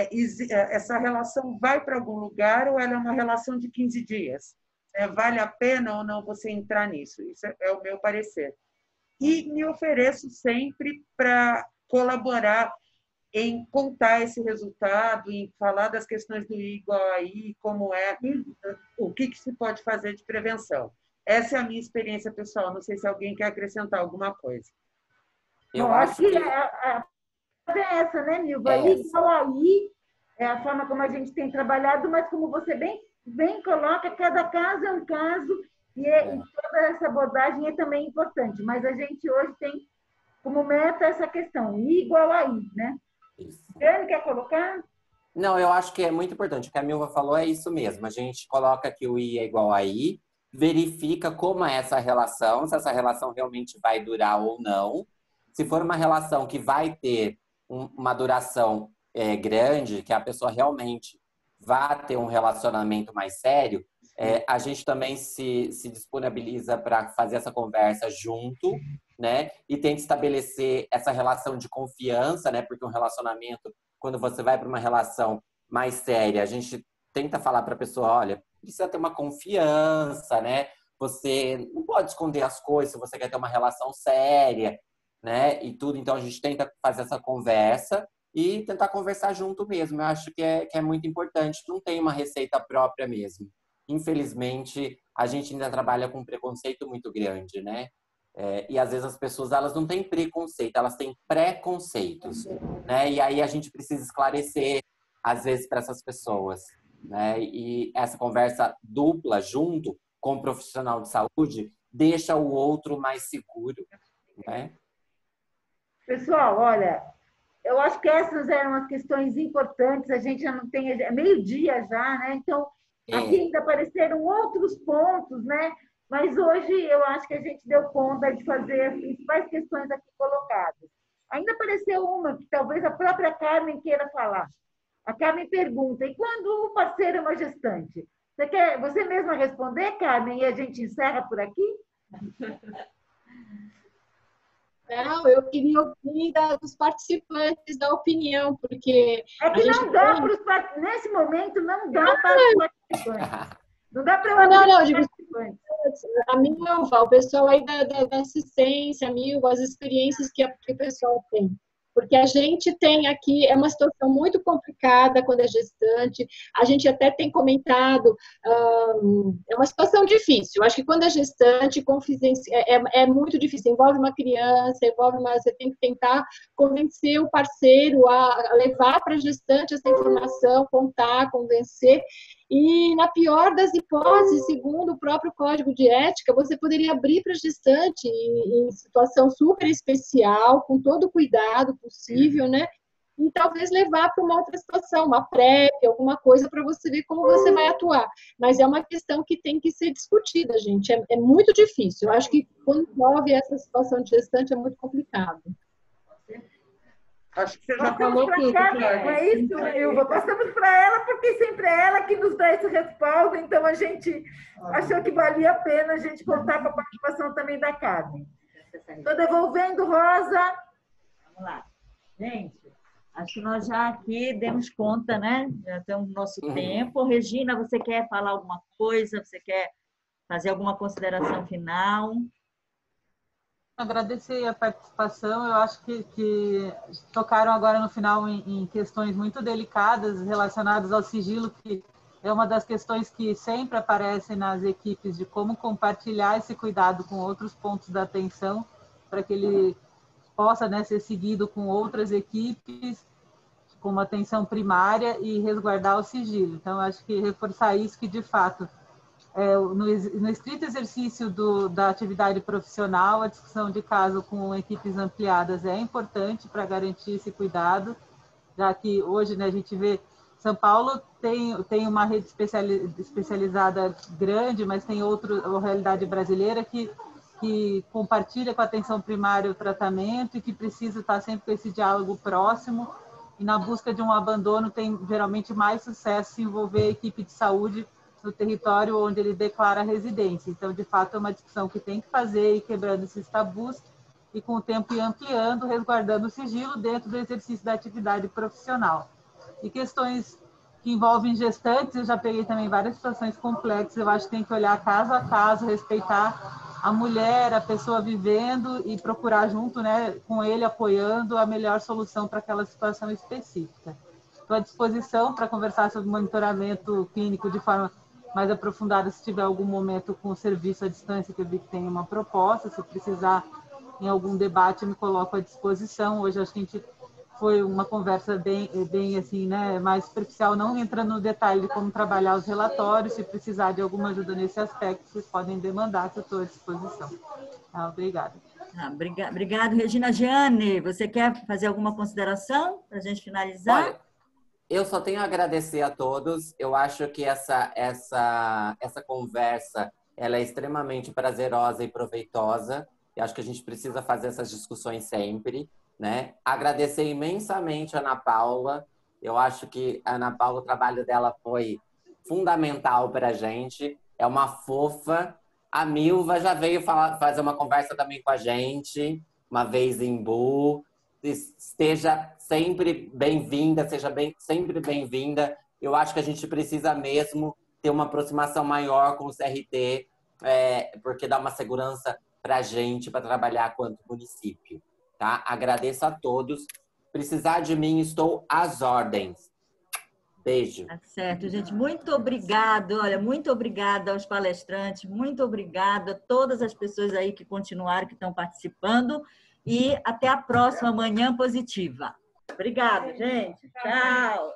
Essa relação vai para algum lugar ou ela é uma relação de 15 dias? Vale a pena ou não você entrar nisso? Isso é o meu parecer. E me ofereço sempre para colaborar em contar esse resultado, em falar das questões do I igual a I, como é, o que se pode fazer de prevenção. Essa é a minha experiência pessoal. Não sei se alguém quer acrescentar alguma coisa. Eu acho que é essa, né, Nilva? I igual a I é a forma como a gente tem trabalhado, mas como você bem coloca, cada caso é um caso e toda essa abordagem é também importante. Mas a gente hoje tem como meta essa questão, I igual a I, né? Ele quer colocar? Não, eu acho que é muito importante. O que a Milva falou é isso mesmo. A gente coloca que o I é igual a I, verifica como é essa relação, se essa relação realmente vai durar ou não. Se for uma relação que vai ter uma duração grande, que a pessoa realmente vá ter um relacionamento mais sério, a gente também se disponibiliza para fazer essa conversa junto, né? E tenta estabelecer essa relação de confiança, né? Porque um relacionamento, quando você vai para uma relação mais séria, a gente tenta falar para a pessoa, olha, precisa ter uma confiança, né? Você não pode esconder as coisas se você quer ter uma relação séria, né? E tudo. Então, a gente tenta fazer essa conversa e tentar conversar junto mesmo. Eu acho que é muito importante. Não tem uma receita própria mesmo. Infelizmente, a gente ainda trabalha com um preconceito muito grande, né? E às vezes as pessoas elas não têm preconceito, elas têm preconceitos, né? E aí a gente precisa esclarecer, às vezes, para essas pessoas, né? E essa conversa dupla junto com o profissional de saúde deixa o outro mais seguro, né? Pessoal, olha, eu acho que essas eram as questões importantes. A gente já não tem, é meio-dia já, né? Então, aqui ainda apareceram outros pontos, né? Mas hoje eu acho que a gente deu conta de fazer as principais questões aqui colocadas. Ainda apareceu uma que talvez a própria Carmen queira falar. A Carmen pergunta, e quando o parceiro é uma gestante? Você quer você mesma responder, Carmen, e a gente encerra por aqui? Não, eu queria ouvir dos participantes da opinião, porque... É que não dá para os participantes, nesse momento, não dá para os participantes. Não dá para não, digo, a Milva, o pessoal aí da assistência, a Milva, as experiências que o pessoal tem. Porque a gente tem aqui, é uma situação muito complicada quando é gestante, a gente até tem comentado, é uma situação difícil. Eu acho que quando é gestante, é muito difícil, envolve uma criança, você tem que tentar convencer o parceiro a levar para a gestante essa informação, contar, convencer. E, na pior das hipóteses, segundo o próprio Código de Ética, você poderia abrir para a gestante em situação super especial, com todo o cuidado possível, né? E talvez levar para uma outra situação, uma PrEP, alguma coisa, para você ver como você vai atuar. Mas é uma questão que tem que ser discutida, gente. É muito difícil. Eu acho que quando envolve essa situação de gestante é muito complicado. Acho que você já falou tudo. Não é isso, Ilva? Passamos para ela, porque sempre é ela que nos dá esse respaldo, então a gente achou que valia a pena a gente contar com a participação também da Carmen. Estou devolvendo, Rosa. Vamos lá. Gente, acho que nós já aqui demos conta, né? Já temos nosso tempo. Regina, você quer falar alguma coisa? Você quer fazer alguma consideração final? Agradecer a participação. Eu acho que tocaram agora no final em questões muito delicadas relacionadas ao sigilo, que é uma das questões que sempre aparecem nas equipes, de como compartilhar esse cuidado com outros pontos da atenção, para que ele possa, né, ser seguido com outras equipes, com uma atenção primária e resguardar o sigilo. Então, acho que reforçar isso, que de fato, no estrito exercício da atividade profissional, a discussão de caso com equipes ampliadas é importante para garantir esse cuidado, já que hoje, né, a gente vê São Paulo tem uma rede especializada grande, mas tem outra realidade brasileira que compartilha com a atenção primária o tratamento e que precisa estar sempre com esse diálogo próximo. E na busca de um abandono tem geralmente mais sucesso se envolver a equipe de saúde no território onde ele declara a residência. Então, de fato, é uma discussão que tem que fazer e quebrando esses tabus e com o tempo ir ampliando, resguardando o sigilo dentro do exercício da atividade profissional. E questões que envolvem gestantes, eu já peguei também várias situações complexas, eu acho que tem que olhar caso a caso, respeitar a mulher, a pessoa vivendo e procurar junto, né, com ele, apoiando a melhor solução para aquela situação específica. Estou à disposição para conversar sobre monitoramento clínico de forma mais aprofundada, se tiver algum momento com o serviço à distância, que eu vi que tem uma proposta, se precisar em algum debate, eu me coloco à disposição. Hoje acho que a gente foi uma conversa bem assim, né, mais superficial, não entrando no detalhe de como trabalhar os relatórios. Se precisar de alguma ajuda nesse aspecto, vocês podem demandar, que eu estou à disposição. Obrigada. Obrigado, Regina. Jeane, você quer fazer alguma consideração para a gente finalizar? Olha, eu só tenho a agradecer a todos. Eu acho que essa conversa ela é extremamente prazerosa e proveitosa. Eu acho que a gente precisa fazer essas discussões sempre, né? Agradecer imensamente a Ana Paula. Eu acho que a Ana Paula, o trabalho dela foi fundamental para a gente. É uma fofa. A Milva já veio fazer uma conversa também com a gente, uma vez em Bu. Esteja sempre bem-vinda, sempre bem-vinda. Eu acho que a gente precisa mesmo ter uma aproximação maior com o CRT, porque dá uma segurança para a gente, para trabalhar quanto município. Tá? Agradeço a todos. Precisar de mim, estou às ordens. Beijo. Tá certo, gente. Muito obrigado. Olha, muito obrigada aos palestrantes, muito obrigada a todas as pessoas aí que continuaram, que estão participando. E até a próxima Manhã Positiva. Obrigada, gente. Tchau.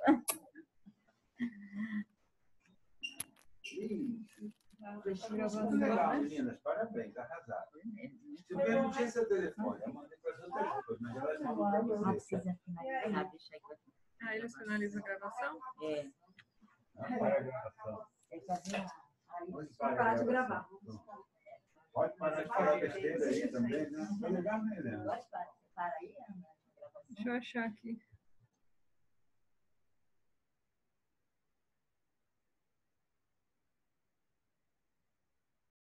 Muito legal, meninas. Parabéns, arrasaram. Se eu não tinha seu telefone, eu mandei para as outras pessoas, mas elas mandam para você. Não precisa finalizar, deixa aí. Eles finalizam a gravação? Não para a gravação. Pode parar de gravar. Pode parar de falar besteira aí também, né? Foi legal, né, Helena? Pode parar aí, Ana? Deixa eu achar aqui.